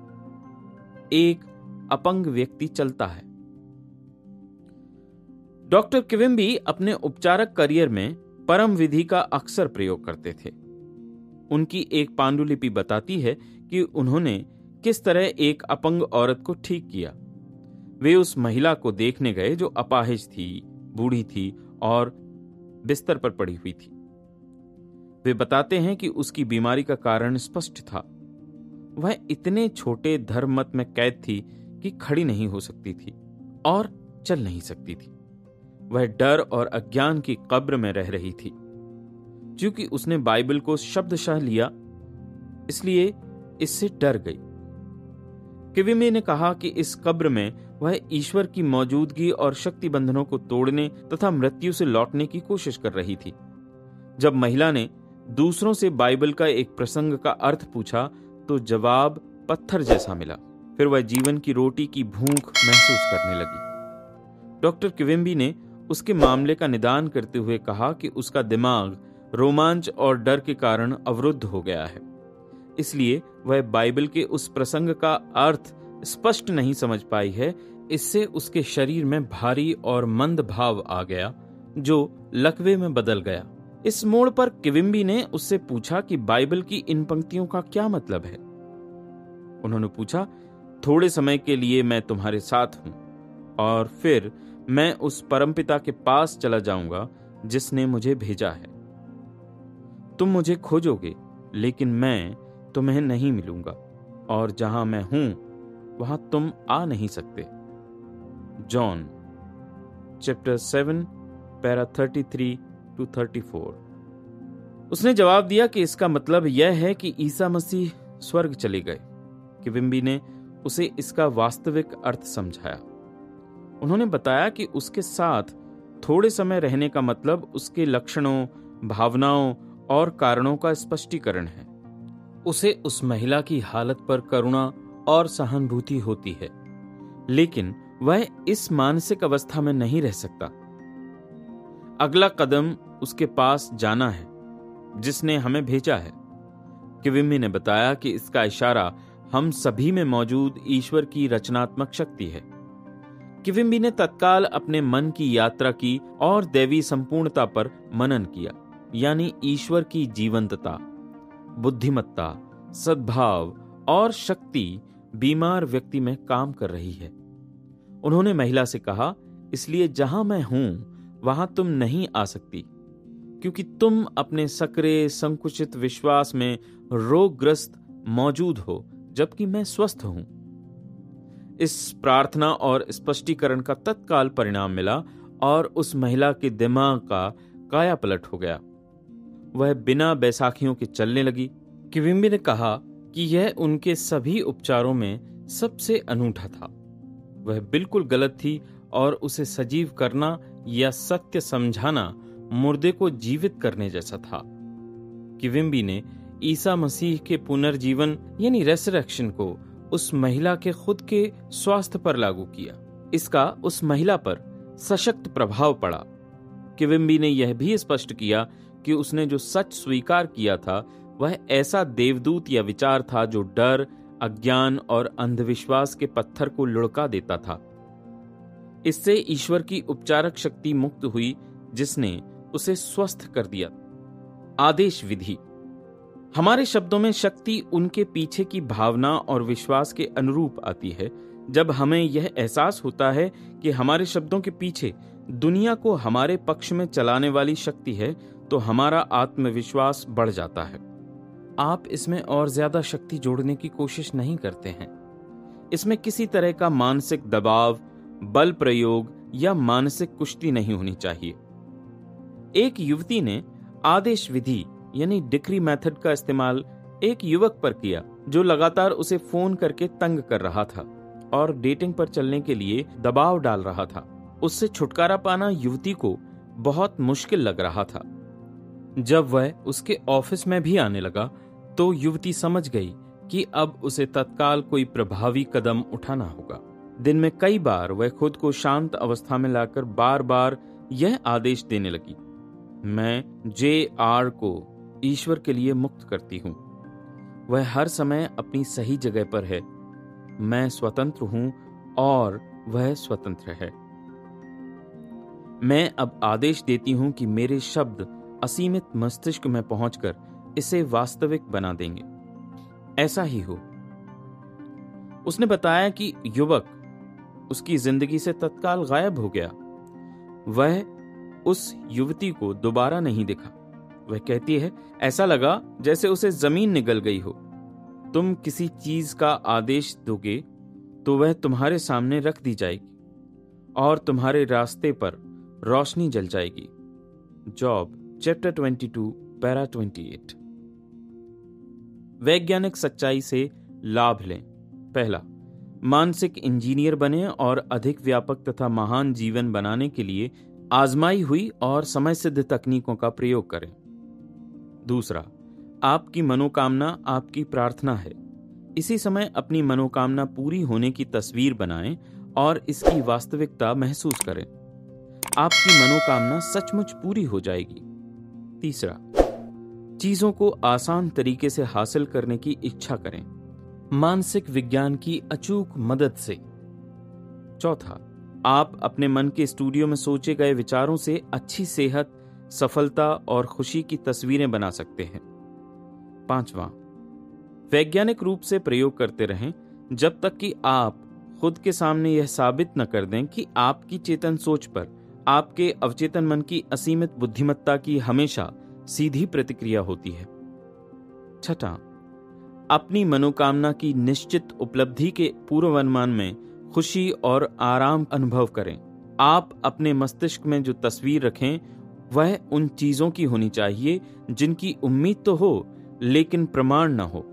एक अपंग व्यक्ति चलता है। डॉक्टर किविम्बी अपने उपचारक करियर में परम विधि का अक्सर प्रयोग करते थे। उनकी एक पांडुलिपि बताती है कि उन्होंने किस तरह एक अपंग औरत को ठीक किया। वे उस महिला को देखने गए जो अपाहिज थी, बूढ़ी थी और बिस्तर पर पड़ी हुई थी। वे बताते हैं कि उसकी बीमारी का कारण स्पष्ट था। वह इतने छोटे धर्म मत में कैद थी कि खड़ी नहीं हो सकती थी और चल नहीं सकती थी। वह डर और अज्ञान की कब्र में रह रही थी। क्योंकि उसने बाइबल को शब्दशः लिया, इसलिए इससे डर गई। किविम्बी ने कहा कि इस कब्र में वह ईश्वर की मौजूदगी और शक्ति बंधनों को तोड़ने तथा मृत्यु से लौटने की कोशिश कर रही थी। जब महिला ने दूसरों से बाइबल का एक प्रसंग का अर्थ पूछा तो जवाब पत्थर जैसा मिला। फिर वह जीवन की रोटी की भूख महसूस करने लगी। डॉक्टर किविम्बी ने उसके मामले का निदान करते हुए कहा कि उसका दिमाग रोमांच और डर के कारण अवरुद्ध हो गया है, इसलिए वह बाइबल के उस प्रसंग का अर्थ स्पष्ट नहीं समझ पाई है। इससे उसके शरीर में भारी और मंद भाव आ गया जो लकवे में बदल गया। इस मोड़ पर किविम्बी ने उससे पूछा कि बाइबल की इन पंक्तियों का क्या मतलब है। उन्होंने पूछा, थोड़े समय के लिए मैं तुम्हारे साथ हूं और फिर मैं उस परमपिता के पास चला जाऊंगा जिसने मुझे भेजा है। तुम मुझे खोजोगे लेकिन मैं तुम्हें नहीं मिलूंगा, और जहां मैं हूं वहां तुम आ नहीं सकते। John chapter seven para thirty three to thirty four. उसने जवाब दिया कि इसका मतलब यह है कि ईसा मसीह स्वर्ग चले गए। किविम्बी ने उसे इसका वास्तविक अर्थ समझाया। उन्होंने बताया कि उसके साथ थोड़े समय रहने का मतलब उसके लक्षणों, भावनाओं और कारणों का स्पष्टीकरण है। उसे उस महिला की हालत पर करुणा और सहानुभूति होती है, लेकिन वह इस मानसिक अवस्था में नहीं रह सकता। अगला कदम उसके पास जाना है जिसने हमें भेजा है। किविम्बी ने बताया कि इसका इशारा हम सभी में मौजूद ईश्वर की रचनात्मक शक्ति है। किविम्बी ने तत्काल अपने मन की यात्रा की और दैवी संपूर्णता पर मनन किया, यानी ईश्वर की जीवंतता, बुद्धिमत्ता, सद्भाव और शक्ति बीमार व्यक्ति में काम कर रही है। उन्होंने महिला से कहा, इसलिए जहां मैं हूं वहां तुम नहीं आ सकती, क्योंकि तुम अपने सक्रिय संकुचित विश्वास में रोगग्रस्त मौजूद हो, जबकि मैं स्वस्थ हूं। इस प्रार्थना और स्पष्टीकरण का तत्काल परिणाम मिला और उस महिला के दिमाग का कायापलट हो गया। वह बिना बैसाखियों के चलने लगी। किविम्बी ने कहा कि यह उनके सभी उपचारों में सबसे अनूठा था। वह बिल्कुल गलत थी और उसे सजीव करना या सत्य समझाना मुर्दे को जीवित करने जैसा था। किविम्बी ने ईसा मसीह के पुनर्जीवन यानी रेसरेक्शन को उस महिला के खुद के स्वास्थ्य पर लागू किया। इसका उस महिला पर सशक्त प्रभाव पड़ा। किविम्बी ने यह भी स्पष्ट किया कि उसने जो सच स्वीकार किया था वह ऐसा देवदूत या विचार था जो डर, अज्ञान और अंधविश्वास के पत्थर को लुढ़का देता था। इससे ईश्वर की उपचारक शक्ति मुक्त हुई जिसने उसे स्वस्थ कर दिया। आदेश विधि। हमारे शब्दों में शक्ति उनके पीछे की भावना और विश्वास के अनुरूप आती है। जब हमें यह एहसास होता है कि हमारे शब्दों के पीछे दुनिया को हमारे पक्ष में चलाने वाली शक्ति है, तो हमारा आत्मविश्वास बढ़ जाता है। आप इसमें और ज्यादा शक्ति जोड़ने की कोशिश नहीं करते हैं। इसमें किसी तरह का मानसिक दबाव, बल प्रयोग या मानसिक कुश्ती नहीं होनी चाहिए। एक युवती ने आदेश विधि यानी डिक्री मेथड का इस्तेमाल एक युवक पर किया जो लगातार उसे फोन करके तंग कर रहा था और डेटिंग पर चलने के लिए दबाव डाल रहा था। उससे छुटकारा पाना युवती को बहुत मुश्किल लग रहा था। जब वह उसके ऑफिस में भी आने लगा तो युवती समझ गई कि अब उसे तत्काल कोई प्रभावी कदम उठाना होगा। दिन में कई बार वह खुद को शांत अवस्था में लाकर बार बार यह आदेश देने लगी, मैं जे आर को ईश्वर के लिए मुक्त करती हूं। वह हर समय अपनी सही जगह पर है। मैं स्वतंत्र हूं और वह स्वतंत्र है। मैं अब आदेश देती हूं कि मेरे शब्द असीमित मस्तिष्क में पहुंचकर इसे वास्तविक बना देंगे। ऐसा ही हो। उसने बताया कि युवक उसकी जिंदगी से तत्काल गायब हो गया। वह उस युवती को दोबारा नहीं दिखा। वह कहती है, ऐसा लगा जैसे उसे जमीन निगल गई हो। तुम किसी चीज का आदेश दोगे तो वह तुम्हारे सामने रख दी जाएगी और तुम्हारे रास्ते पर रोशनी जल जाएगी। Job chapter twenty two para twenty eight. वैज्ञानिक सच्चाई से लाभ लें। पहला, मानसिक इंजीनियर बने और अधिक व्यापक तथा महान जीवन बनाने के लिए आजमाई हुई और समय सिद्ध तकनीकों का प्रयोग करें। दूसरा, आपकी मनोकामना आपकी प्रार्थना है। इसी समय अपनी मनोकामना पूरी होने की तस्वीर बनाएं और इसकी वास्तविकता महसूस करें। आपकी मनोकामना सचमुच पूरी हो जाएगी। तीसरा, चीजों को आसान तरीके से हासिल करने की इच्छा करें, मानसिक विज्ञान की अचूक मदद से। चौथा, आप अपने मन के स्टूडियो में सोचे गए विचारों से अच्छी सेहत, सफलता और खुशी की तस्वीरें बना सकते हैं। पांचवा, वैज्ञानिक रूप से प्रयोग करते रहें जब तक कि आप खुद के सामने यह साबित न कर दें कि आपकी चेतन सोच पर आपके अवचेतन मन की असीमित बुद्धिमत्ता की हमेशा सीधी प्रतिक्रिया होती है। छठा, अपनी मनोकामना की निश्चित उपलब्धि के पूर्वानुमान में खुशी और आराम अनुभव करें। आप अपने मस्तिष्क में जो तस्वीर रखें वह उन चीजों की होनी चाहिए जिनकी उम्मीद तो हो लेकिन प्रमाण न हो।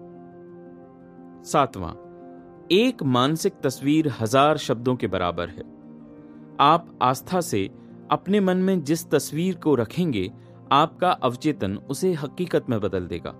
सातवां, एक मानसिक तस्वीर हजार शब्दों के बराबर है। आप आस्था से अपने मन में जिस तस्वीर को रखेंगे, आपका अवचेतन उसे हकीकत में बदल देगा।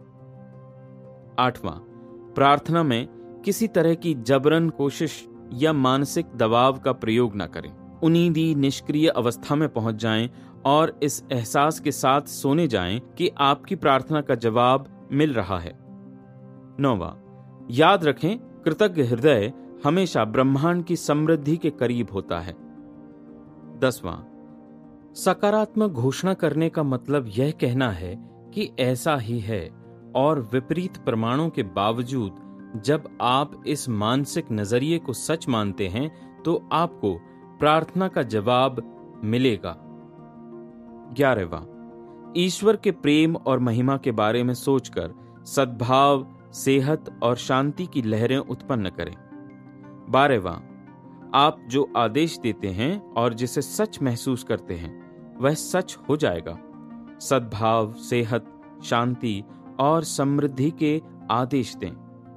आठवां, प्रार्थना में किसी तरह की जबरन कोशिश या मानसिक दबाव का प्रयोग न करें। उन्नीदी निष्क्रिय अवस्था में पहुंच जाएं और इस एहसास के साथ सोने जाएं कि आपकी प्रार्थना का जवाब मिल रहा है। नौवां, याद रखें, कृतज्ञ हृदय हमेशा ब्रह्मांड की समृद्धि के करीब होता है। दसवां, सकारात्मक घोषणा करने का मतलब यह कहना है कि ऐसा ही है, और विपरीत प्रमाणों के बावजूद जब आप इस मानसिक नजरिए को सच मानते हैं तो आपको प्रार्थना का जवाब मिलेगा। ग्यारहवां, ईश्वर के प्रेम और महिमा के बारे में सोचकर सद्भाव, सेहत और शांति की लहरें उत्पन्न करें। बारहवां, आप जो आदेश देते हैं और जिसे सच महसूस करते हैं वह सच हो जाएगा। सद्भाव, सेहत, शांति और समृद्धि के आदेश दें।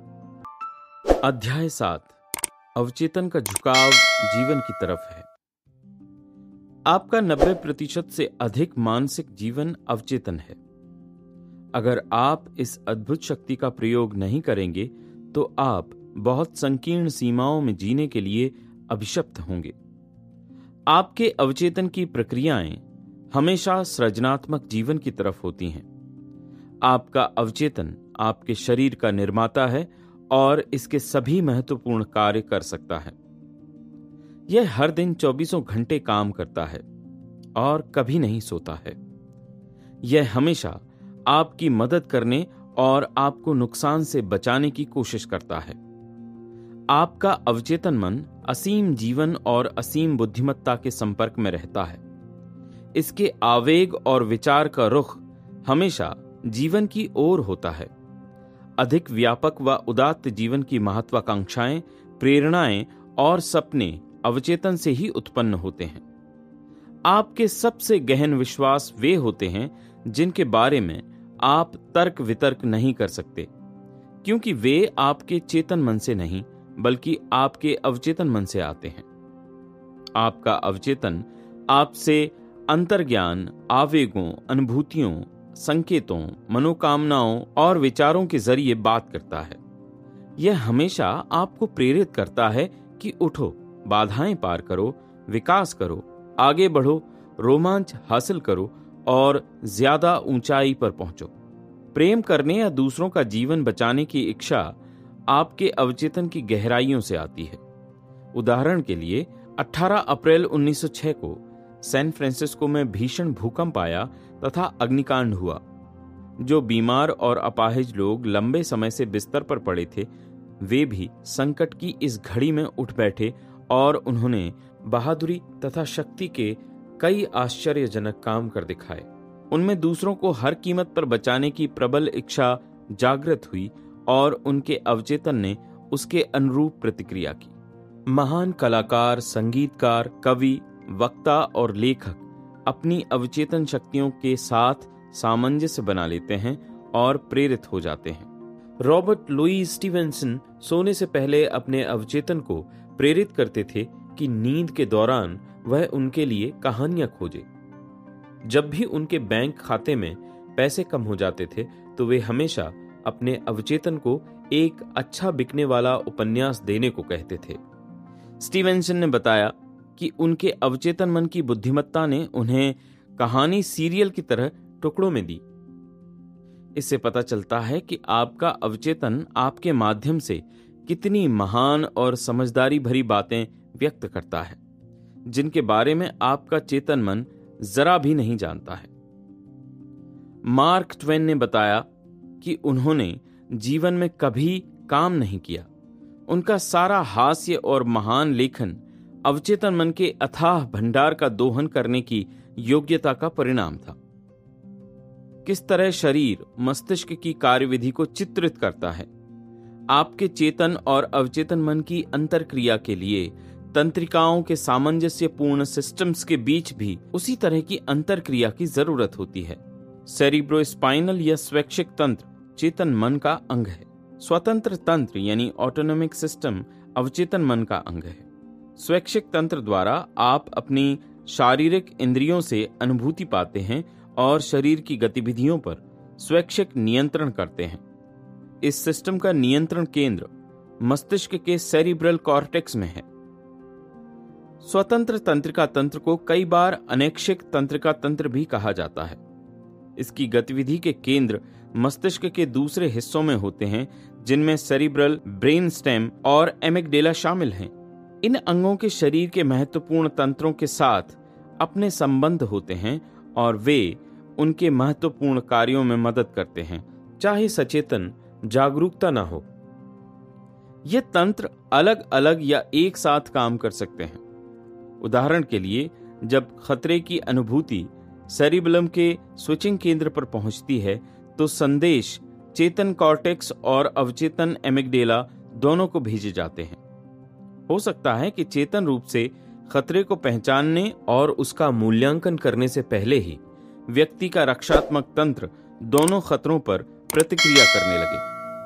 अध्याय सात, अवचेतन का झुकाव जीवन की तरफ है। आपका नब्बे प्रतिशत से अधिक मानसिक जीवन अवचेतन है। अगर आप इस अद्भुत शक्ति का प्रयोग नहीं करेंगे तो आप बहुत संकीर्ण सीमाओं में जीने के लिए अभिशप्त होंगे। आपके अवचेतन की प्रक्रियाएं हमेशा सृजनात्मक जीवन की तरफ होती हैं। आपका अवचेतन आपके शरीर का निर्माता है और इसके सभी महत्वपूर्ण कार्य कर सकता है। यह हर दिन चौबीसों घंटे काम करता है और कभी नहीं सोता है। यह हमेशा आपकी मदद करने और आपको नुकसान से बचाने की कोशिश करता है। आपका अवचेतन मन असीम जीवन और असीम बुद्धिमत्ता के संपर्क में रहता है। इसके आवेग और विचार का रुख हमेशा जीवन की ओर होता है। अधिक व्यापक व उदात्त जीवन की महत्वाकांक्षाएं, प्रेरणाएं और सपने अवचेतन से ही उत्पन्न होते हैं। आपके सबसे गहन विश्वास वे होते हैं जिनके बारे में आप तर्क वितर्क नहीं कर सकते, क्योंकि वे आपके चेतन मन से नहीं बल्कि आपके अवचेतन मन से आते हैं। आपका अवचेतन आपसे अंतर्ज्ञान, आवेगों, अनुभूतियों, संकेतों, मनोकामनाओं और विचारों के जरिए बात करता है। यह हमेशा आपको प्रेरित करता है कि उठो, बाधाएं पार करो, विकास करो, आगे बढ़ो, रोमांच हासिल करो और ज्यादा ऊंचाई पर पहुंचो। प्रेम करने या दूसरों का जीवन बचाने की इच्छा आपके अवचेतन की गहराइयों से आती है। उदाहरण के लिए अठारह अप्रैल उन्नीस सौ छह को सैन फ्रांसिस्को में भीषण भूकंप आया तथा अग्निकांड हुआ। जो बीमार और अपाहिज लोग लंबे समय से बिस्तर पर पड़े थे, वे भी संकट की इस घड़ी में उठ बैठे और उन्होंने बहादुरी तथा शक्ति के कई आश्चर्यजनक काम कर दिखाए। उनमें दूसरों को हर कीमत पर बचाने की प्रबल इच्छा जागृत हुई और उनके अवचेतन ने उसके अनुरूप प्रतिक्रिया की। महान कलाकार, संगीतकार, कवि, वक्ता और लेखक अपनी अवचेतन शक्तियों के साथ सामंजस्य बना लेते हैं और प्रेरित हो जाते हैं। रॉबर्ट लुई स्टीवेंसन सोने से पहले अपने अवचेतन को प्रेरित करते थे कि नींद के दौरान वह उनके लिए कहानियां खोजे। जब भी उनके बैंक खाते में पैसे कम हो जाते थे तो वे हमेशा अपने अवचेतन को एक अच्छा बिकने वाला उपन्यास देने को कहते थे। स्टीवेंसन ने बताया कि उनके अवचेतन मन की बुद्धिमत्ता ने उन्हें कहानी सीरियल की तरह टुकड़ों में दी। इससे पता चलता है कि आपका अवचेतन आपके माध्यम से कितनी महान और समझदारी भरी बातें व्यक्त करता है, जिनके बारे में आपका चेतन मन जरा भी नहीं जानता है। मार्क ट्वेन ने बताया कि उन्होंने जीवन में कभी काम नहीं किया। उनका सारा हास्य और महान लेखन अवचेतन मन के अथाह भंडार का दोहन करने की योग्यता का परिणाम था। किस तरह शरीर मस्तिष्क की कार्यविधि को चित्रित करता है। आपके चेतन और अवचेतन मन की अंतरक्रिया के लिए तंत्रिकाओं के सामंजस्यपूर्ण सिस्टम्स के बीच भी उसी तरह की अंतरक्रिया की जरूरत होती है। सेरिब्रोस्पाइनल या स्वैच्छिक तंत्र चेतन मन का अंग है। स्वतंत्र तंत्र यानी ऑटोनोमिक सिस्टम अवचेतन मन का अंग है। स्वैच्छिक तंत्र द्वारा आप अपनी शारीरिक इंद्रियों से अनुभूति पाते हैं और शरीर की गतिविधियों पर स्वैच्छिक नियंत्रण करते हैं। इस सिस्टम का नियंत्रण केंद्र मस्तिष्क के सेरिब्रल कॉर्टेक्स में है। स्वतंत्र तंत्रिका तंत्र को कई बार अनैच्छिक तंत्रिका तंत्र भी कहा जाता है। इसकी गतिविधि के केंद्र मस्तिष्क के दूसरे हिस्सों में होते हैं, जिनमें सेरिब्रल, ब्रेन स्टेम और एमिगडेला शामिल हैं। इन अंगों के शरीर के महत्वपूर्ण तंत्रों के साथ अपने संबंध होते हैं और वे उनके महत्वपूर्ण कार्यों में मदद करते हैं, चाहे सचेतन जागरूकता ना हो। ये तंत्र अलग अलग या एक साथ काम कर सकते हैं। उदाहरण के लिए, जब खतरे की अनुभूति सेरिबेलम के स्विचिंग केंद्र पर पहुंचती है तो संदेश चेतन कॉर्टेक्स और अवचेतन एमिगडेला दोनों को भेजे जाते हैं। हो सकता है कि चेतन रूप से खतरे को पहचानने और उसका मूल्यांकन करने से पहले ही व्यक्ति का रक्षात्मक तंत्र दोनों खतरों पर प्रतिक्रिया करने लगे।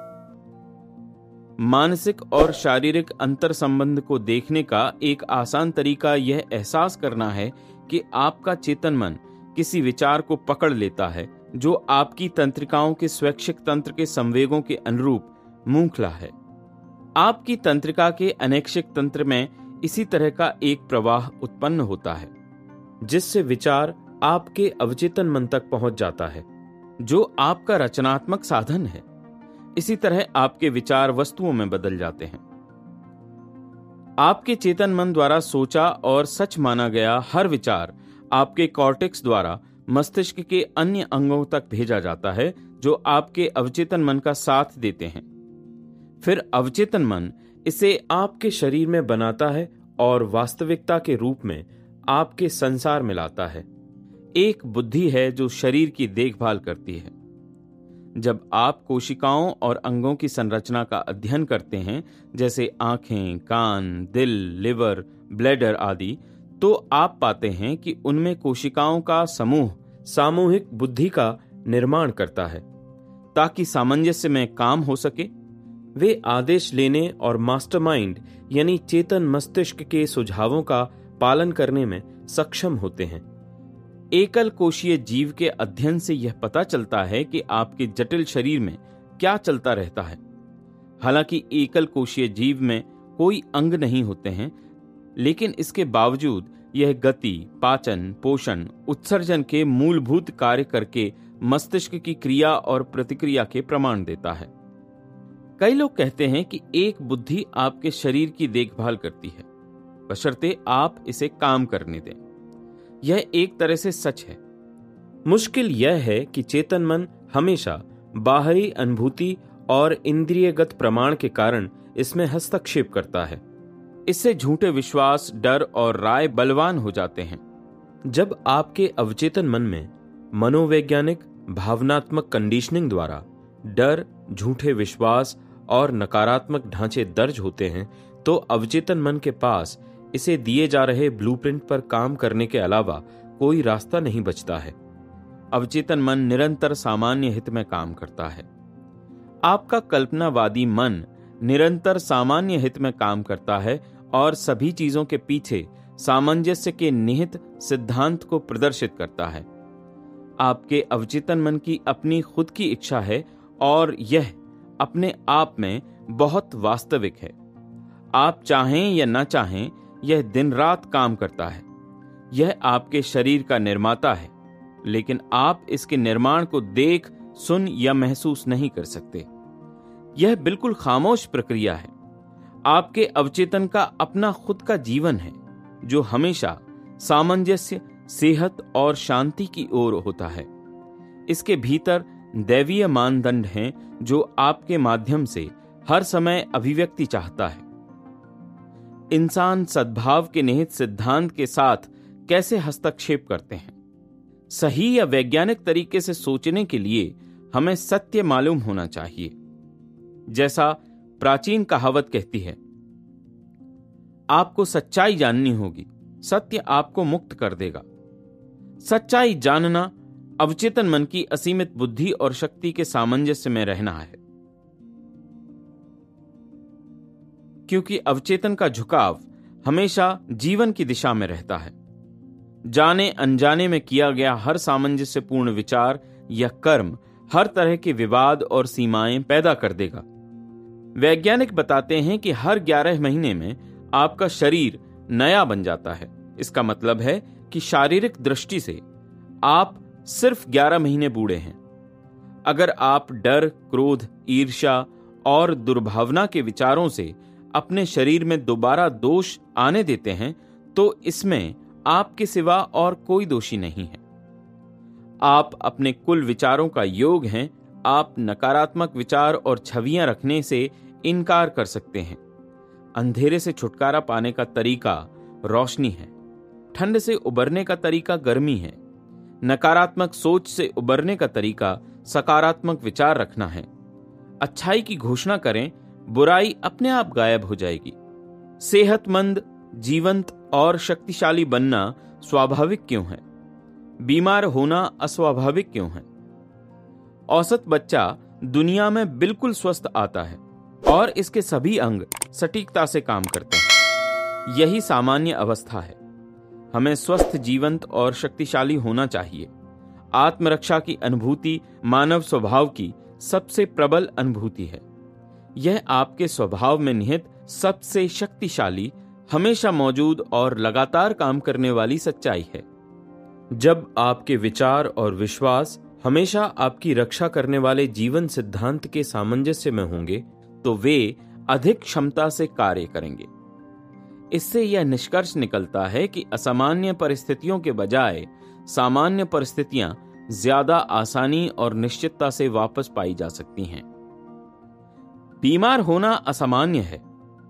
मानसिक और शारीरिक अंतर संबंध को देखने का एक आसान तरीका यह एहसास करना है कि आपका चेतन मन किसी विचार को पकड़ लेता है जो आपकी तंत्रिकाओं के स्वैच्छिक तंत्र के संवेगों के अनुरूप मूंखला है। आपकी तंत्रिका के अनैच्छिक तंत्र में इसी तरह का एक प्रवाह उत्पन्न होता है, जिससे विचार आपके अवचेतन मन तक पहुंच जाता है, जो आपका रचनात्मक साधन है। इसी तरह आपके विचार वस्तुओं में बदल जाते हैं। आपके चेतन मन द्वारा सोचा और सच माना गया हर विचार आपके कॉर्टेक्स द्वारा मस्तिष्क के अन्य अंगों तक भेजा जाता है, जो आपके अवचेतन मन का साथ देते हैं। फिर अवचेतन मन इसे आपके शरीर में बनाता है और वास्तविकता के रूप में आपके संसार में लाता है। एक बुद्धि है जो शरीर की देखभाल करती है। जब आप कोशिकाओं और अंगों की संरचना का अध्ययन करते हैं, जैसे आंखें, कान, दिल, लिवर, ब्लैडर आदि, तो आप पाते हैं कि उनमें कोशिकाओं का समूह सामूहिक बुद्धि का निर्माण करता है ताकि सामंजस्य में काम हो सके। वे आदेश लेने और मास्टरमाइंड यानी चेतन मस्तिष्क के सुझावों का पालन करने में सक्षम होते हैं। एकल कोशीय जीव के अध्ययन से यह पता चलता है कि आपके जटिल शरीर में क्या चलता रहता है। हालांकि एकल कोशीय जीव में कोई अंग नहीं होते हैं, लेकिन इसके बावजूद यह गति, पाचन, पोषण, उत्सर्जन के मूलभूत कार्य करके मस्तिष्क की क्रिया और प्रतिक्रिया के प्रमाण देता है। कई लोग कहते हैं कि एक बुद्धि आपके शरीर की देखभाल करती है, बशर्ते आप इसे काम करने दें। यह एक तरह से सच है। मुश्किल यह है कि चेतन मन हमेशा बाहरी अनुभूति और इंद्रियगत प्रमाण के कारण इसमें हस्तक्षेप करता है। इससे झूठे विश्वास, डर और राय बलवान हो जाते हैं। जब आपके अवचेतन मन में मनोवैज्ञानिक भावनात्मक कंडीशनिंग द्वारा डर, झूठे विश्वास और नकारात्मक ढांचे दर्ज होते हैं, तो अवचेतन मन के पास इसे दिए जा रहे ब्लूप्रिंट पर काम करने के अलावा कोई रास्ता नहीं बचता है। अवचेतन मन निरंतर सामान्य हित में काम करता है। आपका कल्पनावादी मन निरंतर सामान्य हित में काम करता है और सभी चीजों के पीछे सामंजस्य के निहित सिद्धांत को प्रदर्शित करता है। आपके अवचेतन मन की अपनी खुद की इच्छा है और यह अपने आप में बहुत वास्तविक है। आप चाहें या न चाहें, यह दिन रात काम करता है। यह आपके शरीर का निर्माता है, लेकिन आप इसके निर्माण को देख, सुन या महसूस नहीं कर सकते। यह बिल्कुल खामोश प्रक्रिया है। आपके अवचेतन का अपना खुद का जीवन है, जो हमेशा सामंजस्य, सेहत और शांति की ओर होता है। इसके भीतर दैवीय मानदंड हैं जो आपके माध्यम से हर समय अभिव्यक्ति चाहता है। इंसान सद्भाव के निहित सिद्धांत के साथ कैसे हस्तक्षेप करते हैं? सही या वैज्ञानिक तरीके से सोचने के लिए हमें सत्य मालूम होना चाहिए। जैसा प्राचीन कहावत कहती है, आपको सच्चाई जाननी होगी, सत्य आपको मुक्त कर देगा। सच्चाई जानना अवचेतन मन की असीमित बुद्धि और शक्ति के सामंजस्य में रहना है, क्योंकि अवचेतन का झुकाव हमेशा जीवन की दिशा में रहता है। जाने अनजाने में किया गया हर सामंजस्यपूर्ण विचार या कर्म हर तरह के विवाद और सीमाएं पैदा कर देगा। वैज्ञानिक बताते हैं कि हर ग्यारह महीने में आपका शरीर नया बन जाता है। इसका मतलब है कि शारीरिक दृष्टि से आप सिर्फ ग्यारह महीने बूढ़े हैं। अगर आप डर, क्रोध, ईर्ष्या और दुर्भावना के विचारों से अपने शरीर में दोबारा दोष आने देते हैं, तो इसमें आपके सिवा और कोई दोषी नहीं है। आप अपने कुल विचारों का योग हैं। आप नकारात्मक विचार और छवियां रखने से इनकार कर सकते हैं। अंधेरे से छुटकारा पाने का तरीका रोशनी है। ठंड से उबरने का तरीका गर्मी है। नकारात्मक सोच से उबरने का तरीका सकारात्मक विचार रखना है। अच्छाई की घोषणा करें, बुराई अपने आप गायब हो जाएगी। सेहतमंद, जीवंत और शक्तिशाली बनना स्वाभाविक क्यों है? बीमार होना अस्वाभाविक क्यों है? औसत बच्चा दुनिया में बिल्कुल स्वस्थ आता है और इसके सभी अंग सटीकता से काम करते हैं। यही सामान्य अवस्था है। हमें स्वस्थ, जीवंत और शक्तिशाली होना चाहिए। आत्मरक्षा की अनुभूति मानव स्वभाव की सबसे प्रबल अनुभूति है। यह आपके स्वभाव में निहित सबसे शक्तिशाली, हमेशा मौजूद और लगातार काम करने वाली सच्चाई है। जब आपके विचार और विश्वास हमेशा आपकी रक्षा करने वाले जीवन सिद्धांत के सामंजस्य में होंगे, तो वे अधिक क्षमता से कार्य करेंगे। इससे यह निष्कर्ष निकलता है कि असामान्य परिस्थितियों के बजाय सामान्य परिस्थितियां ज्यादा आसानी और निश्चितता से वापस पाई जा सकती हैं। बीमार होना असामान्य है।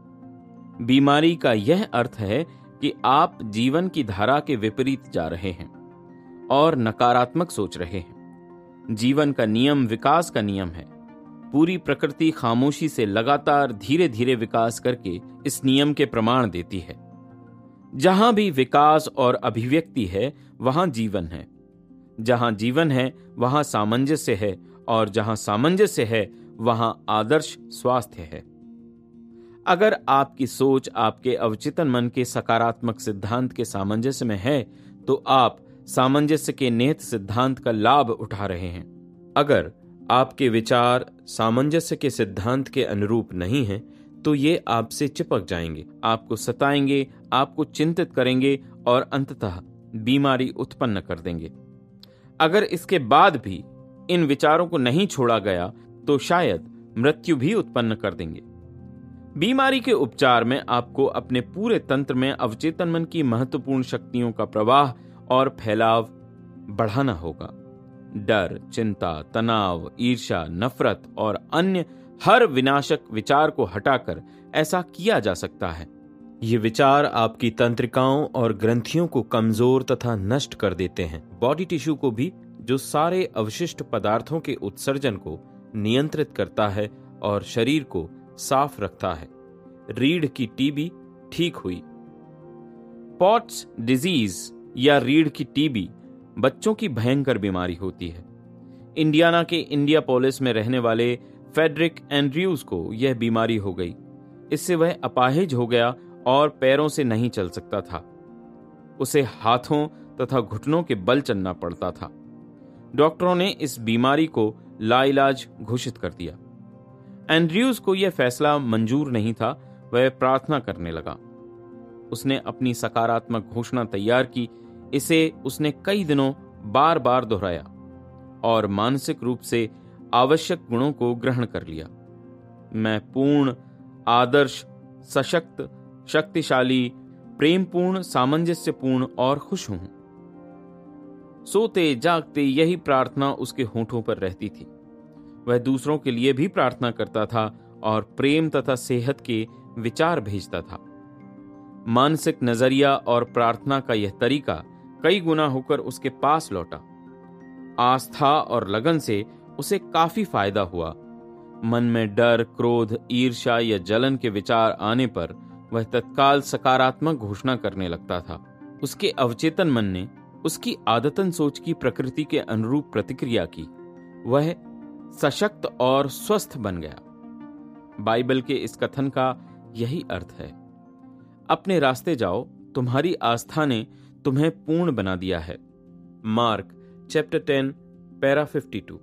बीमारी का यह अर्थ है कि आप जीवन की धारा के विपरीत जा रहे हैं और नकारात्मक सोच रहे हैं। जीवन का नियम विकास का नियम है। पूरी प्रकृति खामोशी से लगातार धीरे धीरे विकास करके इस नियम के प्रमाण देती है। जहां भी विकास और अभिव्यक्ति है, वहां जीवन है। जहां जीवन है, वहां सामंजस्य है, और जहां सामंजस्य है, वहां आदर्श स्वास्थ्य है। अगर आपकी सोच आपके अवचेतन मन के सकारात्मक सिद्धांत के सामंजस्य में है, तो आप सामंजस्य के निहित सिद्धांत का लाभ उठा रहे हैं। अगर आपके विचार सामंजस्य के सिद्धांत के अनुरूप नहीं हैं, तो ये आपसे चिपक जाएंगे, आपको सताएंगे, आपको चिंतित करेंगे और अंततः बीमारी उत्पन्न कर देंगे। अगर इसके बाद भी इन विचारों को नहीं छोड़ा गया, तो शायद मृत्यु भी उत्पन्न कर देंगे। बीमारी के उपचार में आपको अपने पूरे तंत्र में अवचेतन मन की महत्वपूर्ण शक्तियों का प्रवाह और फैलाव बढ़ाना होगा। डर, चिंता, तनाव, ईर्ष्या, नफरत और अन्य हर विनाशक विचार को हटाकर ऐसा किया जा सकता है। ये विचार आपकी तंत्रिकाओं और ग्रंथियों को कमजोर तथा नष्ट कर देते हैं, बॉडी टिश्यू को भी, जो सारे अवशिष्ट पदार्थों के उत्सर्जन को नियंत्रित करता है और शरीर को साफ रखता है। रीढ़ की टीबी ठीक हुई। पॉट्स डिजीज या रीढ़ की टीबी बच्चों की भयंकर बीमारी होती है। इंडियाना के इंडियापोलिस में रहने वाले फेडरिक एंड्रयूज को यह बीमारी हो गई। इससे वह अपाहिज हो गया और पैरों से नहीं चल सकता था। उसे हाथों तथा घुटनों के बल चलना पड़ता था। डॉक्टरों ने इस बीमारी को लाइलाज घोषित कर दिया। एंड्रयूज को यह फैसला मंजूर नहीं था। वह प्रार्थना करने लगा। उसने अपनी सकारात्मक घोषणा तैयार की। इसे उसने कई दिनों बार बार दोहराया और मानसिक रूप से आवश्यक गुणों को ग्रहण कर लिया। मैं पूर्ण, आदर्श, सशक्त, शक्तिशाली, प्रेमपूर्ण, सामंजस्यपूर्ण और खुश हूं। सोते जागते यही प्रार्थना उसके होठों पर रहती थी। वह दूसरों के लिए भी प्रार्थना करता था और प्रेम तथा सेहत के विचार भेजता था। मानसिक नजरिया और प्रार्थना का यह तरीका कई गुना होकर उसके पास लौटा। आस्था और लगन से उसे काफी फायदा हुआ। मन में डर, क्रोध, ईर्ष्या या जलन के विचार आने पर वह तत्काल सकारात्मक घोषणा करने लगता था। उसके अवचेतन मन ने उसकी आदतन सोच की प्रकृति के अनुरूप प्रतिक्रिया की। वह सशक्त और स्वस्थ बन गया। बाइबल के इस कथन का यही अर्थ है। अपने रास्ते जाओ, तुम्हारी आस्था ने तुम्हें पूर्ण बना दिया है। Mark chapter ten para fifty two.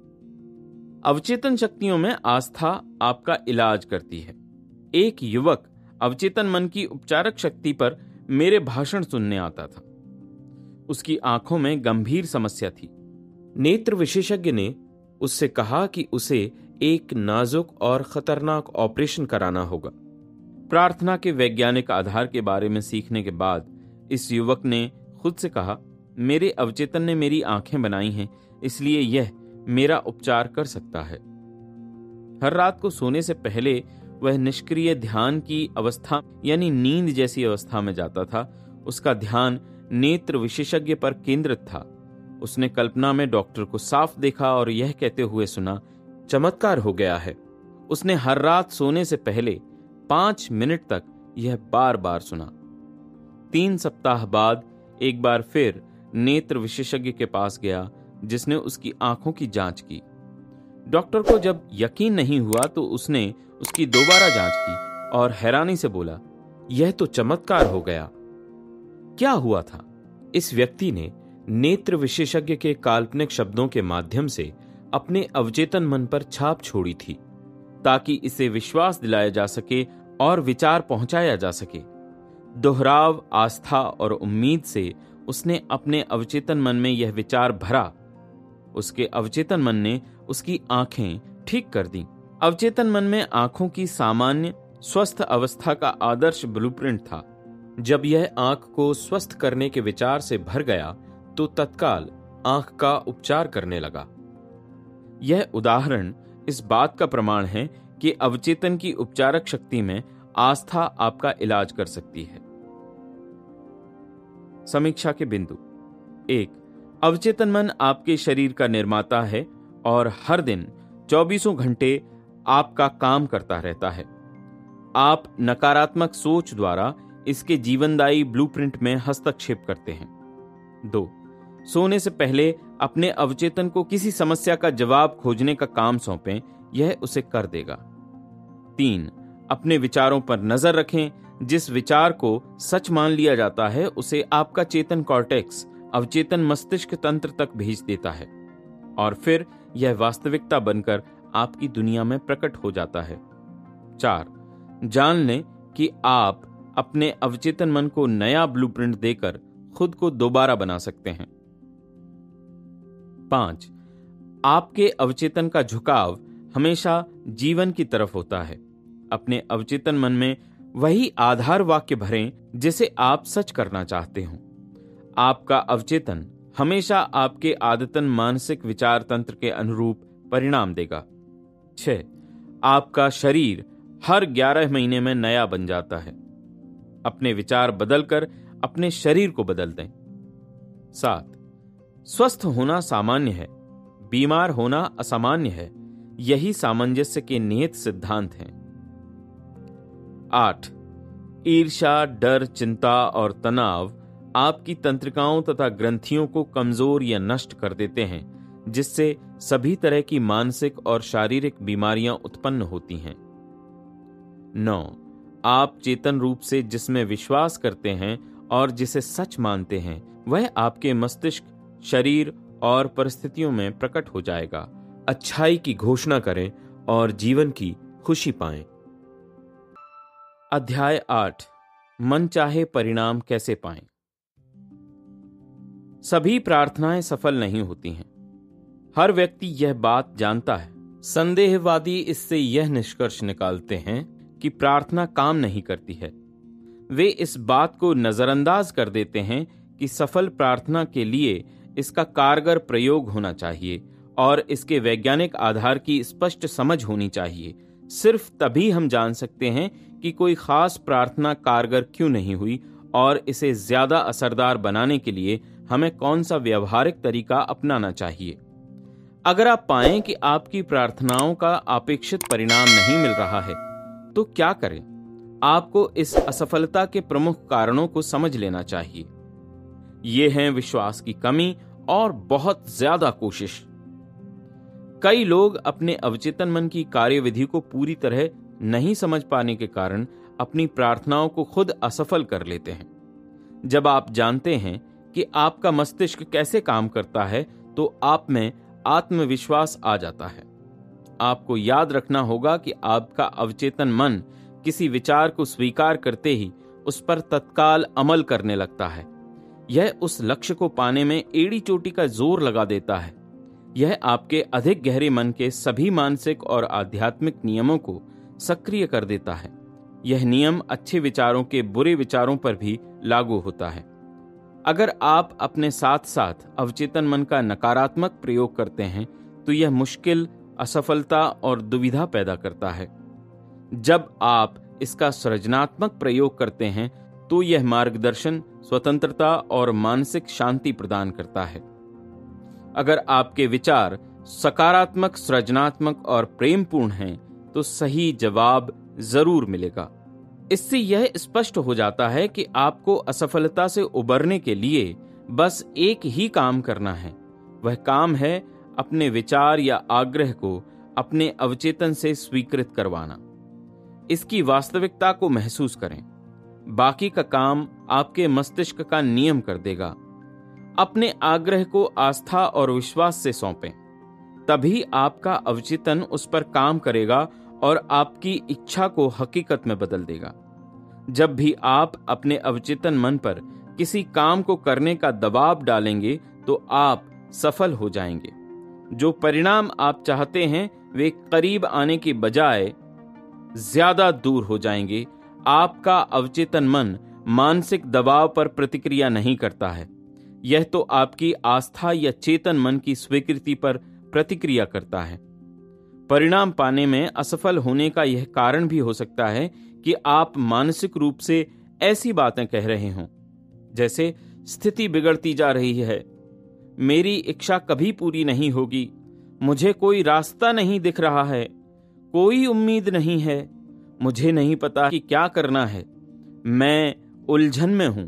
अवचेतन शक्तियों में आस्था आपका इलाज करती है। एक युवक अवचेतन मन की उपचारक शक्ति पर मेरे भाषण सुनने आता था। उसकी आंखों में गंभीर समस्या थी। नेत्र विशेषज्ञ ने उससे कहा कि उसे एक नाजुक और खतरनाक ऑपरेशन कराना होगा। प्रार्थना के वैज्ञानिक आधार के बारे में सीखने के बाद इस युवक ने खुद से कहा, मेरे अवचेतन ने मेरी आंखें बनाई हैं, इसलिए यह मेरा उपचार कर सकता है। हर रात को सोने से पहले वह निष्क्रिय ध्यान की अवस्था यानी नींद जैसी अवस्था में जाता था। उसका ध्यान नेत्र विशेषज्ञ पर केंद्रित था। उसने कल्पना में डॉक्टर को साफ देखा और यह कहते हुए सुना, चमत्कार हो गया है। उसने हर रात सोने से पहले पांच मिनट तक यह बार बार सुना। तीन सप्ताह बाद एक बार फिर नेत्र विशेषज्ञ के पास गया, जिसने उसकी आंखों की जांच की। डॉक्टर को जब यकीन नहीं हुआ तो उसने उसकी दोबारा जांच की और हैरानी से बोला, यह तो चमत्कार हो गया। क्या हुआ था? इस व्यक्ति ने नेत्र विशेषज्ञ के काल्पनिक शब्दों के माध्यम से अपने अवचेतन मन पर छाप छोड़ी थी, ताकि इसे विश्वास दिलाया जा सके और विचार पहुंचाया जा सके। दोहराव, आस्था और उम्मीद से उसने अपने अवचेतन मन में यह विचार भरा। उसके अवचेतन मन ने उसकी आंखें ठीक कर दी। अवचेतन मन में आंखों की सामान्य स्वस्थ अवस्था का आदर्श ब्लूप्रिंट था। जब यह आंख को स्वस्थ करने के विचार से भर गया तो तत्काल आंख का उपचार करने लगा। यह उदाहरण इस बात का प्रमाण है कि अवचेतन की उपचारक शक्ति में आस्था आपका इलाज कर सकती है। समीक्षा के बिंदु। एक, अवचेतन मन आपके शरीर का निर्माता है और हर दिन चौबीसों घंटे आपका काम करता रहता है। आप नकारात्मक सोच द्वारा इसके जीवनदायी ब्लूप्रिंट में हस्तक्षेप करते हैं। दो, सोने से पहले अपने अवचेतन को किसी समस्या का जवाब खोजने का काम सौंपें, यह उसे कर देगा। तीन, अपने विचारों पर नजर रखें। जिस विचार को सच मान लिया जाता है उसे आपका चेतन कॉर्टेक्स अवचेतन मस्तिष्क तंत्र तक भेज देता है और फिर यह वास्तविकता बनकर आपकी दुनिया में प्रकट हो जाता है। चार, जान लें कि आप अपने अवचेतन मन को नया ब्लूप्रिंट देकर खुद को दोबारा बना सकते हैं। पांच, आपके अवचेतन का झुकाव हमेशा जीवन की तरफ होता है। अपने अवचेतन मन में वही आधार वाक्य भरें जिसे आप सच करना चाहते हो। आपका अवचेतन हमेशा आपके आदतन मानसिक विचार तंत्र के अनुरूप परिणाम देगा। छह, आपका शरीर हर ग्यारह महीने में नया बन जाता है। अपने विचार बदलकर अपने शरीर को बदल दें। सात, स्वस्थ होना सामान्य है, बीमार होना असामान्य है। यही सामंजस्य के निहित सिद्धांत हैं। आठ, ईर्ष्या, डर, चिंता और तनाव आपकी तंत्रिकाओं तथा ग्रंथियों को कमजोर या नष्ट कर देते हैं, जिससे सभी तरह की मानसिक और शारीरिक बीमारियां उत्पन्न होती हैं। नौ, आप चेतन रूप से जिसमें विश्वास करते हैं और जिसे सच मानते हैं वह आपके मस्तिष्क, शरीर और परिस्थितियों में प्रकट हो जाएगा। अच्छाई की घोषणा करें और जीवन की खुशी पाएं। अध्याय आठ, मनचाहे परिणाम कैसे पाएं। सभी प्रार्थनाएं सफल नहीं होती हैं। हर व्यक्ति यह बात जानता है। संदेहवादी इससे यह निष्कर्ष निकालते हैं कि प्रार्थना काम नहीं करती है। वे इस बात को नजरअंदाज कर देते हैं कि सफल प्रार्थना के लिए इसका कारगर प्रयोग होना चाहिए और इसके वैज्ञानिक आधार की स्पष्ट समझ होनी चाहिए। सिर्फ तभी हम जान सकते हैं कि कोई खास प्रार्थना कारगर क्यों नहीं हुई और इसे ज्यादा असरदार बनाने के लिए हमें कौन सा व्यवहारिक तरीका अपनाना चाहिए। अगर आप पाएं कि आपकी प्रार्थनाओं का अपेक्षित परिणाम नहीं मिल रहा है तो क्या करें? आपको इस असफलता के प्रमुख कारणों को समझ लेना चाहिए। ये हैं विश्वास की कमी और बहुत ज्यादा कोशिश। कई लोग अपने अवचेतन मन की कार्यविधि को पूरी तरह नहीं समझ पाने के कारण अपनी प्रार्थनाओं को खुद असफल कर लेते हैं। जब आप जानते हैं कि आपका मस्तिष्क कैसे काम करता है तो आप में आत्मविश्वास आ जाता है। आपको याद रखना होगा कि आपका अवचेतन मन किसी विचार को स्वीकार करते ही उस पर तत्काल अमल करने लगता है। यह उस लक्ष्य को पाने में एड़ी चोटी का जोर लगा देता है। यह आपके अधिक गहरे मन के सभी मानसिक और आध्यात्मिक नियमों को सक्रिय कर देता है। यह नियम अच्छे विचारों के बुरे विचारों पर भी लागू होता है। अगर आप अपने साथ साथ अवचेतन मन का नकारात्मक प्रयोग करते हैं तो यह मुश्किल, असफलता और दुविधा पैदा करता है। जब आप इसका सृजनात्मक प्रयोग करते हैं तो यह मार्गदर्शन, स्वतंत्रता और मानसिक शांति प्रदान करता है। अगर आपके विचार सकारात्मक, सृजनात्मक और प्रेमपूर्ण हैं तो सही जवाब जरूर मिलेगा। इससे यह स्पष्ट हो जाता है कि आपको असफलता से उबरने के लिए बस एक ही काम करना है। वह काम है अपने विचार या आग्रह को अपने अवचेतन से स्वीकृत करवाना। इसकी वास्तविकता को महसूस करें। बाकी का काम आपके मस्तिष्क का नियम कर देगा। अपने आग्रह को आस्था और विश्वास से सौंपें। तभी आपका अवचेतन उस पर काम करेगा और आपकी इच्छा को हकीकत में बदल देगा। जब भी आप अपने अवचेतन मन पर किसी काम को करने का दबाव डालेंगे तो आप सफल हो जाएंगे। जो परिणाम आप चाहते हैं वे करीब आने की बजाय ज्यादा दूर हो जाएंगे। आपका अवचेतन मन मानसिक दबाव पर प्रतिक्रिया नहीं करता है। यह तो आपकी आस्था या चेतन मन की स्वीकृति पर प्रतिक्रिया करता है। परिणाम पाने में असफल होने का यह कारण भी हो सकता है कि आप मानसिक रूप से ऐसी बातें कह रहे हों जैसे स्थिति बिगड़ती जा रही है, मेरी इच्छा कभी पूरी नहीं होगी, मुझे कोई रास्ता नहीं दिख रहा है, कोई उम्मीद नहीं है, मुझे नहीं पता कि क्या करना है, मैं उलझन में हूं।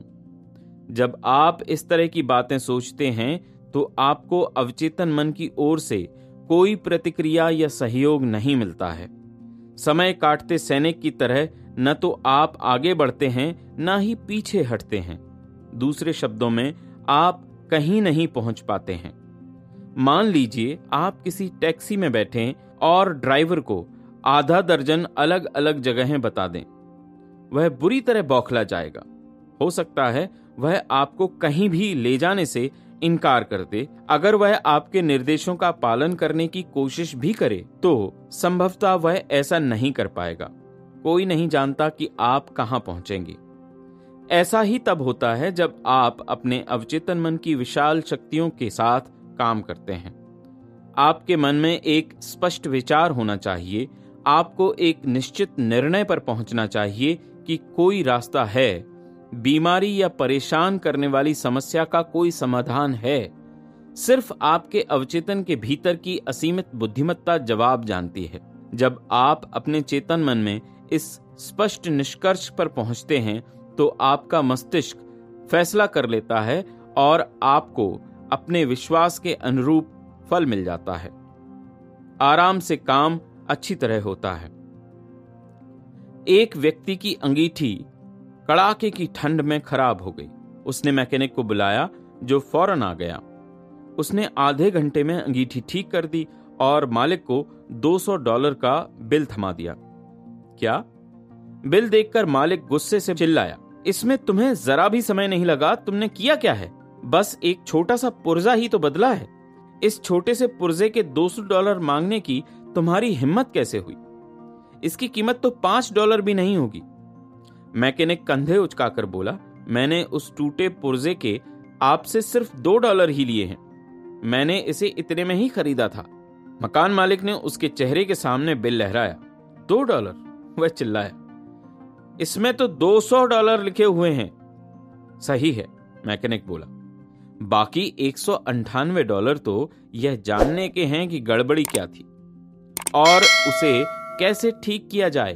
जब आप इस तरह की बातें सोचते हैं तो आपको अवचेतन मन की ओर से कोई प्रतिक्रिया या सहयोग नहीं मिलता है। समय काटते सैनिक की तरह न तो आप आगे बढ़ते हैं न ही पीछे हटते हैं। दूसरे शब्दों में आप कहीं नहीं पहुंच पाते हैं। मान लीजिए आप किसी टैक्सी में बैठें और ड्राइवर को आधा दर्जन अलग अलग जगहें बता दें। वह बुरी तरह बौखला जाएगा। हो सकता है वह आपको कहीं भी ले जाने से इनकार कर दे। अगर वह आपके निर्देशों का पालन करने की कोशिश भी करे तो संभवतः वह ऐसा नहीं कर पाएगा। कोई नहीं जानता कि आप कहां पहुंचेंगे। ऐसा ही तब होता है जब आप अपने अवचेतन मन की विशाल शक्तियों के साथ काम करते हैं। आपके मन में एक स्पष्ट विचार होना चाहिए। आपको एक निश्चित निर्णय पर पहुंचना चाहिए कि कोई रास्ता है। बीमारी या परेशान करने वाली समस्या का कोई समाधान है। सिर्फ आपके अवचेतन के भीतर की असीमित बुद्धिमत्ता जवाब जानती है। जब आप अपने चेतन मन में इस स्पष्ट निष्कर्ष पर पहुंचते हैं तो आपका मस्तिष्क फैसला कर लेता है और आपको अपने विश्वास के अनुरूप फल मिल जाता है। आराम से काम अच्छी तरह होता है। एक व्यक्ति की अंगीठी कड़ाके की ठंड में खराब हो गई। उसने मैकेनिक को बुलाया जो फौरन आ गया। उसने आधे घंटे में अंगीठी ठीक कर दी और मालिक को दो सौ डॉलर का बिल थमा दिया। क्या? बिल देखकर मालिक गुस्से से चिल्लाया, इसमें तुम्हें जरा भी समय नहीं लगा। तुमने किया क्या है? बस एक छोटा सा पुर्जा ही तो बदला है। इस छोटे से पुर्जे के दो सौ डॉलर मांगने की तुम्हारी हिम्मत कैसे हुई? इसकी कीमत तो पांच डॉलर भी नहीं होगी। मैकेनिक कंधे उचकाकर बोला, मैंने उस टूटे पुर्जे के आपसे सिर्फ दो डॉलर ही लिए हैं। मैंने इसे इतने में ही खरीदा था। मकान मालिक ने उसके चेहरे के सामने बिल लहराया। दो डॉलर? वह चिल्लाया, इसमें तो दो सौ डॉलर लिखे हुए हैं। सही है, मैकेनिक बोला। बाकी एक सौ अंठानवे डॉलर तो यह जानने के हैं कि गड़बड़ी क्या थी और उसे कैसे ठीक किया जाए।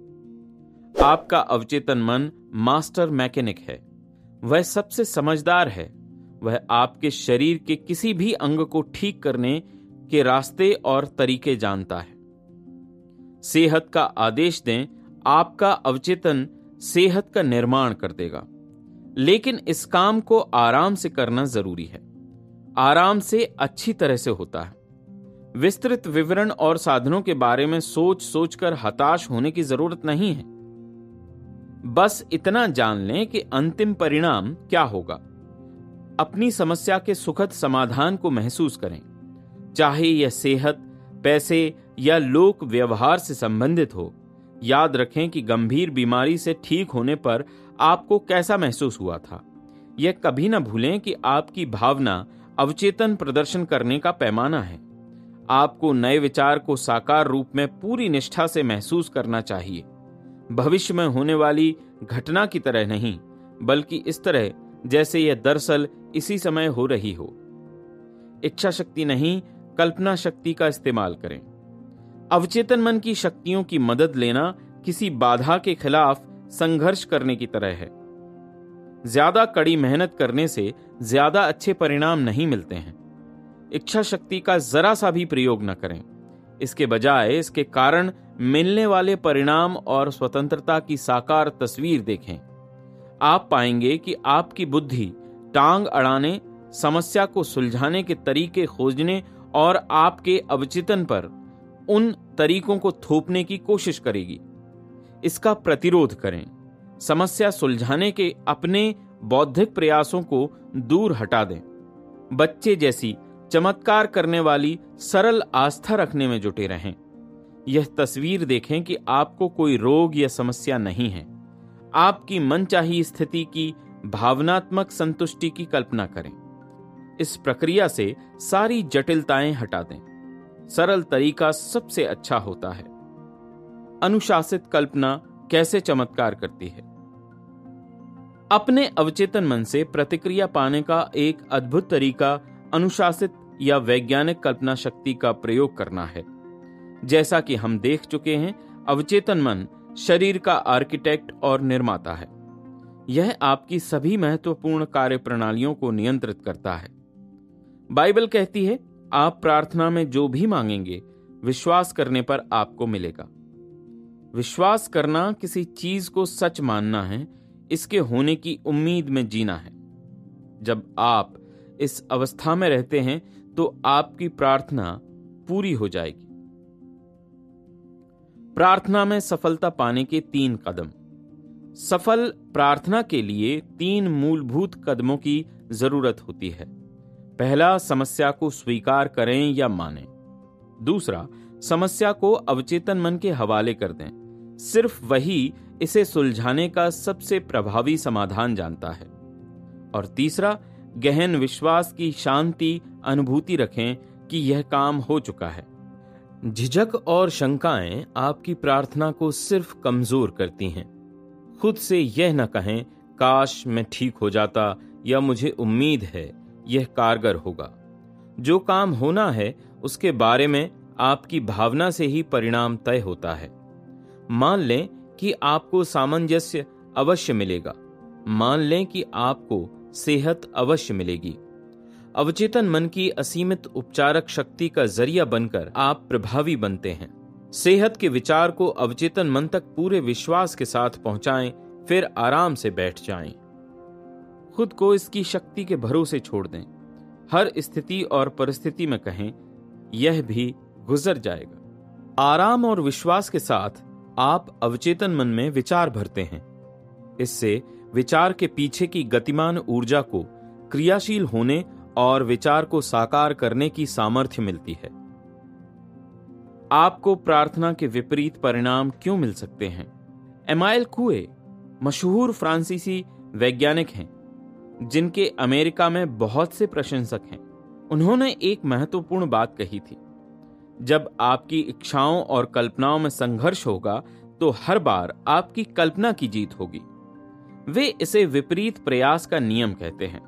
आपका अवचेतन मन मास्टर मैकेनिक है। वह सबसे समझदार है। वह आपके शरीर के किसी भी अंग को ठीक करने के रास्ते और तरीके जानता है। सेहत का आदेश दें, आपका अवचेतन सेहत का निर्माण कर देगा। लेकिन इस काम को आराम से करना जरूरी है। आराम से अच्छी तरह से होता है। विस्तृत विवरण और साधनों के बारे में सोच सोचकर हताश होने की जरूरत नहीं है। बस इतना जान लें कि अंतिम परिणाम क्या होगा। अपनी समस्या के सुखद समाधान को महसूस करें, चाहे यह सेहत, पैसे या लोक व्यवहार से संबंधित हो। याद रखें कि गंभीर बीमारी से ठीक होने पर आपको कैसा महसूस हुआ था। यह कभी न भूलें कि आपकी भावना अवचेतन प्रदर्शन करने का पैमाना है। आपको नए विचार को साकार रूप में पूरी निष्ठा से महसूस करना चाहिए। भविष्य में होने वाली घटना की तरह नहीं, बल्कि इस तरह जैसे यह दरअसल इसी समय हो रही हो। इच्छा शक्ति नहीं, कल्पना शक्ति का इस्तेमाल करें। अवचेतन मन की शक्तियों की मदद लेना किसी बाधा के खिलाफ संघर्ष करने की तरह है। ज्यादा कड़ी मेहनत करने से ज्यादा अच्छे परिणाम नहीं मिलते हैं। इच्छा शक्ति का जरा सा भी प्रयोग न करें। इसके बजाय इसके कारण मिलने वाले परिणाम और स्वतंत्रता की साकार तस्वीर देखें। आप पाएंगे कि आपकी बुद्धि टांग अड़ाने, समस्या को सुलझाने के तरीके खोजने और आपके अवचेतन पर उन तरीकों को थोपने की कोशिश करेगी। इसका प्रतिरोध करें। समस्या सुलझाने के अपने बौद्धिक प्रयासों को दूर हटा दें। बच्चे जैसी चमत्कार करने वाली सरल आस्था रखने में जुटे रहें। यह तस्वीर देखें कि आपको कोई रोग या समस्या नहीं है। आपकी मनचाही स्थिति की भावनात्मक संतुष्टि की कल्पना करें। इस प्रक्रिया से सारी जटिलताएं हटा दें। सरल तरीका सबसे अच्छा होता है। अनुशासित कल्पना कैसे चमत्कार करती है? अपने अवचेतन मन से प्रतिक्रिया पाने का एक अद्भुत तरीका अनुशासित या वैज्ञानिक कल्पना शक्ति का प्रयोग करना है। जैसा कि हम देख चुके हैं, अवचेतन मन शरीर का आर्किटेक्ट और निर्माता है। यह आपकी सभी महत्वपूर्ण कार्य प्रणालियों को नियंत्रित करता है। बाइबल कहती है, आप प्रार्थना में जो भी मांगेंगे विश्वास करने पर आपको मिलेगा। विश्वास करना किसी चीज को सच मानना है, इसके होने की उम्मीद में जीना है। जब आप इस अवस्था में रहते हैं तो आपकी प्रार्थना पूरी हो जाएगी। प्रार्थना में सफलता पाने के तीन कदम। सफल प्रार्थना के लिए तीन मूलभूत कदमों की जरूरत होती है। पहला, समस्या को स्वीकार करें या मानें। दूसरा, समस्या को अवचेतन मन के हवाले कर दें। सिर्फ वही इसे सुलझाने का सबसे प्रभावी समाधान जानता है। और तीसरा, गहन विश्वास की शांति अनुभूति रखें कि यह काम हो चुका है। झिझक और शंकाएं आपकी प्रार्थना को सिर्फ कमजोर करती हैं। खुद से यह न कहें, काश मैं ठीक हो जाता या मुझे उम्मीद है यह कारगर होगा। जो काम होना है उसके बारे में आपकी भावना से ही परिणाम तय होता है। मान लें कि आपको सामंजस्य अवश्य मिलेगा। मान लें कि आपको सेहत अवश्य मिलेगी। अवचेतन मन की असीमित उपचारक शक्ति का जरिया बनकर आप प्रभावी बनते हैं। सेहत के विचार को अवचेतन मन तक पूरे विश्वास के साथ पहुंचाएं, फिर आराम से बैठ जाएं। खुद को इसकी शक्ति के भरोसे छोड़ दें। हर स्थिति और परिस्थिति में कहें, यह भी गुजर जाएगा। आराम और विश्वास के साथ आप अवचेतन मन में विचार भरते हैं। इससे विचार के पीछे की गतिमान ऊर्जा को क्रियाशील होने और विचार को साकार करने की सामर्थ्य मिलती है। आपको प्रार्थना के विपरीत परिणाम क्यों मिल सकते हैं? एमाइल कुए मशहूर फ्रांसीसी वैज्ञानिक हैं, जिनके अमेरिका में बहुत से प्रशंसक हैं। उन्होंने एक महत्वपूर्ण बात कही थी, जब आपकी इच्छाओं और कल्पनाओं में संघर्ष होगा तो हर बार आपकी कल्पना की जीत होगी। वे इसे विपरीत प्रयास का नियम कहते हैं।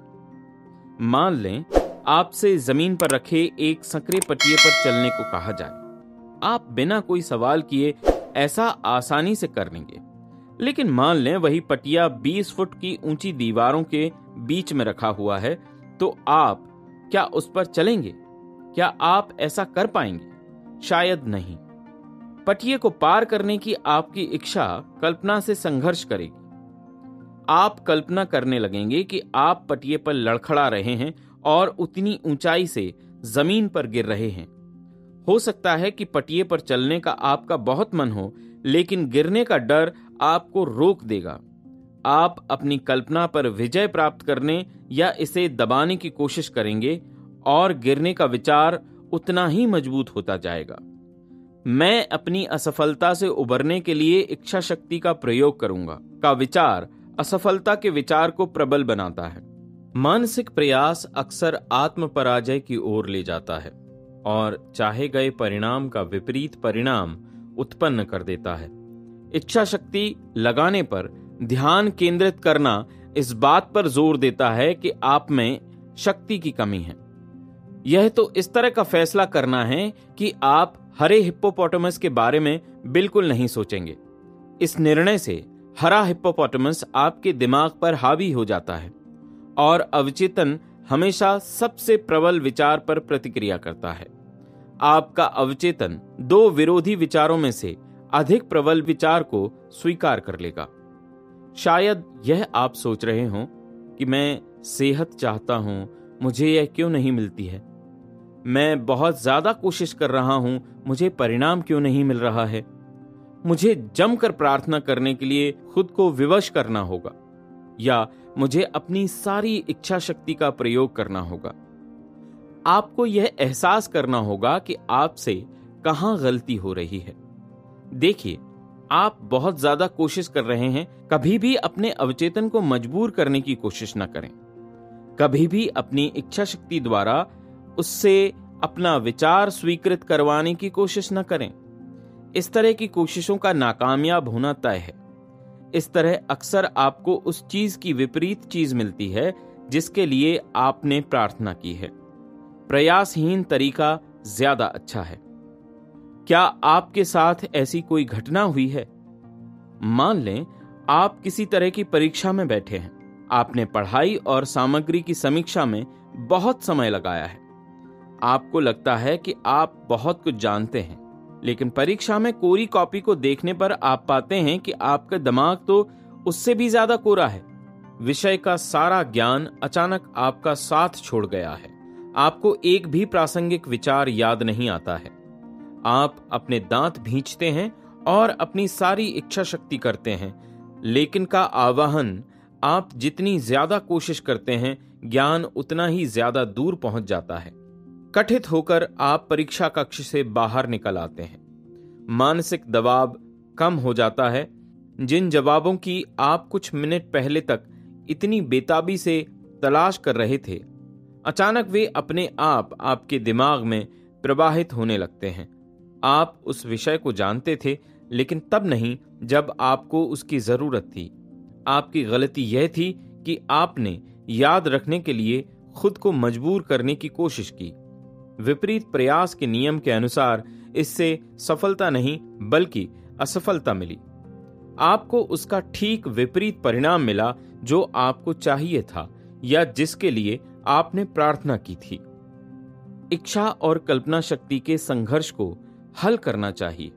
मान लें आपसे जमीन पर रखे एक संकरे पटिये पर चलने को कहा जाए। आप बिना कोई सवाल किए ऐसा आसानी से कर लेंगे। लेकिन मान लें वही पटिया बीस फुट की ऊंची दीवारों के बीच में रखा हुआ है, तो आप क्या उस पर चलेंगे? क्या आप ऐसा कर पाएंगे? शायद नहीं। पटिये को पार करने की आपकी इच्छा कल्पना से संघर्ष करेगी। आप कल्पना करने लगेंगे कि आप पटिये पर लड़खड़ा रहे हैं और उतनी ऊंचाई से जमीन पर गिर रहे हैं। हो सकता है कि पटिये पर चलने का आपका बहुत मन हो, लेकिन गिरने का डर आपको रोक देगा। आप अपनी कल्पना पर विजय प्राप्त करने या इसे दबाने की कोशिश करेंगे और गिरने का विचार उतना ही मजबूत होता जाएगा। मैं अपनी असफलता से उबरने के लिए इच्छा शक्ति का प्रयोग करूंगा का विचार असफलता के विचार को प्रबल बनाता है। मानसिक प्रयास अक्सर आत्म पराजय की ओर ले जाता है और चाहे गए परिणाम का विपरीत परिणाम उत्पन्न कर देता है। इच्छा शक्ति लगाने पर ध्यान केंद्रित करना इस बात पर जोर देता है कि आप में शक्ति की कमी है। यह तो इस तरह का फैसला करना है कि आप हरे हिप्पोपोटामस के बारे में बिल्कुल नहीं सोचेंगे। इस निर्णय से हरा हिप्पोपोटामस आपके दिमाग पर हावी हो जाता है और अवचेतन हमेशा सबसे प्रबल विचार पर प्रतिक्रिया करता है। आपका अवचेतन दो विरोधी विचारों में से अधिक प्रबल विचार को स्वीकार कर लेगा। शायद यह आप सोच रहे हों कि मैं सेहत चाहता हूं, मुझे यह क्यों नहीं मिलती है? मैं बहुत ज्यादा कोशिश कर रहा हूं, मुझे परिणाम क्यों नहीं मिल रहा है? मुझे जमकर प्रार्थना करने के लिए खुद को विवश करना होगा, या मुझे अपनी सारी इच्छा शक्ति का प्रयोग करना होगा। आपको यह एहसास करना होगा कि आपसे कहां गलती हो रही है। देखिए, आप बहुत ज्यादा कोशिश कर रहे हैं। कभी भी अपने अवचेतन को मजबूर करने की कोशिश न करें। कभी भी अपनी इच्छा शक्ति द्वारा उससे अपना विचार स्वीकृत करवाने की कोशिश न करें। इस तरह की कोशिशों का नाकामयाब होना तय है। इस तरह अक्सर आपको उस चीज की विपरीत चीज मिलती है जिसके लिए आपने प्रार्थना की है। प्रयासहीन तरीका ज्यादा अच्छा है। क्या आपके साथ ऐसी कोई घटना हुई है? मान लें आप किसी तरह की परीक्षा में बैठे हैं। आपने पढ़ाई और सामग्री की समीक्षा में बहुत समय लगाया है। आपको लगता है कि आप बहुत कुछ जानते हैं, लेकिन परीक्षा में कोरी कॉपी को देखने पर आप पाते हैं कि आपका दिमाग तो उससे भी ज्यादा कोरा है। विषय का सारा ज्ञान अचानक आपका साथ छोड़ गया है। आपको एक भी प्रासंगिक विचार याद नहीं आता है। आप अपने दांत भींचते हैं और अपनी सारी इच्छा शक्ति करते हैं, लेकिन का आवाहन आप जितनी ज्यादा कोशिश करते हैं, ज्ञान उतना ही ज्यादा दूर पहुंच जाता है। कठित होकर आप परीक्षा कक्ष से बाहर निकल आते हैं। मानसिक दबाव कम हो जाता है। जिन जवाबों की आप कुछ मिनट पहले तक इतनी बेताबी से तलाश कर रहे थे, अचानक वे अपने आप आपके दिमाग में प्रवाहित होने लगते हैं। आप उस विषय को जानते थे, लेकिन तब नहीं जब आपको उसकी जरूरत थी। आपकी गलती यह थी कि आपने याद रखने के लिए खुद को मजबूर करने की कोशिश की। विपरीत प्रयास के नियम के अनुसार इससे सफलता नहीं बल्कि असफलता मिली। आपको उसका ठीक विपरीत परिणाम मिला जो आपको चाहिए था या जिसके लिए आपने प्रार्थना की थी। इच्छा और कल्पना शक्ति के संघर्ष को हल करना चाहिए।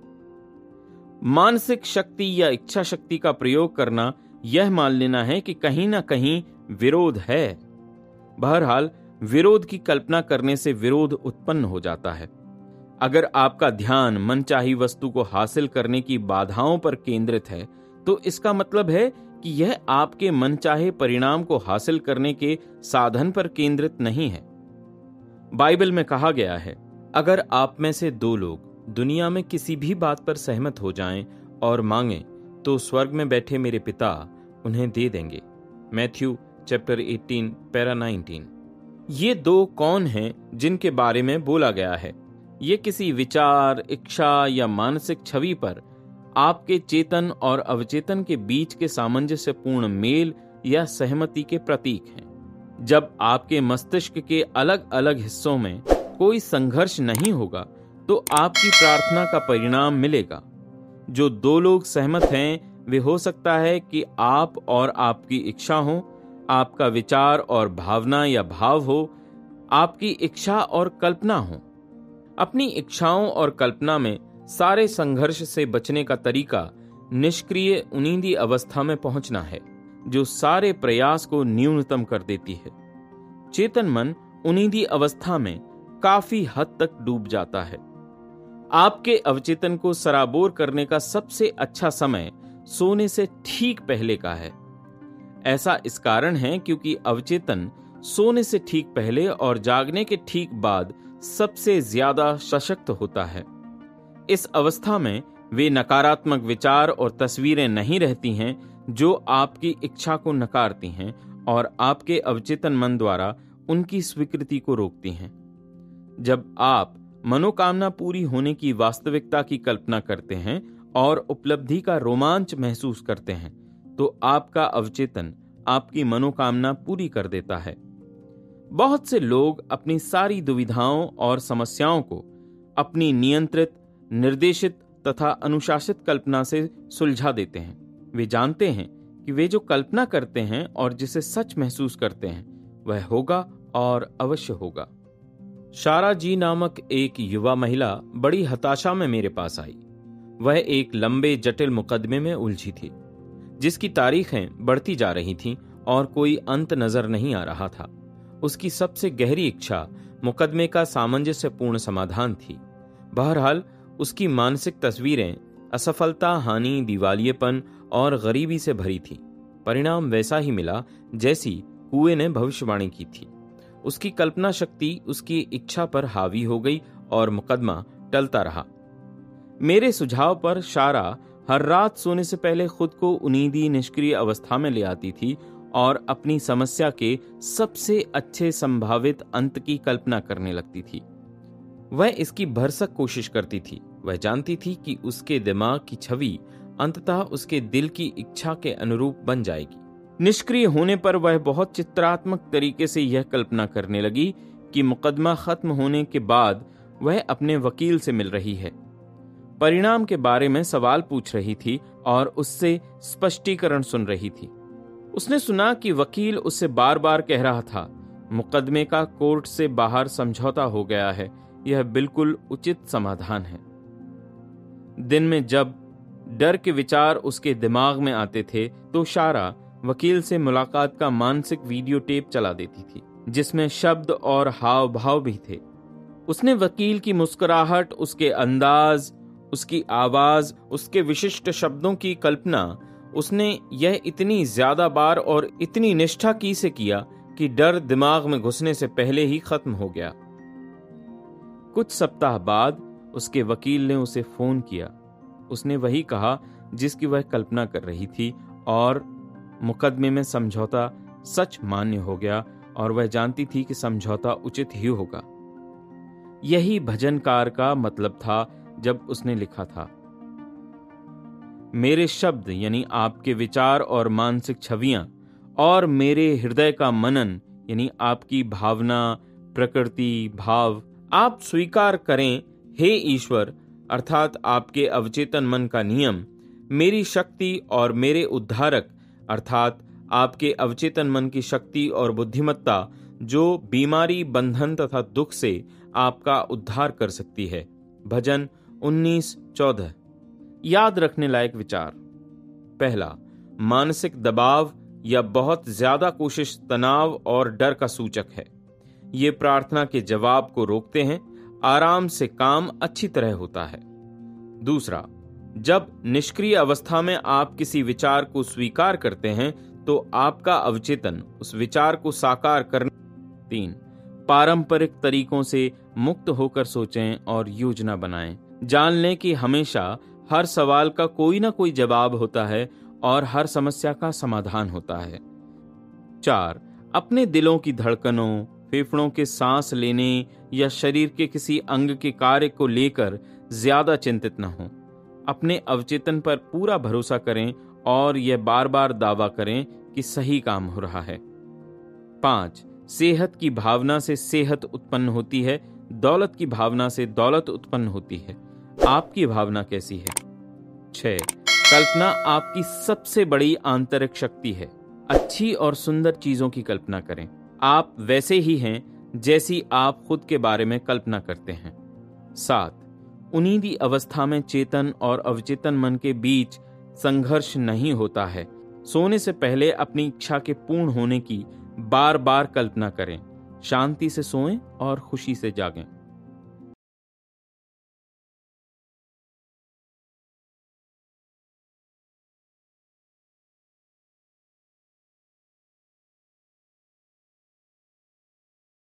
मानसिक शक्ति या इच्छा शक्ति का प्रयोग करना यह मान लेना है कि कहीं ना कहीं विरोध है। बहरहाल, विरोध की कल्पना करने से विरोध उत्पन्न हो जाता है। अगर आपका ध्यान मनचाही वस्तु को हासिल करने की बाधाओं पर केंद्रित है, तो इसका मतलब है कि यह आपके मनचाहे परिणाम को हासिल करने के साधन पर केंद्रित नहीं है। बाइबल में कहा गया है, अगर आप में से दो लोग दुनिया में किसी भी बात पर सहमत हो जाएं और मांगें, तो स्वर्ग में बैठे मेरे पिता उन्हें दे देंगे। मैथ्यू चैप्टर अठारह पैरा उन्नीस। ये दो कौन हैं जिनके बारे में बोला गया है? ये किसी विचार, इच्छा या मानसिक छवि पर आपके चेतन और अवचेतन के बीच के सामंजस्यपूर्ण मेल या सहमति के प्रतीक हैं। जब आपके मस्तिष्क के अलग अलग हिस्सों में कोई संघर्ष नहीं होगा, तो आपकी प्रार्थना का परिणाम मिलेगा। जो दो लोग सहमत हैं, वे हो सकता है कि आप और आपकी इच्छा हो, आपका विचार और भावना या भाव हो, आपकी इच्छा और कल्पना हो। अपनी इच्छाओं और कल्पना में सारे संघर्ष से बचने का तरीका निष्क्रिय उनींदी अवस्था में पहुंचना है, जो सारे प्रयास को न्यूनतम कर देती है। चेतन मन उनींदी अवस्था में काफी हद तक डूब जाता है। आपके अवचेतन को सराबोर करने का सबसे अच्छा समय सोने से ठीक पहले का है। ऐसा इस कारण है क्योंकि अवचेतन सोने से ठीक पहले और जागने के ठीक बाद सबसे ज्यादा सशक्त होता है। इस अवस्था में वे नकारात्मक विचार और तस्वीरें नहीं रहती हैं जो आपकी इच्छा को नकारती हैं और आपके अवचेतन मन द्वारा उनकी स्वीकृति को रोकती हैं। जब आप मनोकामना पूरी होने की वास्तविकता की कल्पना करते हैं और उपलब्धि का रोमांच महसूस करते हैं, तो आपका अवचेतन आपकी मनोकामना पूरी कर देता है। बहुत से लोग अपनी सारी दुविधाओं और समस्याओं को अपनी नियंत्रित, निर्देशित तथा अनुशासित कल्पना से सुलझा देते हैं। वे जानते हैं कि वे जो कल्पना करते हैं और जिसे सच महसूस करते हैं, वह होगा और अवश्य होगा। शारा जी नामक एक युवा महिला बड़ी हताशा में मेरे पास आई। वह एक लंबे जटिल मुकदमे में उलझी थी, जिसकी तारीखें बढ़ती जा रही थीं और कोई अंत नजर नहीं आ रहा था। उसकी सबसे गहरी इच्छा मुकदमे का सामंजस्यपूर्ण समाधान थी। बहरहाल, उसकी मानसिक तस्वीरें असफलता, हानि, दिवालियेपन और गरीबी से भरी थी। परिणाम वैसा ही मिला जैसी कुएं ने भविष्यवाणी की थी। उसकी कल्पना शक्ति उसकी इच्छा पर हावी हो गई और मुकदमा टलता रहा। मेरे सुझाव पर शारा हर रात सोने से पहले खुद को उनीदी निष्क्रिय अवस्था में ले आती थी और अपनी समस्या के सबसे अच्छे संभावित अंत की कल्पना करने लगती थी। वह इसकी भरसक कोशिश करती थी। वह जानती थी कि उसके दिमाग की छवि अंततः उसके दिल की इच्छा के अनुरूप बन जाएगी। निष्क्रिय होने पर वह बहुत चित्रात्मक तरीके से यह कल्पना करने लगी कि मुकदमा खत्म होने के बाद वह अपने वकील से मिल रही है, परिणाम के बारे में सवाल पूछ रही थी और उससे स्पष्टीकरण सुन रही थी। उसने सुना कि वकील उससे बार बार कह रहा था, मुकदमे का कोर्ट से बाहर समझौता हो गया है, यह बिल्कुल उचित समाधान है। दिन में जब डर के विचार उसके दिमाग में आते थे, तो शारा वकील से मुलाकात का मानसिक वीडियो टेप चला देती थी, जिसमें शब्द और हाव भाव भी थे। उसने वकील की मुस्कुराहट, उसके अंदाज, उसकी आवाज, उसके विशिष्ट शब्दों की कल्पना उसने यह इतनी ज्यादा बार और इतनी निष्ठा की से किया कि डर दिमाग में घुसने से पहले ही खत्म हो गया। कुछ सप्ताह बाद उसके वकील ने उसे फोन किया। उसने वही कहा जिसकी वह कल्पना कर रही थी और मुकदमे में समझौता सच मान्य हो गया और वह जानती थी कि समझौता उचित ही होगा। यही भजनकार का मतलब था जब उसने लिखा था, मेरे शब्द यानी आपके विचार और मानसिक छवियां और मेरे हृदय का मनन यानी आपकी भावना, प्रकृति, भाव आप स्वीकार करें हे ईश्वर, अर्थात आपके अवचेतन मन का नियम, मेरी शक्ति और मेरे उद्धारक अर्थात आपके अवचेतन मन की शक्ति और बुद्धिमत्ता जो बीमारी, बंधन तथा दुख से आपका उद्धार कर सकती है। भजन उन्नीस चौदह। याद रखने लायक विचार। पहला, मानसिक दबाव या बहुत ज्यादा कोशिश तनाव और डर का सूचक है। ये प्रार्थना के जवाब को रोकते हैं, आराम से काम अच्छी तरह होता है। दूसरा, जब निष्क्रिय अवस्था में आप किसी विचार को स्वीकार करते हैं तो आपका अवचेतन उस विचार को साकार करने। तीन, पारंपरिक तरीकों से मुक्त होकर सोचें और योजना बनाएं। जान लें कि हमेशा हर सवाल का कोई ना कोई जवाब होता है और हर समस्या का समाधान होता है। चार, अपने दिलों की धड़कनों, फेफड़ों के सांस लेने या शरीर के किसी अंग के कार्य को लेकर ज्यादा चिंतित न हों। अपने अवचेतन पर पूरा भरोसा करें और यह बार बार दावा करें कि सही काम हो रहा है। पांच, सेहत की भावना से सेहत उत्पन्न होती है, दौलत की भावना से दौलत उत्पन्न होती है। आपकी भावना कैसी है? छह, कल्पना आपकी सबसे बड़ी आंतरिक शक्ति है। अच्छी और सुंदर चीजों की कल्पना करें। आप वैसे ही हैं जैसी आप खुद के बारे में कल्पना करते हैं। सात, उन्नीदी अवस्था में चेतन और अवचेतन मन के बीच संघर्ष नहीं होता है। सोने से पहले अपनी इच्छा के पूर्ण होने की बार बार कल्पना करें। शांति से सोएं और खुशी से जागें।